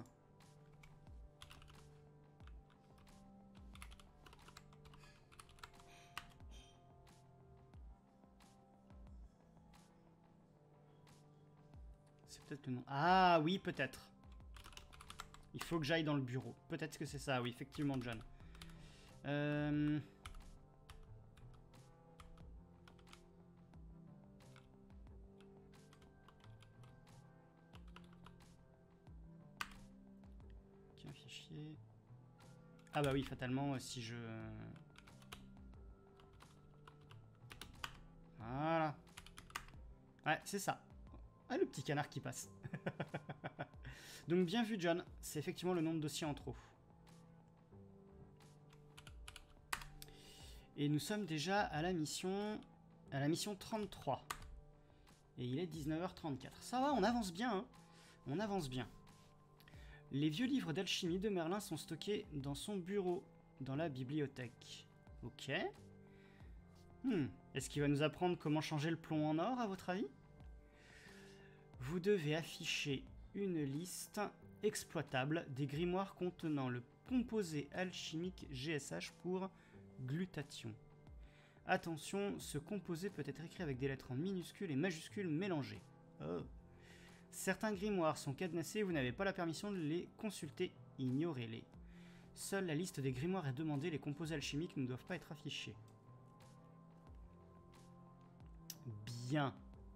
C'est peut-être le nom. Ah oui, peut-être. Il faut que j'aille dans le bureau. Peut-être que c'est ça, oui, effectivement, John. Euh... Tiens, fichier. Ah bah oui, fatalement, si je... Voilà. Ouais, c'est ça. Ah, le petit canard qui passe. Donc bien vu, John. C'est effectivement le nom de dossier en trop. Et nous sommes déjà à la mission... À la mission trente-trois. Et il est dix-neuf heures trente-quatre. Ça va, on avance bien, hein. On avance bien. Les vieux livres d'alchimie de Merlin sont stockés dans son bureau, dans la bibliothèque. Ok. Hmm. Est-ce qu'il va nous apprendre comment changer le plomb en or, à votre avis? Vous devez afficher une liste exploitable des grimoires contenant le composé alchimique G S H pour glutathion. Attention, ce composé peut être écrit avec des lettres en minuscules et majuscules mélangées. Oh. Certains grimoires sont cadenassés et vous n'avez pas la permission de les consulter. Ignorez-les. Seule la liste des grimoires est demandée, les composés alchimiques ne doivent pas être affichés. Bien.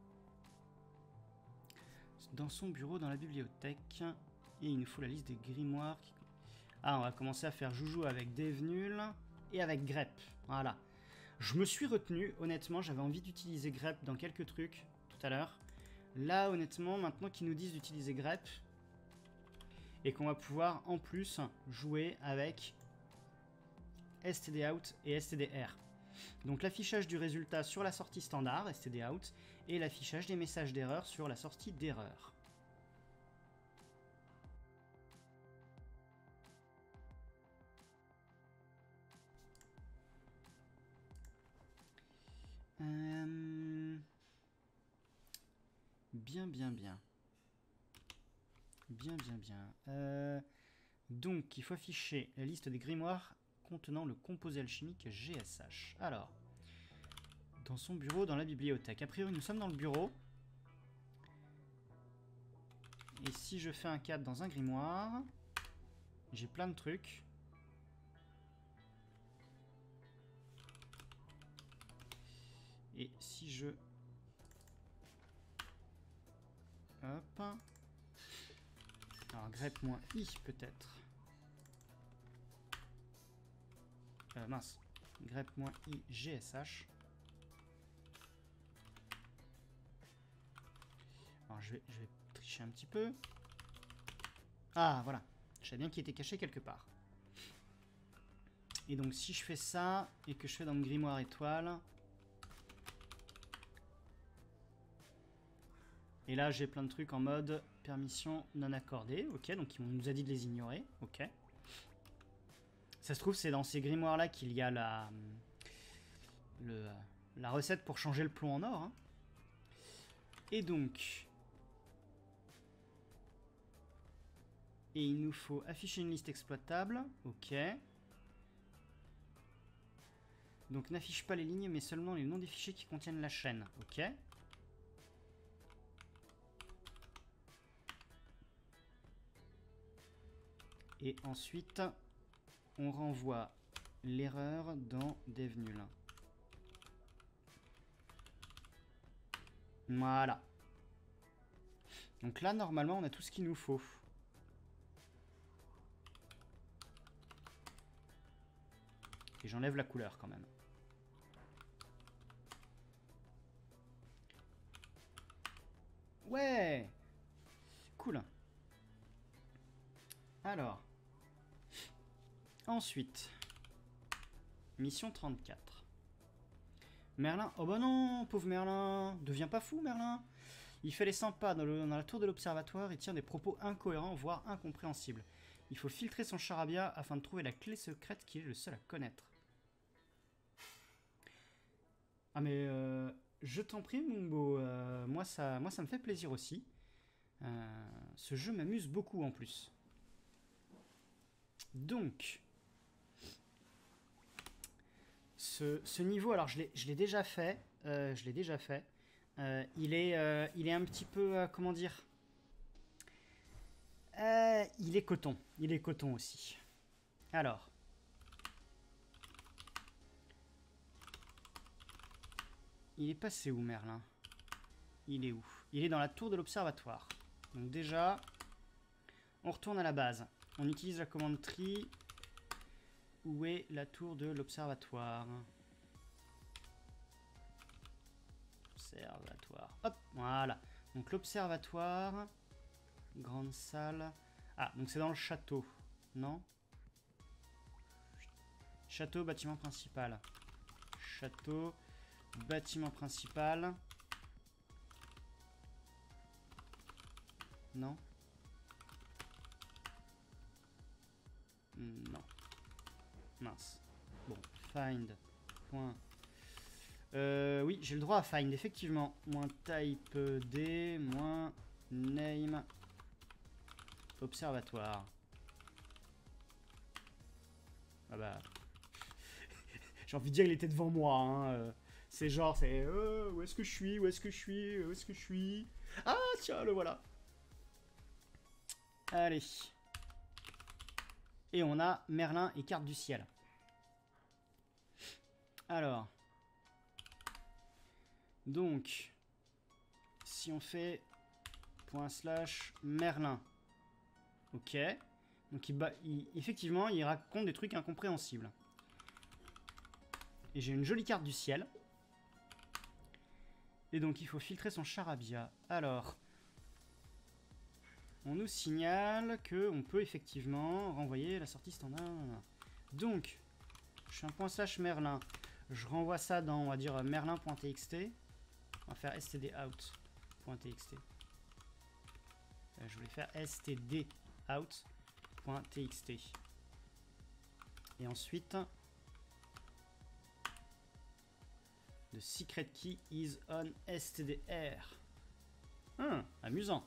Dans son bureau, dans la bibliothèque. Et il nous faut la liste des grimoires. Qui... Ah, on va commencer à faire joujou avec Devenul et avec Grep. Voilà. Je me suis retenu, honnêtement, j'avais envie d'utiliser Grep dans quelques trucs tout à l'heure. Là, honnêtement, maintenant qu'ils nous disent d'utiliser Grep, et qu'on va pouvoir en plus jouer avec S T D out et S T D R. Donc l'affichage du résultat sur la sortie standard, S T D out, et l'affichage des messages d'erreur sur la sortie d'erreur. Euh... Bien, bien, bien. Bien, bien, bien. Euh... Donc, il faut afficher la liste des grimoires contenant le composé alchimique G S H. Alors, dans son bureau, dans la bibliothèque. A priori, nous sommes dans le bureau. Et si je fais un cadre dans un grimoire, j'ai plein de trucs. Et si je... Hop. Alors, grep-i peut-être. Euh, mince. Grep-i G S H. Alors, je vais, je vais tricher un petit peu. Ah, voilà. Je savais bien qu'il était caché quelque part. Et donc, si je fais ça, et que je fais dans le grimoire étoile... Et là, j'ai plein de trucs en mode permission non accordée. Ok, donc on nous a dit de les ignorer. Ok. Ça se trouve, c'est dans ces grimoires-là qu'il y a la, le, la recette pour changer le plomb en or. Hein. Et donc... Et il nous faut afficher une liste exploitable. Ok. Donc n'affiche pas les lignes, mais seulement les noms des fichiers qui contiennent la chaîne. Ok. Et ensuite, on renvoie l'erreur dans Devenul. Voilà. Donc là, normalement, on a tout ce qu'il nous faut. Et j'enlève la couleur quand même. Ouais! Cool. Alors... Ensuite, mission trente-quatre. Merlin, oh bah non, pauvre Merlin, deviens pas fou Merlin. Il fait les cent pas dans, le, dans la tour de l'observatoire et tient des propos incohérents, voire incompréhensibles. Il faut filtrer son charabia afin de trouver la clé secrète qu'il est le seul à connaître. Ah mais, euh, je t'en prie Mumbo, euh, moi, ça, moi ça me fait plaisir aussi. Euh, ce jeu m'amuse beaucoup en plus. Donc... Ce, ce niveau, alors je l'ai déjà fait, euh, je l'ai déjà fait. Euh, il est, euh, il est un petit peu, euh, comment dire, euh, il est coton, il est coton aussi. Alors, il est passé où Merlin? Il est où? Il est dans la tour de l'observatoire. Donc déjà, on retourne à la base. On utilise la commande tri. Où est la tour de l'observatoire? Observatoire. Hop, voilà. Donc l'observatoire. Grande salle. Ah, donc c'est dans le château. Non? Château, bâtiment principal. Château, bâtiment principal. Non? Non. Mince. Bon, find. Point. Euh, oui, j'ai le droit à find, effectivement. Moins type D, moins name. observatoire. Ah bah... J'ai envie de dire, il était devant moi. Hein. C'est genre, c'est... Euh, où est-ce que je suis? Où est-ce que je suis? Où est-ce que je suis? Ah, tiens, le voilà. Allez. Et on a Merlin et carte du ciel. Alors. Donc. Si on fait... Point slash Merlin. Ok. Donc, il, il, effectivement, il raconte des trucs incompréhensibles. Et j'ai une jolie carte du ciel. Et donc, il faut filtrer son charabia. Alors, on nous signale qu'on peut effectivement renvoyer la sortie standard. Donc, je fais un point slash Merlin. Je renvoie ça dans, on va dire, merlin.txt. On va faire stdout.txt. Je voulais faire stdout.txt. Et ensuite... The secret key is on S T D R. Hum, amusant.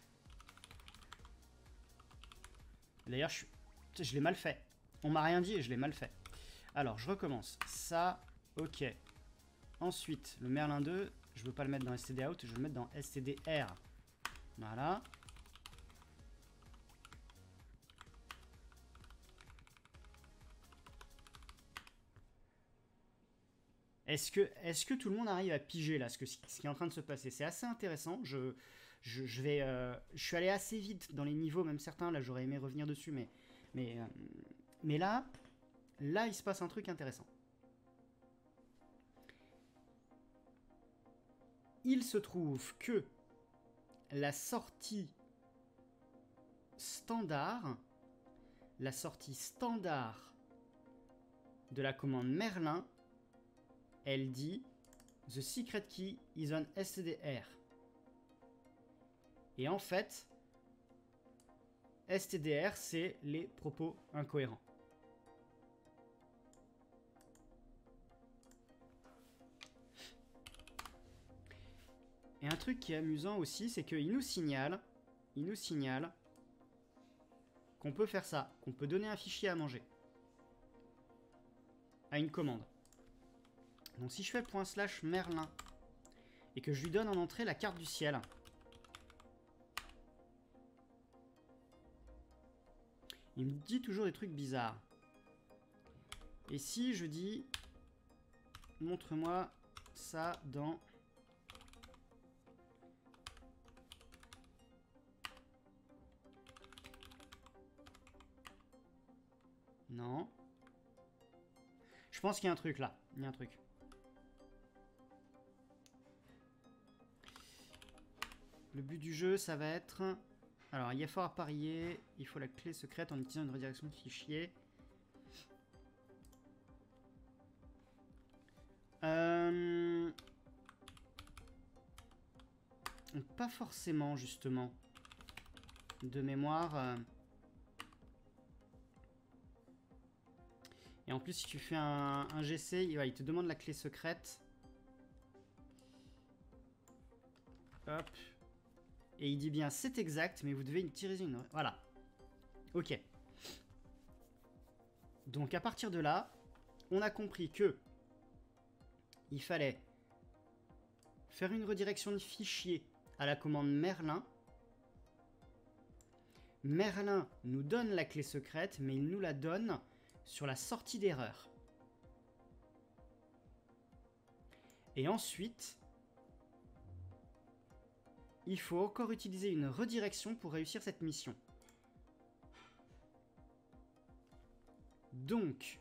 D'ailleurs, je, je l'ai mal fait. On m'a rien dit et je l'ai mal fait. Alors, je recommence. Ça, ok. Ensuite, le Merlin deux, je veux pas le mettre dans stdout, je veux le mettre dans S T D R. Voilà. Est-ce que, est-ce que tout le monde arrive à piger là ce, que, ce qui est en train de se passer? C'est assez intéressant. Je, je, je, vais, euh, je suis allé assez vite dans les niveaux, même certains. Là, j'aurais aimé revenir dessus, mais, mais, euh, mais là, là, il se passe un truc intéressant. Il se trouve que la sortie standard, la sortie standard de la commande Merlin, elle dit The secret key is on S T D R. Et en fait, S T D R, c'est les propos incohérents. Et un truc qui est amusant aussi, c'est qu'il nous signale, il nous signale qu'on peut faire ça, qu'on peut donner un fichier à manger à une commande. Donc si je fais point slash Merlin et que je lui donne en entrée la carte du ciel, il me dit toujours des trucs bizarres. Et si je dis montre-moi ça dans non. Je pense qu'il y a un truc là. Il y a un truc. Le but du jeu, ça va être... Alors, il y a fort à parier. Il faut la clé secrète en utilisant une redirection de fichier. Euh... Pas forcément, justement. De mémoire... Euh... Et en plus, si tu fais un, un G C, il, ouais, il te demande la clé secrète. Hop. Et il dit bien, c'est exact, mais vous devez utiliser une... Voilà. Ok. Donc, à partir de là, on a compris que il fallait faire une redirection de fichier à la commande Merlin. Merlin nous donne la clé secrète, mais il nous la donne sur la sortie d'erreur. Et ensuite, il faut encore utiliser une redirection pour réussir cette mission. Donc,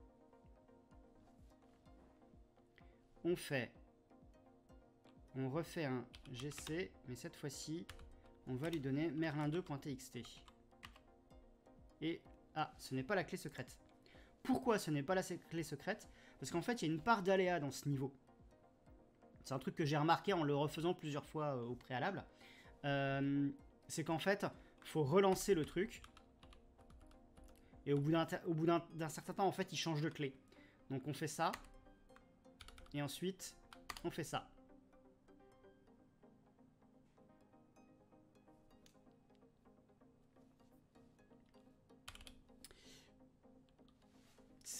on fait, on refait un G C, mais cette fois-ci, on va lui donner merlin deux.txt. Et, ah, ce n'est pas la clé secrète. Pourquoi ce n'est pas la clé secrète? Parce qu'en fait, il y a une part d'aléa dans ce niveau. C'est un truc que j'ai remarqué en le refaisant plusieurs fois euh, au préalable. Euh, c'est qu'en fait, il faut relancer le truc. Et au bout d'un certain temps, en fait, il change de clé. Donc on fait ça. Et ensuite, on fait ça.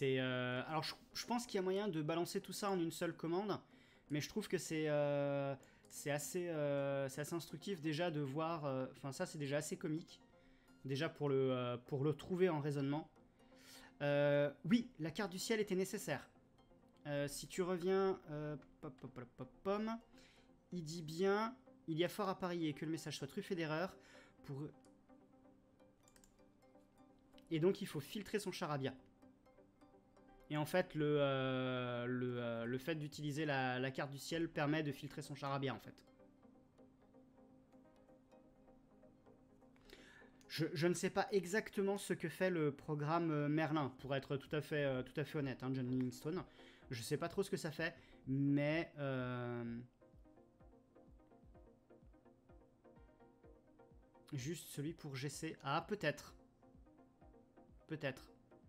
c'est... Euh... Alors, je, je pense qu'il y a moyen de balancer tout ça en une seule commande, mais je trouve que c'est euh... c'est assez, euh... assez instructif déjà de voir... Enfin, euh... ça, c'est déjà assez comique, déjà pour le, euh... pour le trouver en raisonnement. Euh... Oui, la carte du ciel était nécessaire. Euh, si tu reviens... Euh... Pop, pop, pop, pop, pom. Il dit bien... Il y a fort à parier que le message soit truffé d'erreurs pour... Et donc, il faut filtrer son charabia. Et en fait, le, euh, le, euh, le fait d'utiliser la, la carte du ciel permet de filtrer son charabia, en fait. Je, je ne sais pas exactement ce que fait le programme Merlin, pour être tout à fait, euh, tout à fait honnête, hein, John Livingstone. Je ne sais pas trop ce que ça fait, mais... Euh... Juste celui pour G C. Ah, peut-être. Peut-être.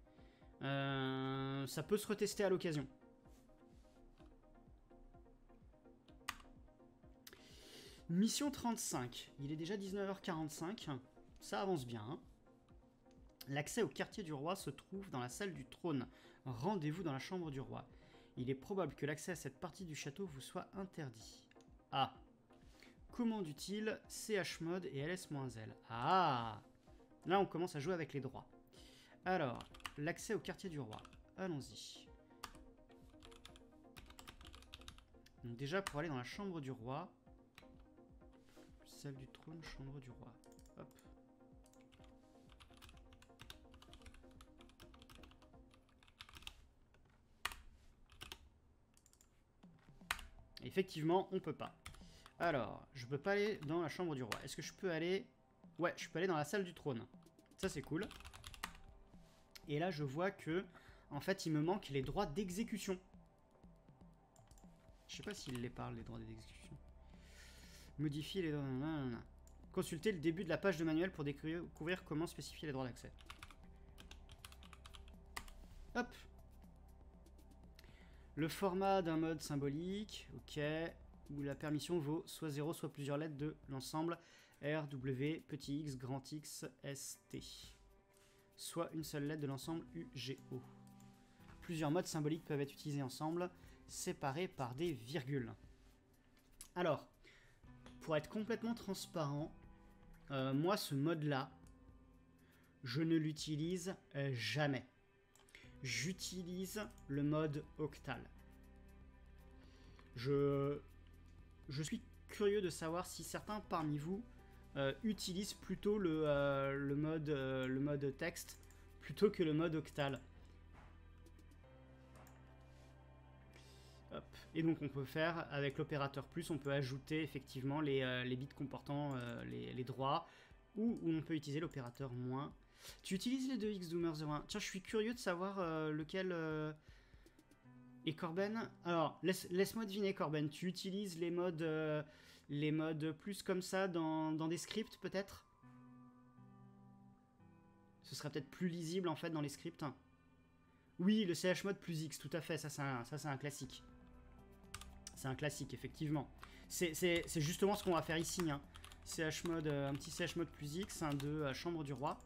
Euh, ça peut se retester à l'occasion. Mission trente-cinq. Il est déjà dix-neuf heures quarante-cinq. Ça avance bien. Hein. L'accès au quartier du roi se trouve dans la salle du trône. Rendez-vous dans la chambre du roi. Il est probable que l'accès à cette partie du château vous soit interdit. Ah. Commande utile, chmod et ls-l. Ah. Là, on commence à jouer avec les droits. Alors, l'accès au quartier du roi. Allons-y. Donc déjà, pour aller dans la chambre du roi... Salle du trône, chambre du roi. Hop. Effectivement, on peut pas. Alors, je peux pas aller dans la chambre du roi. Est-ce que je peux aller... Ouais, je peux aller dans la salle du trône. Ça, c'est cool. Et là, je vois que, en fait, il me manque les droits d'exécution. Je sais pas s'il les parle, les droits d'exécution. Modifier les droits... Consultez le début de la page de manuel pour découvrir comment spécifier les droits d'accès. Hop. Le format d'un mode symbolique. Ok. Où la permission vaut soit zéro, soit plusieurs lettres de l'ensemble R, W, petit x, grand X, S, T. Soit une seule lettre de l'ensemble U, G, O. Plusieurs modes symboliques peuvent être utilisés ensemble, séparés par des virgules. Alors, pour être complètement transparent, euh, moi, ce mode-là, je ne l'utilise euh, jamais. J'utilise le mode octal. Je, je suis curieux de savoir si certains parmi vous euh, utilisent plutôt le, euh, le, mode, euh, le mode texte plutôt que le mode octal. Hop. Et donc on peut faire, avec l'opérateur plus, on peut ajouter effectivement les, euh, les bits comportant euh, les, les droits, ou, ou on peut utiliser l'opérateur moins. Tu utilises les deux x Doomer zéro un. Tiens, je suis curieux de savoir euh, lequel... Euh... Et Corben, alors laisse, laisse-moi deviner Corben, tu utilises les modes, euh, les modes plus comme ça dans, dans des scripts peut-être? Ce sera peut-être plus lisible en fait dans les scripts. Oui, le chmod plus x, tout à fait, ça c'est un, ça, c'est un classique. C'est un classique, effectivement. C'est justement ce qu'on va faire ici. Hein. Chmod, euh, un petit chmod plus x, un de euh, chambre du roi.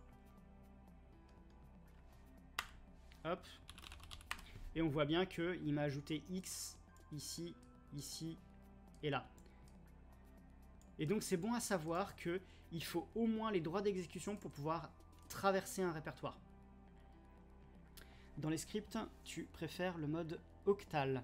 Hop. Et on voit bien qu'il m'a ajouté X ici, ici et là. Et donc c'est bon à savoir qu'il faut au moins les droits d'exécution pour pouvoir traverser un répertoire. Dans les scripts, tu préfères le mode octal.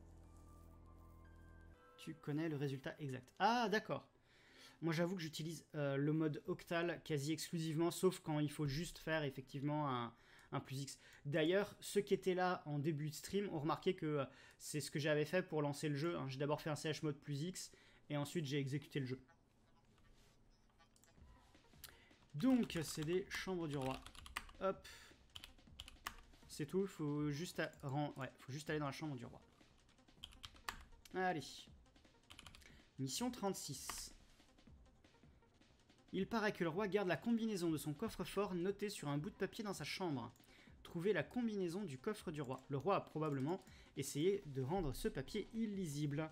Tu connais le résultat exact. Ah d'accord. Moi j'avoue que j'utilise euh, le mode octal quasi exclusivement, sauf quand il faut juste faire effectivement un... un plus X. D'ailleurs, ceux qui étaient là en début de stream ont remarqué que euh, c'est ce que j'avais fait pour lancer le jeu. Hein. J'ai d'abord fait un chmod plus X et ensuite j'ai exécuté le jeu. Donc, c'est des chambres du roi. Hop. C'est tout, il faut juste, à... ouais, faut juste aller dans la chambre du roi. Allez. Mission trente-six. Il paraît que le roi garde la combinaison de son coffre-fort notée sur un bout de papier dans sa chambre. Trouvez la combinaison du coffre du roi. Le roi a probablement essayé de rendre ce papier illisible.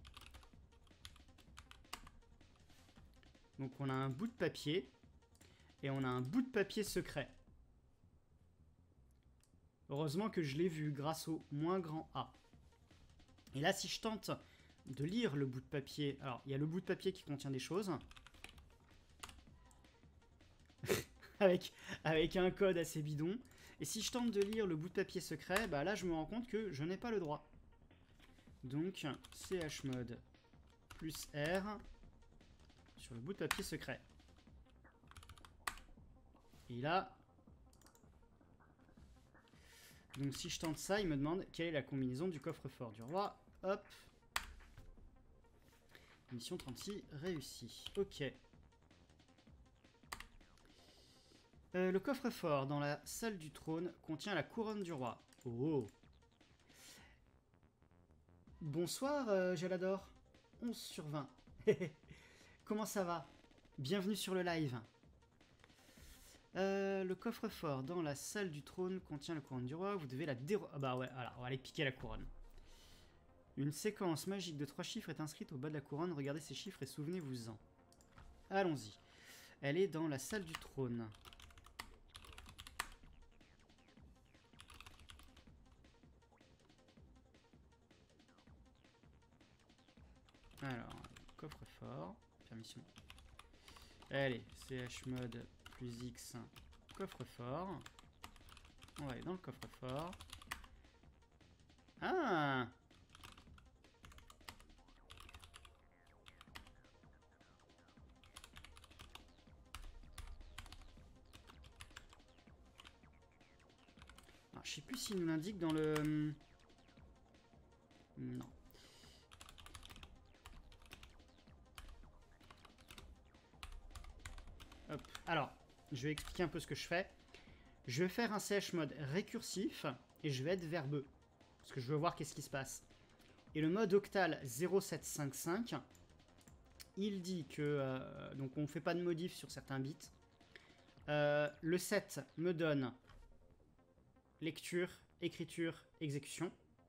Donc on a un bout de papier et on a un bout de papier secret. Heureusement que je l'ai vu grâce au moins grand A. Et là, si je tente de lire le bout de papier... Alors, il y a le bout de papier qui contient des choses. avec, avec un code assez bidon. Et si je tente de lire le bout de papier secret, bah là, je me rends compte que je n'ai pas le droit. Donc, chmod plus R sur le bout de papier secret. Et là... Donc si je tente ça, il me demande quelle est la combinaison du coffre-fort du roi. Hop. Mission trente-six réussie. Ok. Euh, le coffre-fort dans la salle du trône contient la couronne du roi. Oh. Bonsoir, euh, Jalador. onze sur vingt. Comment ça va? Bienvenue sur le live. Euh, le coffre-fort dans la salle du trône contient la couronne du roi. Vous devez la déro... Ah bah ouais, alors on va aller piquer la couronne. Une séquence magique de trois chiffres est inscrite au bas de la couronne. Regardez ces chiffres et souvenez-vous-en. Allons-y. Elle est dans la salle du trône. Alors, coffre-fort. Permission. Allez, chmod plus X, coffre-fort. On va aller dans le coffre-fort. Ah! Alors, je sais plus s'il nous l'indique dans le... Non. Hop. Alors, je vais expliquer un peu ce que je fais. Je vais faire un chmod récursif et je vais être verbeux. Parce que je veux voir qu'est-ce qui se passe. Et le mode octal zéro sept cinq cinq, il dit que... Euh, donc on ne fait pas de modif sur certains bits. Euh, le sept me donne lecture, écriture, exécution.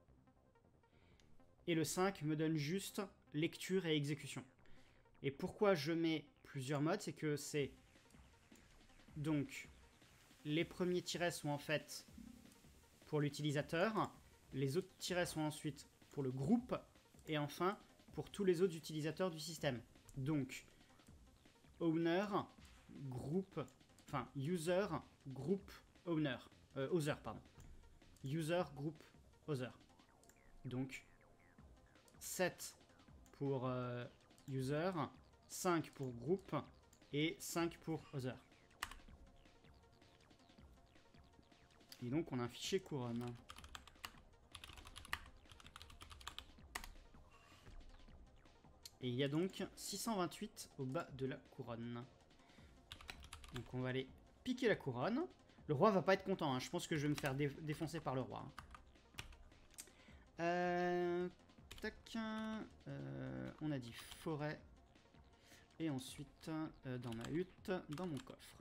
Et le cinq me donne juste lecture et exécution. Et pourquoi je mets plusieurs modes, c'est que c'est... Donc, les premiers tirets sont en fait pour l'utilisateur. Les autres tirets sont ensuite pour le groupe. Et enfin, pour tous les autres utilisateurs du système. Donc, owner, groupe, enfin, user, group, owner. Euh, other, pardon. User, group, other. Donc, sept pour euh, user, cinq pour groupe et cinq pour other. Et donc, on a un fichier couronne. Et il y a donc six cent vingt-huit au bas de la couronne. Donc, on va aller piquer la couronne. Le roi va pas être content. Hein. Je pense que je vais me faire dé défoncer par le roi. Euh, tac. Euh, on a dit forêt. Et ensuite, euh, dans ma hutte, dans mon coffre.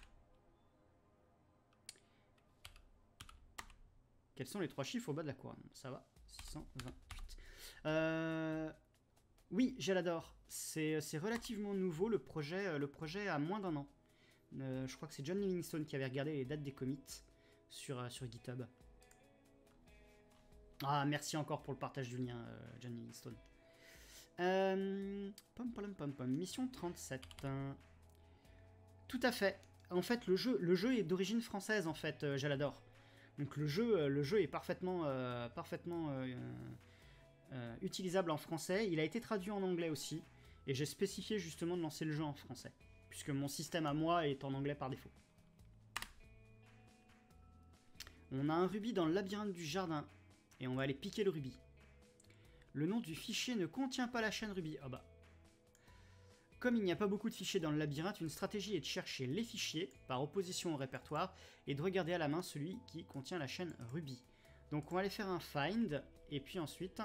Quels sont les trois chiffres au bas de la couronne? Ça va, six cent vingt-huit. Euh, oui, Jalador, c'est relativement nouveau. Le projet, le projet a moins d'un an. Euh, je crois que c'est John Livingstone qui avait regardé les dates des commits sur, euh, sur GitHub. Ah, merci encore pour le partage du lien, euh, John Livingstone. Euh, pom, pom, pom, pom, mission trente-sept. Tout à fait. En fait, le jeu, le jeu est d'origine française, en fait, euh, Jalador. Donc le jeu, le jeu est parfaitement, euh, parfaitement euh, euh, utilisable en français. Il a été traduit en anglais aussi. Et j'ai spécifié justement de lancer le jeu en français. Puisque mon système à moi est en anglais par défaut. On a un rubis dans le labyrinthe du jardin. Et on va aller piquer le rubis. Le nom du fichier ne contient pas la chaîne rubis. Ah bah. Comme il n'y a pas beaucoup de fichiers dans le labyrinthe, une stratégie est de chercher les fichiers par opposition au répertoire et de regarder à la main celui qui contient la chaîne rubis. Donc on va aller faire un find et puis ensuite,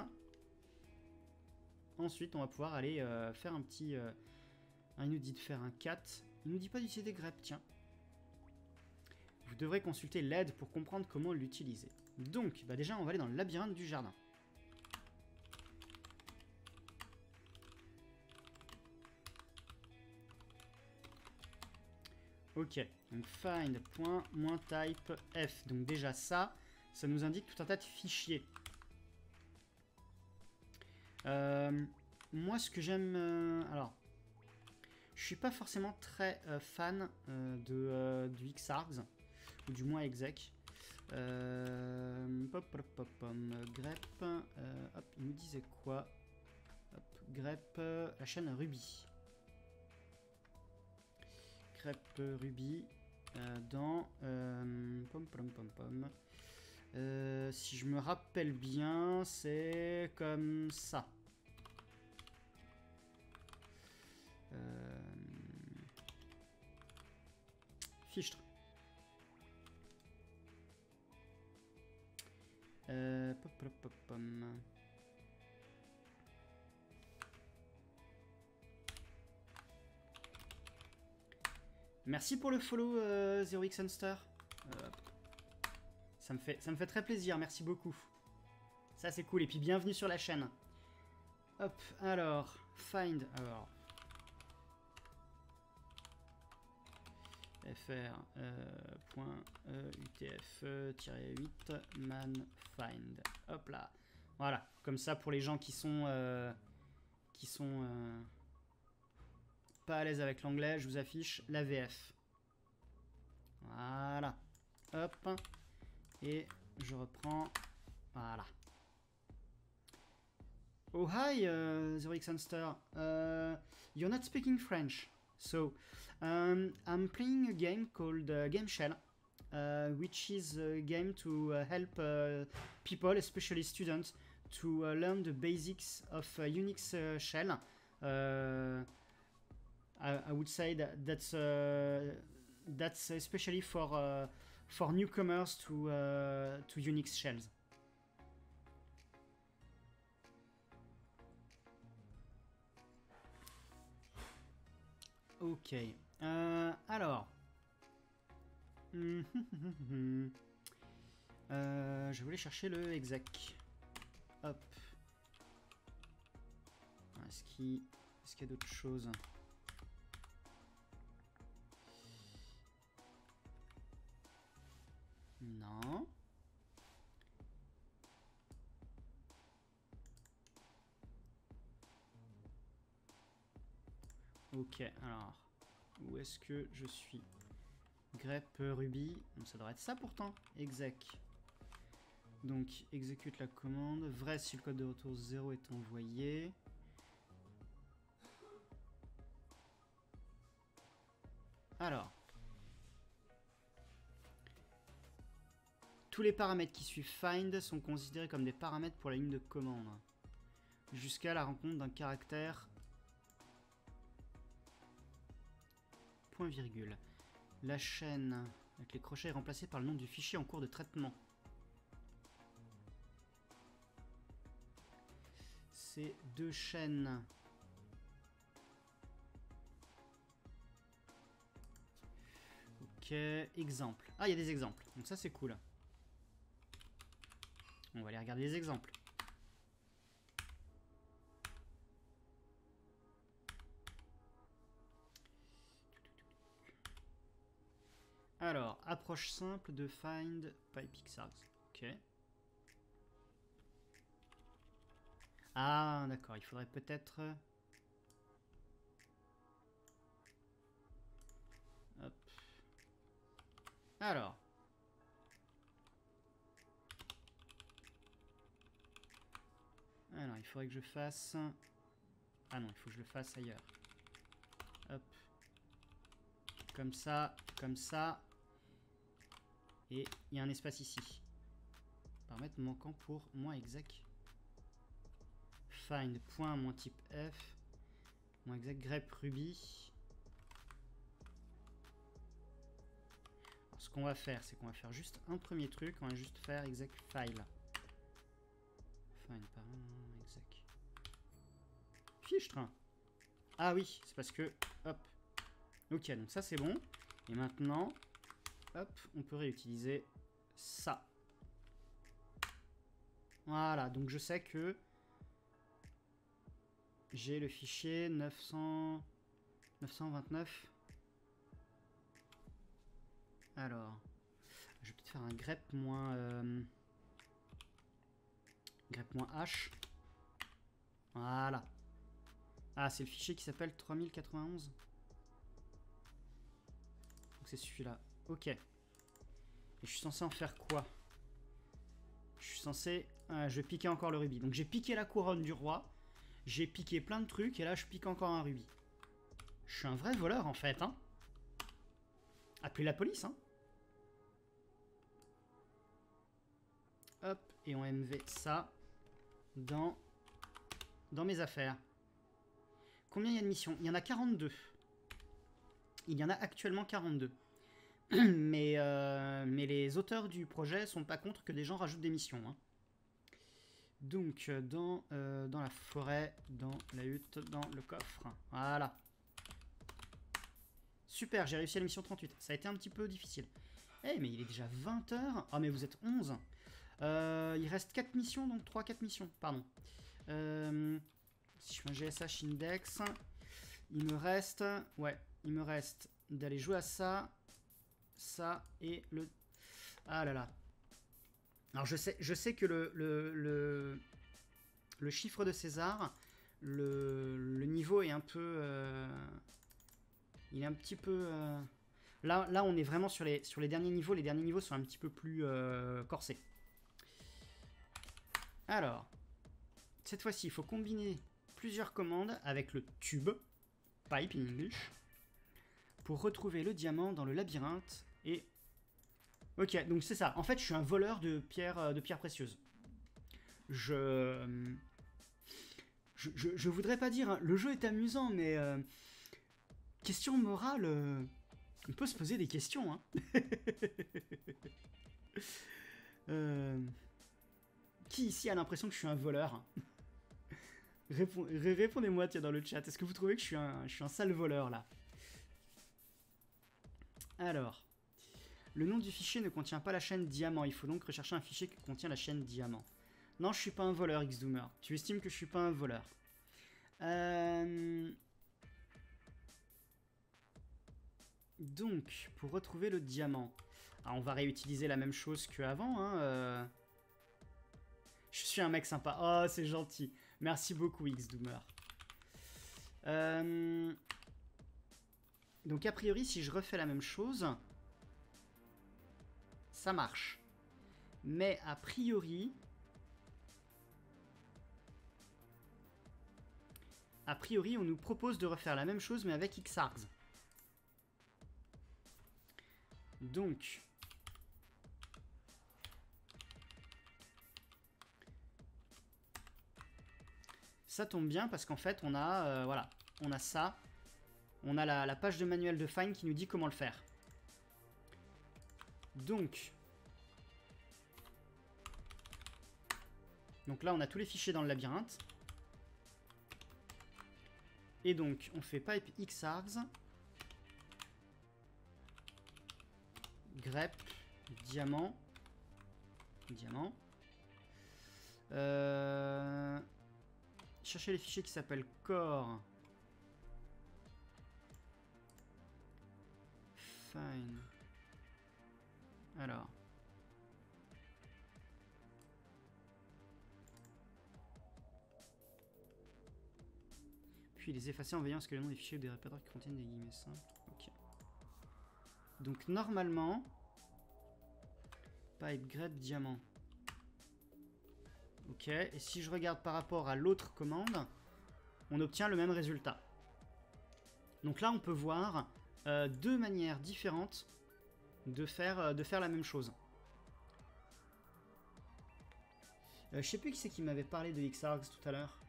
ensuite on va pouvoir aller euh, faire un petit... Euh, il nous dit de faire un cat. Il nous dit pas d'utiliser grep, tiens. Vous devrez consulter l'aide pour comprendre comment l'utiliser. Donc, bah déjà on va aller dans le labyrinthe du jardin. Ok, donc find.type f. Donc déjà ça, ça nous indique tout un tas de fichiers. Euh, moi, ce que j'aime... Euh, alors, je suis pas forcément très euh, fan euh, de, euh, du Xargs, ou du moins exec. Euh, pop, pop, pop, pop, grep, euh, hop, il nous disait quoi? Hop, grep, euh, la chaîne Ruby. Grep Ruby euh, dans euh, pom pom pom pom. Euh, si je me rappelle bien, c'est comme ça. Euh, fichtre. Euh, pop, pop, pop, pom. Merci pour le follow, euh, Zero X Sunster. Euh, ça me fait, ça me fait très plaisir, merci beaucoup. Ça c'est cool, et puis bienvenue sur la chaîne. Hop, alors, find, alors. fr euh, point euh, utf huit man find. Hop là. Voilà, comme ça pour les gens qui sont euh, qui sont euh, pas à l'aise avec l'anglais, je vous affiche la V F. Voilà. Hop. Et je reprends. Voilà. Oh hi, uh, Zero X Sunster. Uh, you're not speaking French, so um, I'm playing a game called uh, Game Shell, uh, which is a game to uh, help uh, people, especially students, to uh, learn the basics of uh, Unix uh, shell. Uh, I, I would say that that's uh, that's especially for uh, for newcomers to uh, to Unix shells. Ok. Euh, alors. euh, je voulais chercher le exec. Hop. Est-ce qu'il est-ce qu'il y a d'autres choses? Non. Ok, alors. Où est-ce que je suis? Grep Ruby. Donc ça devrait être ça pourtant. Exec. Donc exécute la commande. Vrai si le code de retour zéro est envoyé. Alors. Tous les paramètres qui suivent find sont considérés comme des paramètres pour la ligne de commande. Jusqu'à la rencontre d'un caractère point virgule. La chaîne avec les crochets est remplacée par le nom du fichier en cours de traitement. Ces deux chaînes ok, exemple. Ah, il y a des exemples, donc ça c'est cool. On va aller regarder les exemples. Alors, approche simple de find PyPixargs. Ok. Ah, d'accord, il faudrait peut-être... Hop. Alors. Alors, il faudrait que je fasse... Ah non, il faut que je le fasse ailleurs. Hop. Comme ça, comme ça. Et il y a un espace ici. Paramètre manquant pour moins exec. Find point moins type F. Moins exec grep Ruby. Alors, ce qu'on va faire, c'est qu'on va faire juste un premier truc. On va juste faire exec file. Find par exec. Fichtre. Ah oui, c'est parce que... Hop. Ok, donc ça c'est bon. Et maintenant... Hop, on peut réutiliser ça. Voilà, donc je sais que j'ai le fichier neuf cents... neuf cent vingt-neuf. Alors, je vais peut-être faire un grep moins... Euh, grep.h. Voilà. Ah, c'est le fichier qui s'appelle trois mille quatre-vingt-onze. Donc c'est celui-là. Ok. Et je suis censé en faire quoi? Je suis censé... Ah, je vais piquer encore le rubis. Donc j'ai piqué la couronne du roi. J'ai piqué plein de trucs. Et là, je pique encore un rubis. Je suis un vrai voleur, en fait. Hein. Appelez la police. Hein. Hop. Et on M V ça dans, dans mes affaires. Combien il y a de missions? Il y en a quarante-deux. Il y en a actuellement quarante-deux. mais, euh, mais les auteurs du projet sont pas contre que des gens rajoutent des missions. Hein. Donc, dans, euh, dans la forêt, dans la hutte, dans le coffre. Voilà. Super, j'ai réussi à la mission trente-huit. Ça a été un petit peu difficile. Eh, hey, mais il est déjà vingt heures. Ah, mais vous êtes onze. Euh, il reste quatre missions, donc trois quatre missions. Pardon. Euh, si je fais un G S H index, il me reste... Ouais, il me reste d'aller jouer à ça, ça et le... Ah là là. Alors je sais, je sais que le, le, le, le chiffre de César, le, le niveau est un peu... Euh, il est un petit peu... Euh, là, là, on est vraiment sur les, sur les derniers niveaux. Les derniers niveaux sont un petit peu plus euh, corsés. Alors, cette fois-ci, il faut combiner plusieurs commandes avec le tube, pipe in English, pour retrouver le diamant dans le labyrinthe et... Ok, donc c'est ça. En fait, je suis un voleur de pierres de pierres précieuses. Je... Je, je, je voudrais pas dire... Hein, le jeu est amusant, mais... Euh, question morale... Euh, on peut se poser des questions. Hein. euh, qui ici a l'impression que je suis un voleur? Répond, Répondez-moi tiens, dans le chat. Est-ce que vous trouvez que je suis un, je suis un sale voleur, là? Alors... Le nom du fichier ne contient pas la chaîne diamant. Il faut donc rechercher un fichier qui contient la chaîne diamant. Non, je suis pas un voleur, Xdoomer. Tu estimes que je suis pas un voleur. Euh... Donc, pour retrouver le diamant... Ah, on va réutiliser la même chose qu'avant. Hein, euh... Je suis un mec sympa. Oh, c'est gentil. Merci beaucoup, Xdoomer. Euh... Donc, a priori, si je refais la même chose... Ça marche. Mais a priori... A priori, on nous propose de refaire la même chose, mais avec Xargs. Donc... Ça tombe bien parce qu'en fait, on a... Euh, voilà. On a ça. On a la, la page de manuel de Fine qui nous dit comment le faire. Donc, donc là, on a tous les fichiers dans le labyrinthe. Et donc, on fait pipe xargs, grep, diamant, diamant. Euh, chercher les fichiers qui s'appellent core, fine. Alors. Puis les effacer en veillant à ce que le nom des fichiers ou des répertoires qui contiennent des guillemets simples. Ok. Donc normalement, pipe grep diamant. Ok. Et si je regarde par rapport à l'autre commande, on obtient le même résultat. Donc là, on peut voir euh, deux manières différentes de faire, euh, de faire la même chose. Euh, je sais plus qui c'est qui m'avait parlé de Xargs tout à l'heure.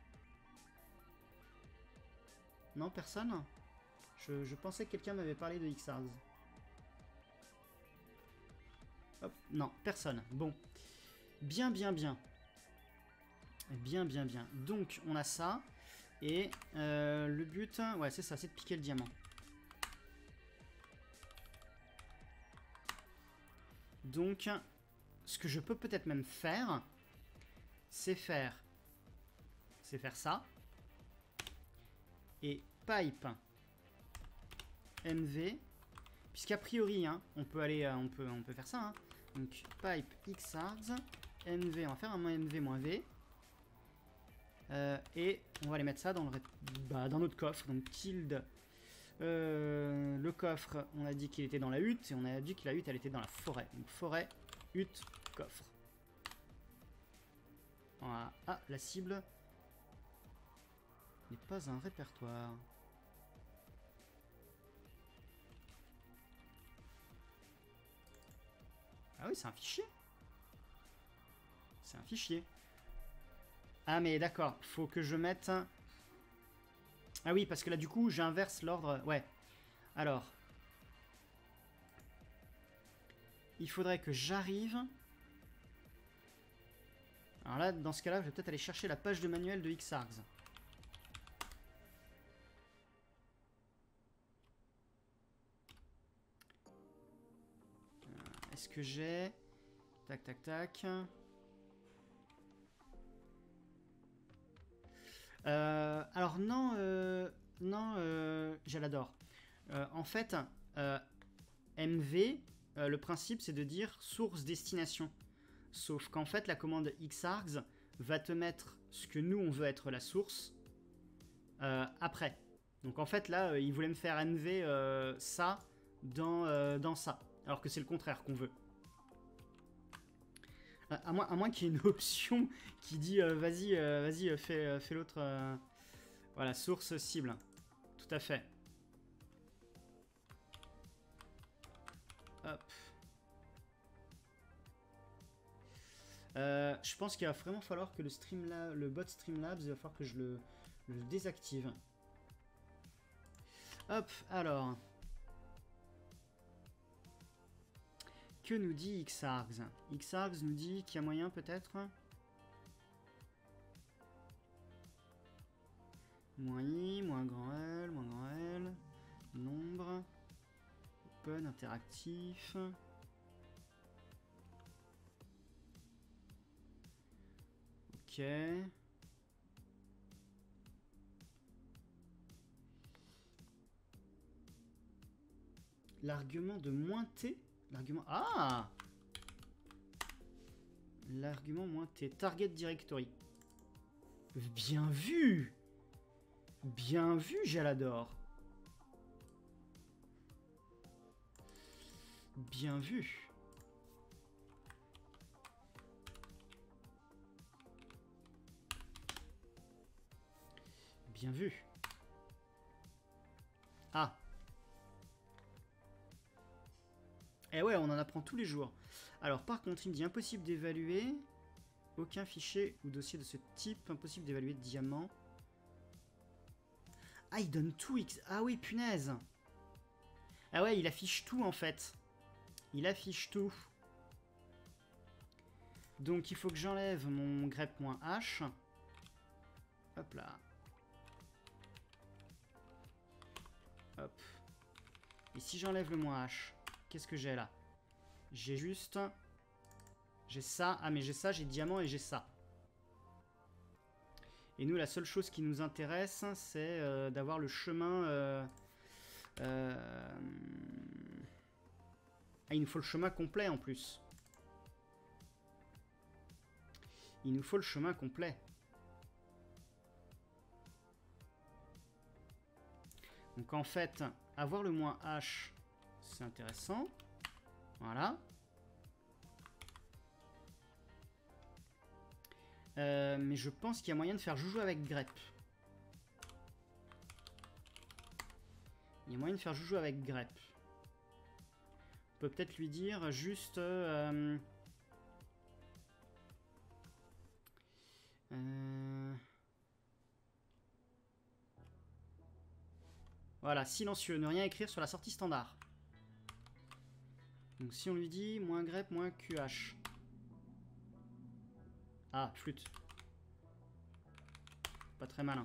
Non, personne? je, je pensais que quelqu'un m'avait parlé de Xargs. Hop, non, personne. Bon. Bien, bien, bien. Bien, bien, bien. Donc, on a ça. Et euh, le but, ouais, c'est ça, c'est de piquer le diamant. Donc, ce que je peux peut-être même faire, c'est faire, c'est faire ça. Et pipe mv, puisqu'a priori, hein, on peut aller, on peut, on peut faire ça. Hein. Donc, pipe xargs, mv, on va faire un mv-v. Euh, et on va aller mettre ça dans, le, bah, dans notre coffre. Donc tilde. Euh, le coffre, on a dit qu'il était dans la hutte. Et on a dit que la hutte, elle était dans la forêt. Donc forêt, hutte, coffre. Voilà. Ah, la cible n'est pas un répertoire. Ah oui, c'est un fichier. C'est un fichier. Ah mais d'accord, faut que je mette... Ah oui, parce que là du coup, j'inverse l'ordre... Ouais. Alors. Il faudrait que j'arrive... Alors là, dans ce cas-là, je vais peut-être aller chercher la page de manuel de Xargs. Est-ce que j'ai... Tac, tac, tac. Euh, alors non, euh, non, euh, j'adore. Euh, en fait, euh, M V, euh, le principe c'est de dire source destination. Sauf qu'en fait, la commande Xargs va te mettre ce que nous on veut être la source euh, après. Donc en fait là, euh, il voulait me faire M V euh, ça dans, euh, dans ça, alors que c'est le contraire qu'on veut. À moins, à moins qu'il y ait une option qui dit euh, vas-y, euh, vas-y, fais, euh, fais l'autre. Euh, voilà, source cible. Tout à fait. Hop. Euh, je pense qu'il va vraiment falloir que le, Streamlab, le bot Streamlabs, il va falloir que je le, le désactive. Hop, alors. Que nous dit Xargs? Xargs nous dit qu'il y a moyen peut-être. Moins I, moins grand L, moins grand L. Nombre. Open, interactif. Ok. L'argument de moins T. L'argument... Ah! L'argument moins T. Target Directory. Bien vu! Bien vu, Jalador. Bien vu. Bien vu. Ah. Eh ouais, on en apprend tous les jours. Alors, par contre, il me dit impossible d'évaluer aucun fichier ou dossier de ce type. Impossible d'évaluer de diamant. Ah, il donne tout X. Ah oui, punaise. Ah ouais, il affiche tout, en fait. Il affiche tout. Donc, il faut que j'enlève mon grep-h. Hop là. Hop. Et si j'enlève le moins H, qu'est-ce que j'ai là? J'ai juste... J'ai ça. Ah, mais j'ai ça, j'ai diamant et j'ai ça. Et nous, la seule chose qui nous intéresse, c'est euh, d'avoir le chemin... Euh, euh... Ah, il nous faut le chemin complet en plus. Il nous faut le chemin complet. Donc en fait, avoir le moins H, c'est intéressant. Voilà. Euh, mais je pense qu'il y a moyen de faire joujou avec grep. Il y a moyen de faire joujou avec grep. On peut peut-être lui dire juste... Euh, euh, voilà, silencieux, ne rien écrire sur la sortie standard. Donc si on lui dit moins grep, moins Q H. Ah, flûte. Pas très malin.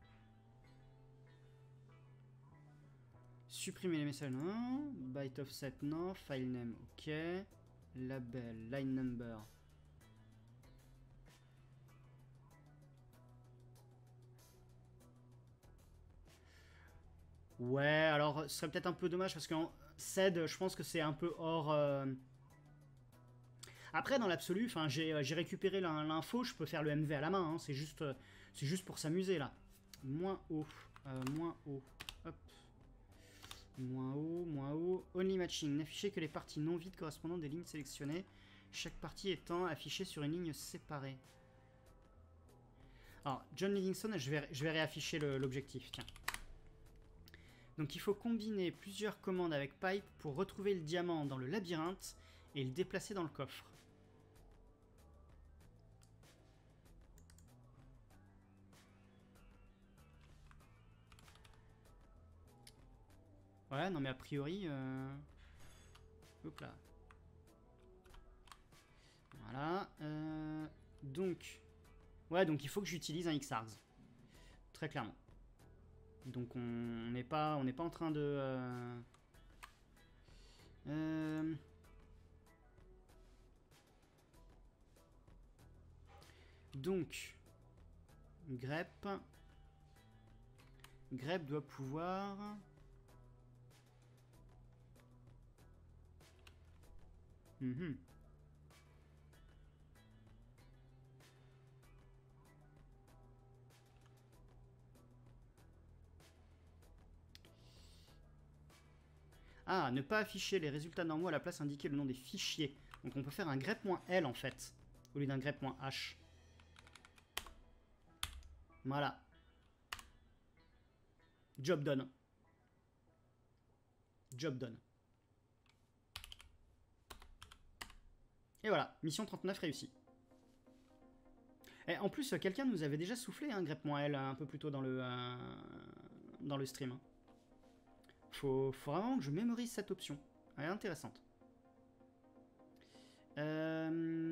Supprimer les messages, non. Byte offset, non. File name, ok. Label, line number. Ouais, alors ce serait peut-être un peu dommage parce qu'en C E D, je pense que c'est un peu hors... Euh... Après, dans l'absolu, j'ai récupéré l'info, je peux faire le M V à la main. Hein, c'est juste, C'est juste pour s'amuser là. Moins haut. Euh, moins haut. Hop. Moins haut, moins haut. Only matching. N'affichez que les parties non vides correspondant des lignes sélectionnées. Chaque partie étant affichée sur une ligne séparée. Alors, John Livingstone, je vais, je vais réafficher l'objectif. Tiens. Donc, il faut combiner plusieurs commandes avec pipe pour retrouver le diamant dans le labyrinthe et le déplacer dans le coffre. Ouais, non mais a priori... Euh... Hop là. Voilà. Euh... Donc... Ouais, donc il faut que j'utilise un X-Args. Très clairement. Donc on n'est pas, on n'est pas en train de... Euh... Euh... Donc... Grep... Grep doit pouvoir... Mm-hmm. Ah, ne pas afficher les résultats normaux à la place indiquer le nom des fichiers. Donc on peut faire un grep-L en fait, au lieu d'un grep-H. Voilà. Job done. Job done. Et voilà, mission trente-neuf réussie. Et en plus, quelqu'un nous avait déjà soufflé un hein, grep-L un peu plus tôt dans le, euh, dans le stream. Faut, faut vraiment que je mémorise cette option. Elle est intéressante. Euh...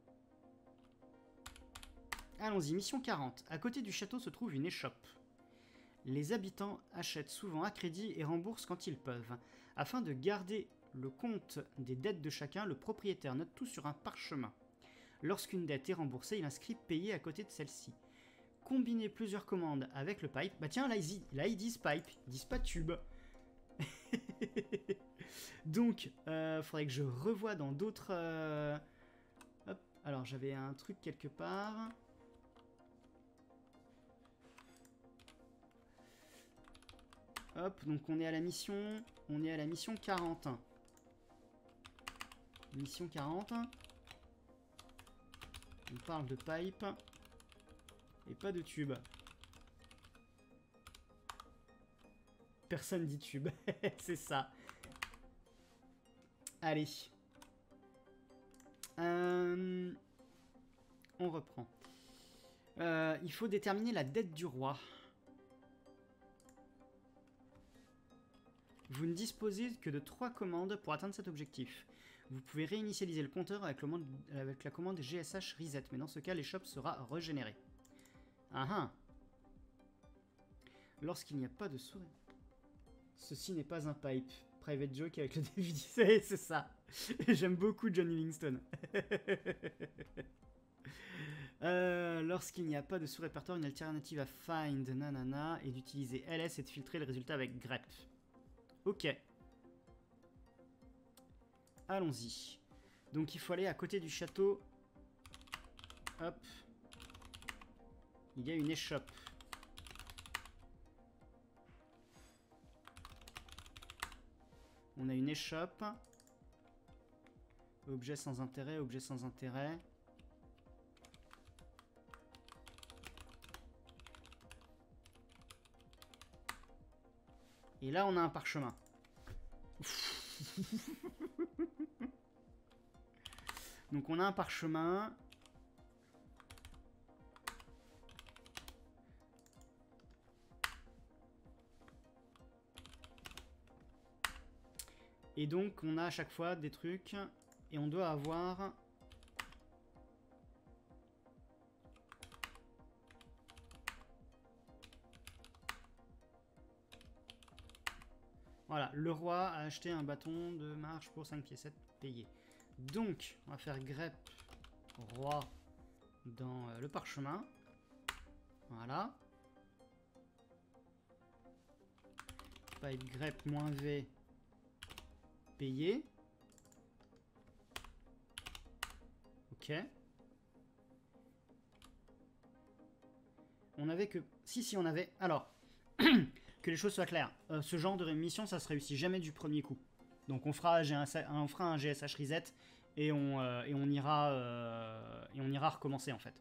Allons-y, mission quarante. À côté du château se trouve une échoppe. Les habitants achètent souvent à crédit et remboursent quand ils peuvent. Afin de garder le compte des dettes de chacun, le propriétaire note tout sur un parchemin. Lorsqu'une dette est remboursée, il inscrit payé à côté de celle-ci. Combiner plusieurs commandes avec le pipe. Bah tiens, là ils, là, ils disent pipe, ils disent pas tube. Donc, euh, faudrait que je revoie dans d'autres... Euh... Hop, alors j'avais un truc quelque part. Hop, donc on est à la mission... On est à la mission quarante. Mission quarante. On parle de pipe. Et pas de tube. Personne dit tube. C'est ça. Allez. Euh, on reprend. Euh, il faut déterminer la dette du roi. Vous ne disposez que de trois commandes pour atteindre cet objectif. Vous pouvez réinitialiser le compteur avec, le monde, avec la commande G S H Reset, mais dans ce cas, l'échoppe sera régénérée. Ah ah. Lorsqu'il n'y a pas de souris. Ceci n'est pas un pipe. Private joke avec le début du... C'est ça. J'aime beaucoup Johnny Livingstone. euh, Lorsqu'il n'y a pas de sous-répertoire, une alternative à find nanana est d'utiliser L S et de filtrer le résultat avec grep. Ok. Allons-y. Donc il faut aller à côté du château. Hop. Il y a une échoppe. On a une échoppe. Objet sans intérêt, objet sans intérêt. Et là, on a un parchemin. Donc on a un parchemin. Et donc on a à chaque fois des trucs. Et on doit avoir... Voilà, le roi a acheté un bâton de marche pour cinq piécettes payées. Donc, on va faire grep roi dans euh, le parchemin. Voilà. Pipe grep moins V payé. Ok. on avait que... Si, si, on avait... Alors, que les choses soient claires. Euh, ce genre de mission, ça se réussit jamais du premier coup. Donc on fera, un, on fera un G S H reset et on, euh, et on, ira, euh, et on ira recommencer en fait.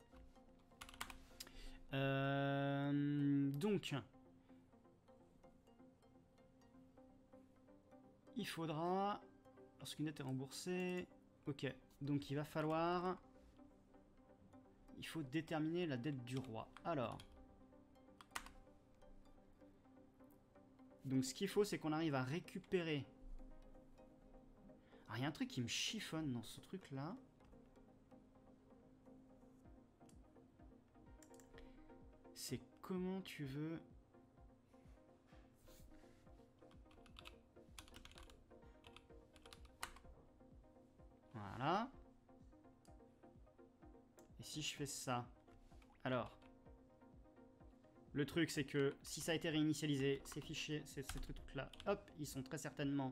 Euh, donc... Il faudra... Lorsqu'une dette est remboursée... Ok, donc il va falloir... Il faut déterminer la dette du roi. Alors... Donc ce qu'il faut, c'est qu'on arrive à récupérer... Alors il y a un truc qui me chiffonne dans ce truc-là. C'est comment tu veux... Voilà. Et si je fais ça? Alors... Le truc, c'est que si ça a été réinitialisé, ces fichiers, ces, ces trucs-là, hop, ils sont très certainement...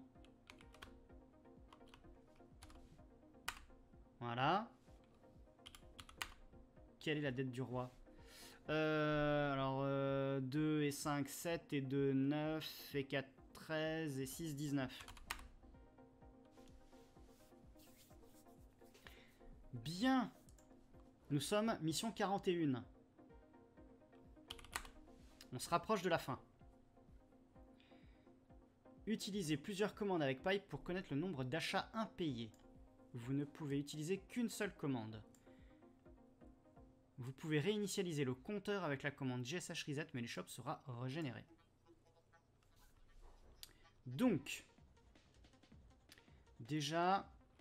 Voilà. Quelle est la dette du roi? euh, Alors, euh, deux et cinq, sept, et deux, neuf, et quatre, treize, et six, dix-neuf. Bien. Nous sommes mission quarante et un. On se rapproche de la fin. Utilisez plusieurs commandes avec Pipe pour connaître le nombre d'achats impayés. Vous ne pouvez utiliser qu'une seule commande. Vous pouvez réinitialiser le compteur avec la commande G S H reset, mais l'eShop sera régénéré. Donc, déjà,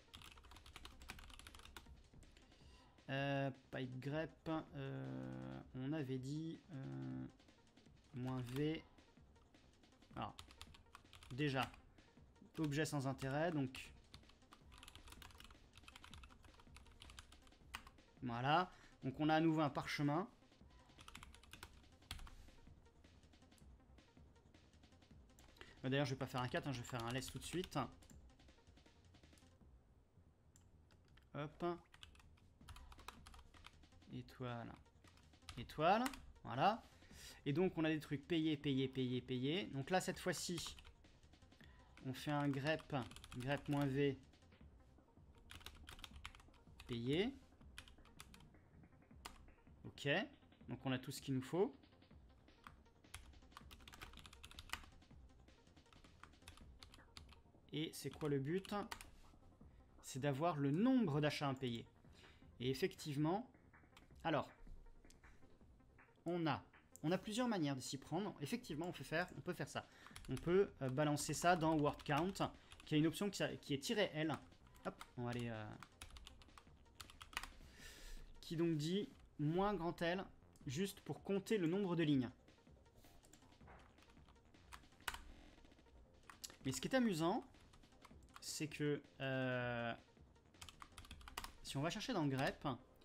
euh, Pipe grep, euh, on avait dit euh, moins V. Alors, déjà, objet sans intérêt, donc voilà. Donc on a à nouveau un parchemin. D'ailleurs, je vais pas faire un quatre, hein, je vais faire un laisse tout de suite. Hop. Étoile. Étoile. Voilà. Et donc on a des trucs payés, payés, payés, payés. Donc là, cette fois-ci, on fait un grep, grep-v, payé. Ok, donc on a tout ce qu'il nous faut. Et c'est quoi le but? C'est d'avoir le nombre d'achats impayés. Et effectivement, alors, on a, on a plusieurs manières de s'y prendre. Effectivement, on peut faire, on peut faire ça. On peut euh, balancer ça dans word count, qui a une option qui, qui est -L. Hop, on va aller... Euh, qui donc dit... moins grand L, juste pour compter le nombre de lignes. Mais ce qui est amusant, c'est que euh, si on va chercher dans le grep,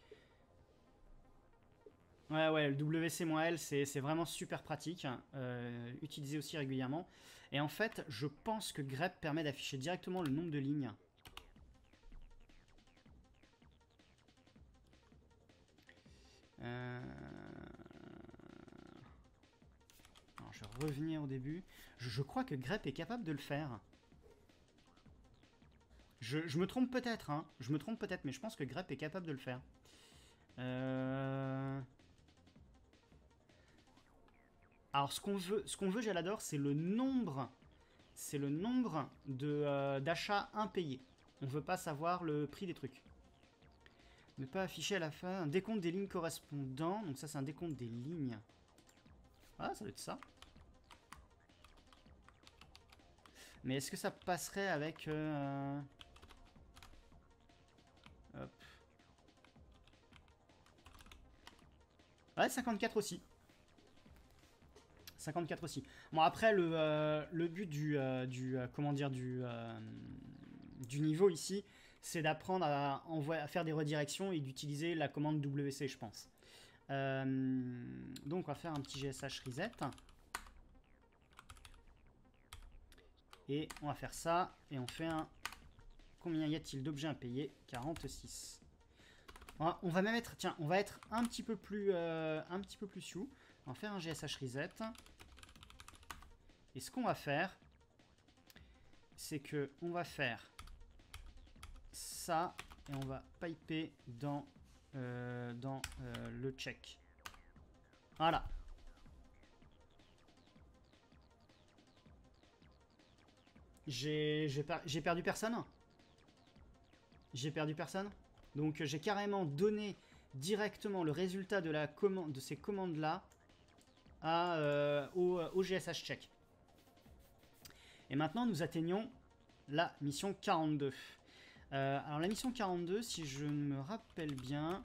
ouais, ouais, le W C-L, c'est vraiment super pratique, euh, utilisé aussi régulièrement. Et en fait, je pense que grep permet d'afficher directement le nombre de lignes. Euh... Alors, je vais revenir au début. Je, je crois que grep est capable de le faire. Je, je me trompe peut-être, hein. Je me trompe peut-être, mais je pense que grep est capable de le faire. Euh... Alors, ce qu'on veut, ce qu'on veut, Jalador, c'est le nombre, c'est le nombre de euh, d'achats impayés. On veut pas savoir le prix des trucs. Ne pas afficher à la fin un décompte des lignes correspondant. Donc ça, c'est un décompte des lignes. Ah, ça doit être ça. Mais est-ce que ça passerait avec... Euh... Hop. Ouais, cinquante-quatre aussi. cinquante-quatre aussi. Bon, après, le, euh, le but du... Euh, du euh, comment dire du, euh, du niveau ici, c'est d'apprendre à, à faire des redirections et d'utiliser la commande W C, je pense. Euh, donc, on va faire un petit G S H reset. Et on va faire ça. Et on fait un... Combien y a-t-il d'objets impayés? quarante-six. On va, on va même être, tiens, on va être un petit peu plus, euh, un petit peu plus sioux. On va faire un G S H reset. Et ce qu'on va faire, c'est que on va faire ça et on va piper dans, euh, dans euh, le check. Voilà. J'ai per perdu personne. J'ai perdu personne. Donc j'ai carrément donné directement le résultat de, la commande, de ces commandes-là à, euh, au, au G S H check. Et maintenant, nous atteignons la mission quarante-deux. Euh, alors la mission quarante-deux, si je me rappelle bien,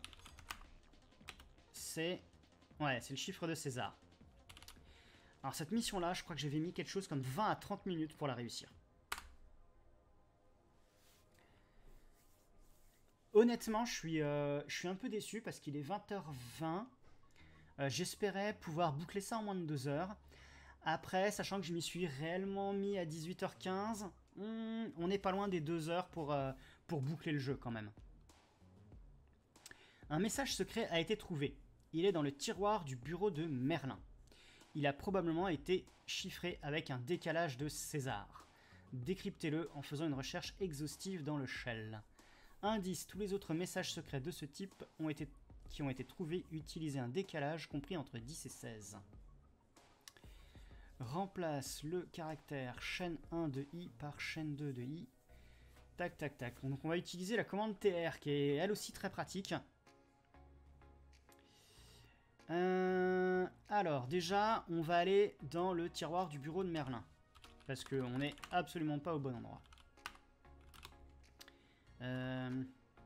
c'est ouais, c'est le chiffre de César. Alors cette mission-là, je crois que j'avais mis quelque chose comme vingt à trente minutes pour la réussir. Honnêtement, je suis, euh, je suis un peu déçu parce qu'il est vingt heures vingt. Euh, J'espérais pouvoir boucler ça en moins de deux heures. Après, sachant que je m'y suis réellement mis à dix-huit heures quinze, hmm, on n'est pas loin des deux heures pour, euh, pour boucler le jeu quand même. Un message secret a été trouvé. Il est dans le tiroir du bureau de Merlin. Il a probablement été chiffré avec un décalage de César. Décryptez-le en faisant une recherche exhaustive dans le shell. Indice, tous les autres messages secrets de ce type ont été, qui ont été trouvés utilisaient un décalage compris entre dix et seize. Remplace le caractère chaîne un de i par chaîne deux de i. Tac, tac, tac. Donc on va utiliser la commande T R qui est elle aussi très pratique. Euh, alors déjà, on va aller dans le tiroir du bureau de Merlin. Parce qu'on n'est absolument pas au bon endroit. Euh...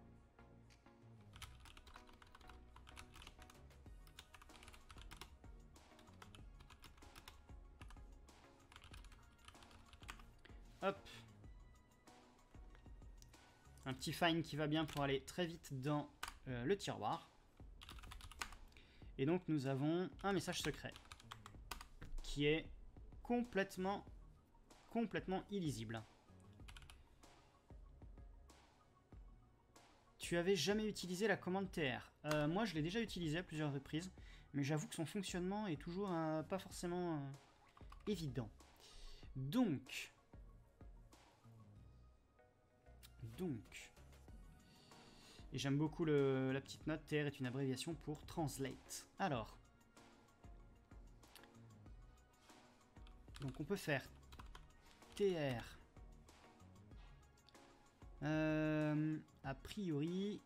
Hop. Un petit find qui va bien pour aller très vite dans euh, le tiroir. Et donc nous avons un message secret qui est complètement, complètement illisible. Tu avais jamais utilisé la commande T R. Euh, moi je l'ai déjà utilisé à plusieurs reprises, mais j'avoue que son fonctionnement est toujours euh, pas forcément euh, évident. Donc... Donc... Et j'aime beaucoup le, la petite note, T R est une abréviation pour Translate. Alors. Donc on peut faire T R. Euh, a priori,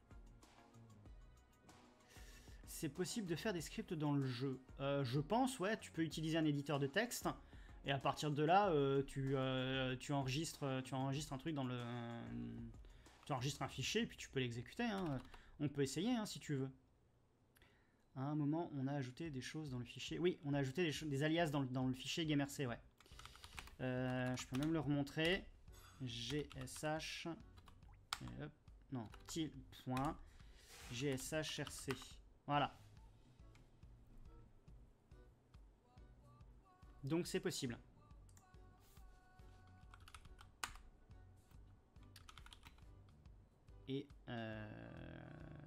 c'est possible de faire des scripts dans le jeu. Euh, je pense, ouais, tu peux utiliser un éditeur de texte. Et à partir de là, euh, tu, euh, tu, enregistres, tu enregistres un truc dans le... Euh, tu enregistres un fichier et puis tu peux l'exécuter. Hein. On peut essayer hein, si tu veux. À un moment, on a ajouté des choses dans le fichier. Oui, on a ajouté des, des alias dans le, dans le fichier GameRC, ouais. Euh, je peux même le remontrer. G S H... Hop, non, til point G S H R C. Voilà. Donc c'est possible. Et euh,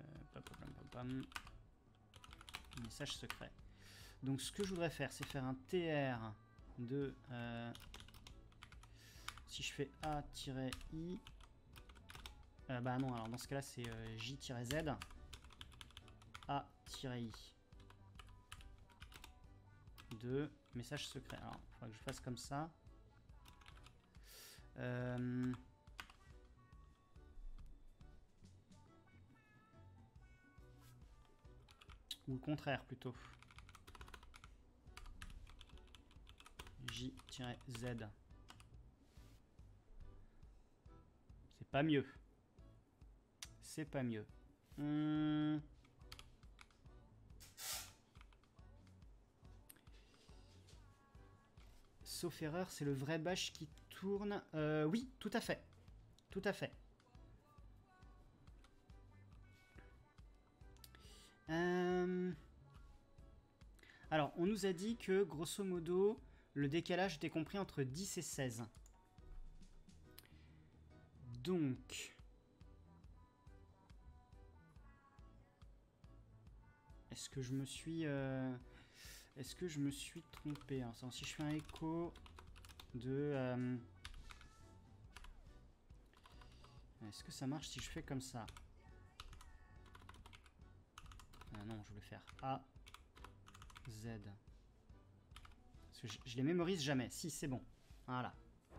message secret. Donc ce que je voudrais faire, c'est faire un T R de... Euh, si je fais A-I... Euh, bah non, alors dans ce cas-là, c'est euh, J-Z. A-I. De message secret. Alors, il faudra que je fasse comme ça. Euh... Ou le contraire plutôt. J-Z. C'est pas mieux. C'est pas mieux. Hum... Sauf erreur, c'est le vrai bash qui tourne. Euh, oui, tout à fait. Tout à fait. Euh... Alors, on nous a dit que, grosso modo, le décalage était compris entre dix et seize. Donc... Est-ce que je me suis... Euh, Est-ce que je me suis trompé? Alors, si je fais un écho de... Euh, Est-ce que ça marche si je fais comme ça? Ah non, je voulais faire A, Z. Parce que je, je les mémorise jamais. Si, c'est bon. Voilà.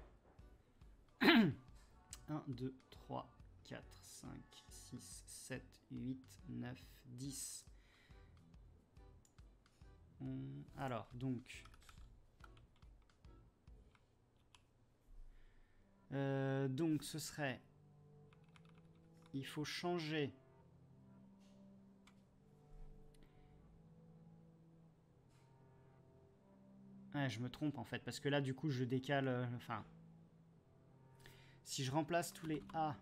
un, deux, trois, quatre, cinq, six, sept, huit, neuf, dix. On... Alors, donc... Euh, donc, ce serait... Il faut changer... Ouais, je me trompe en fait, parce que là, du coup, je décale... Euh, enfin... Si je remplace tous les A...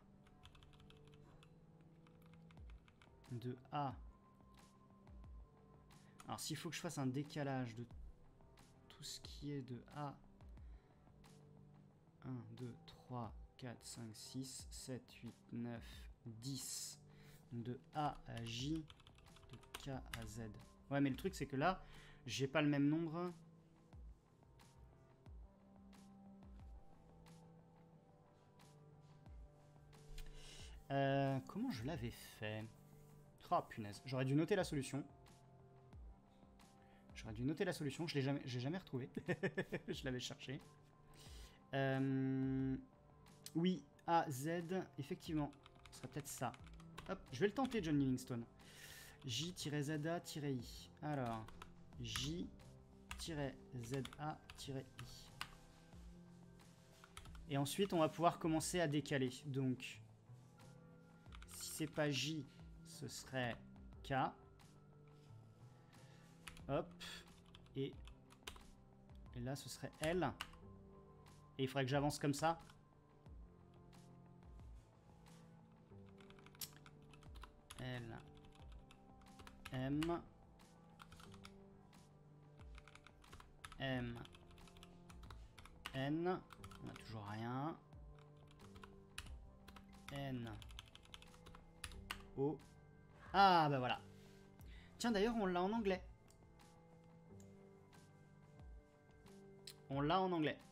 de A... Alors, s'il faut que je fasse un décalage de tout ce qui est de A... un, deux, trois, quatre, cinq, six, sept, huit, neuf, dix. Donc de A à J, de K à Z. Ouais, mais le truc, c'est que là, j'ai pas le même nombre. Euh, comment je l'avais fait? Oh, punaise. J'aurais dû noter la solution. J'aurais dû noter la solution. Je l'ai jamais, j'ai jamais retrouvé. Je l'avais cherché. Euh, oui, A, Z, effectivement. Ce sera peut-être ça. Hop, je vais le tenter, John Livingstone. J-Z A-I. Alors, J-Z A-I. Et ensuite, on va pouvoir commencer à décaler. Donc, si c'est pas J, ce serait K. Hop. Et, et là, ce serait L. Et il faudrait que j'avance comme ça. L. M. M. N. On n'a toujours rien. N. O. Ah, bah voilà. Tiens, d'ailleurs, on l'a en anglais. On l'a en anglais.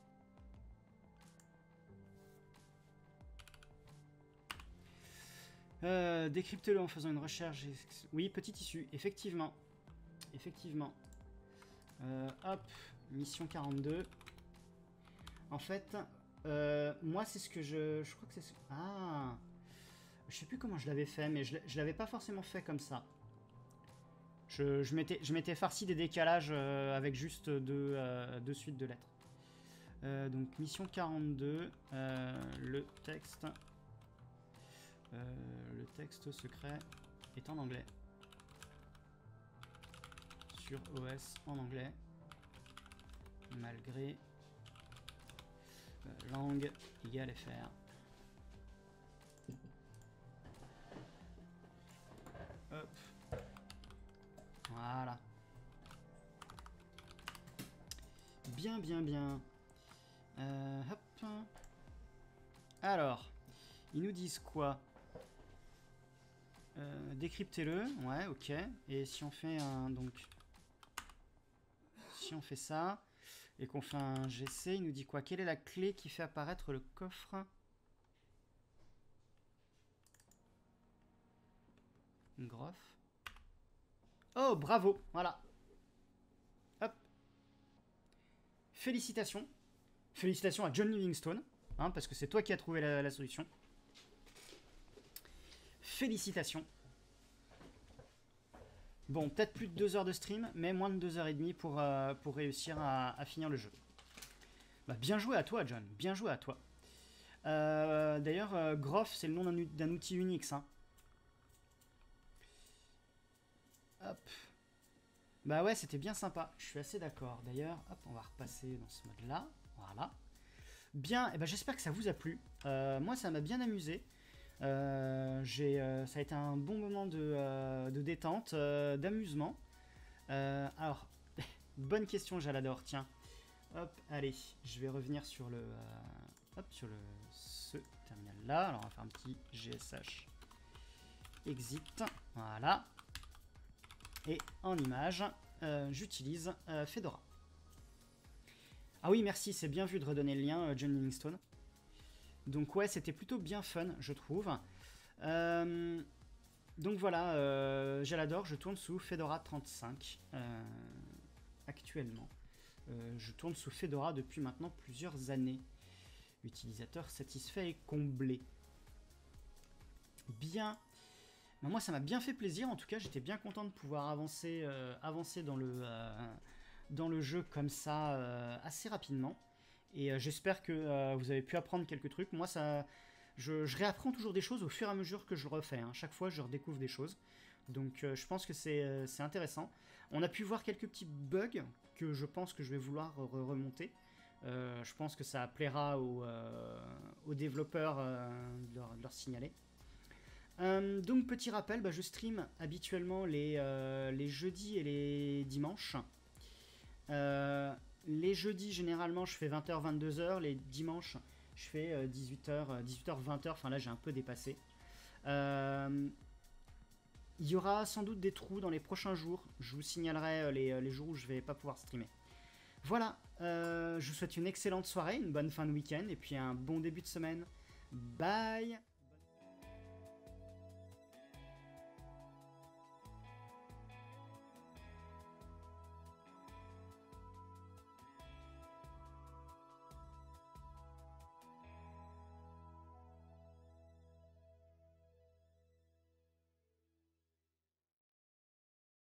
Euh, décryptez-le en faisant une recherche. Oui, petit issu, effectivement. Effectivement. Euh, hop, mission quarante-deux. En fait, euh, moi, c'est ce que je... Je crois que c'est... Ce... Ah, je sais plus comment je l'avais fait, mais je ne l'avais pas forcément fait comme ça. Je, je m'étais farci des décalages euh, avec juste deux, euh, deux suites de lettres. Euh, donc, mission quarante-deux, euh, le texte... Euh, le texte secret est en anglais. Sur O S en anglais. Malgré euh, langue égale F R. Hop. Voilà. Bien, bien, bien. Euh, hop. Alors, ils nous disent quoi? Euh, décryptez-le, ouais, ok. Et si on fait un, donc, si on fait ça, et qu'on fait un G C, il nous dit quoi? Quelle est la clé qui fait apparaître le coffre? Groff. Oh, bravo, voilà. Hop. Félicitations. Félicitations à John Livingstone, hein, parce que c'est toi qui as trouvé la, la solution. Félicitations. Bon, peut-être plus de deux heures de stream, mais moins de deux heures et demie pour, euh, pour réussir à, à finir le jeu. Bah, bien joué à toi, John. Bien joué à toi. Euh, D'ailleurs, euh, Groff, c'est le nom d'un outil Unix. Hein. Hop. Bah ouais, c'était bien sympa. Je suis assez d'accord. D'ailleurs, hop, on va repasser dans ce mode-là. Voilà. Bien, et bah, j'espère que ça vous a plu. Euh, moi, ça m'a bien amusé. Euh, euh, ça a été un bon moment de, euh, de détente, euh, d'amusement. Euh, alors, bonne question, Jalador. Tiens, hop, allez, je vais revenir sur le, euh, hop, sur le ce terminal là. Alors, on va faire un petit G S H exit. Voilà. Et en image, euh, j'utilise euh, Fedora. Ah oui, merci, c'est bien vu de redonner le lien, euh, John Livingstone. Donc ouais, c'était plutôt bien fun, je trouve. Euh, donc voilà, euh, Jalador, je tourne sous Fedora trente-cinq euh, actuellement. Euh, je tourne sous Fedora depuis maintenant plusieurs années. Utilisateur satisfait et comblé. Bien. Ben moi, ça m'a bien fait plaisir. En tout cas, j'étais bien content de pouvoir avancer, euh, avancer dans, le, euh, dans le jeu comme ça euh, assez rapidement. Et euh, j'espère que euh, vous avez pu apprendre quelques trucs. Moi, ça, je, je réapprends toujours des choses au fur et à mesure que je le refais. Hein. Chaque fois, je redécouvre des choses. Donc, euh, je pense que c'est euh, c'est intéressant. On a pu voir quelques petits bugs que je pense que je vais vouloir re remonter. Euh, je pense que ça plaira aux, euh, aux développeurs euh, de, leur, de leur signaler. Euh, donc petit rappel, bah, je stream habituellement les, euh, les jeudis et les dimanches. Euh, les jeudis généralement je fais vingt heures vingt-deux heures, les dimanches je fais euh, dix-huit heures dix-huit heures vingt heures, enfin là j'ai un peu dépassé. Euh, il y aura sans doute des trous dans les prochains jours, je vous signalerai les, les jours où je vais pas pouvoir streamer. Voilà, euh, je vous souhaite une excellente soirée, une bonne fin de week-end et puis un bon début de semaine. Bye!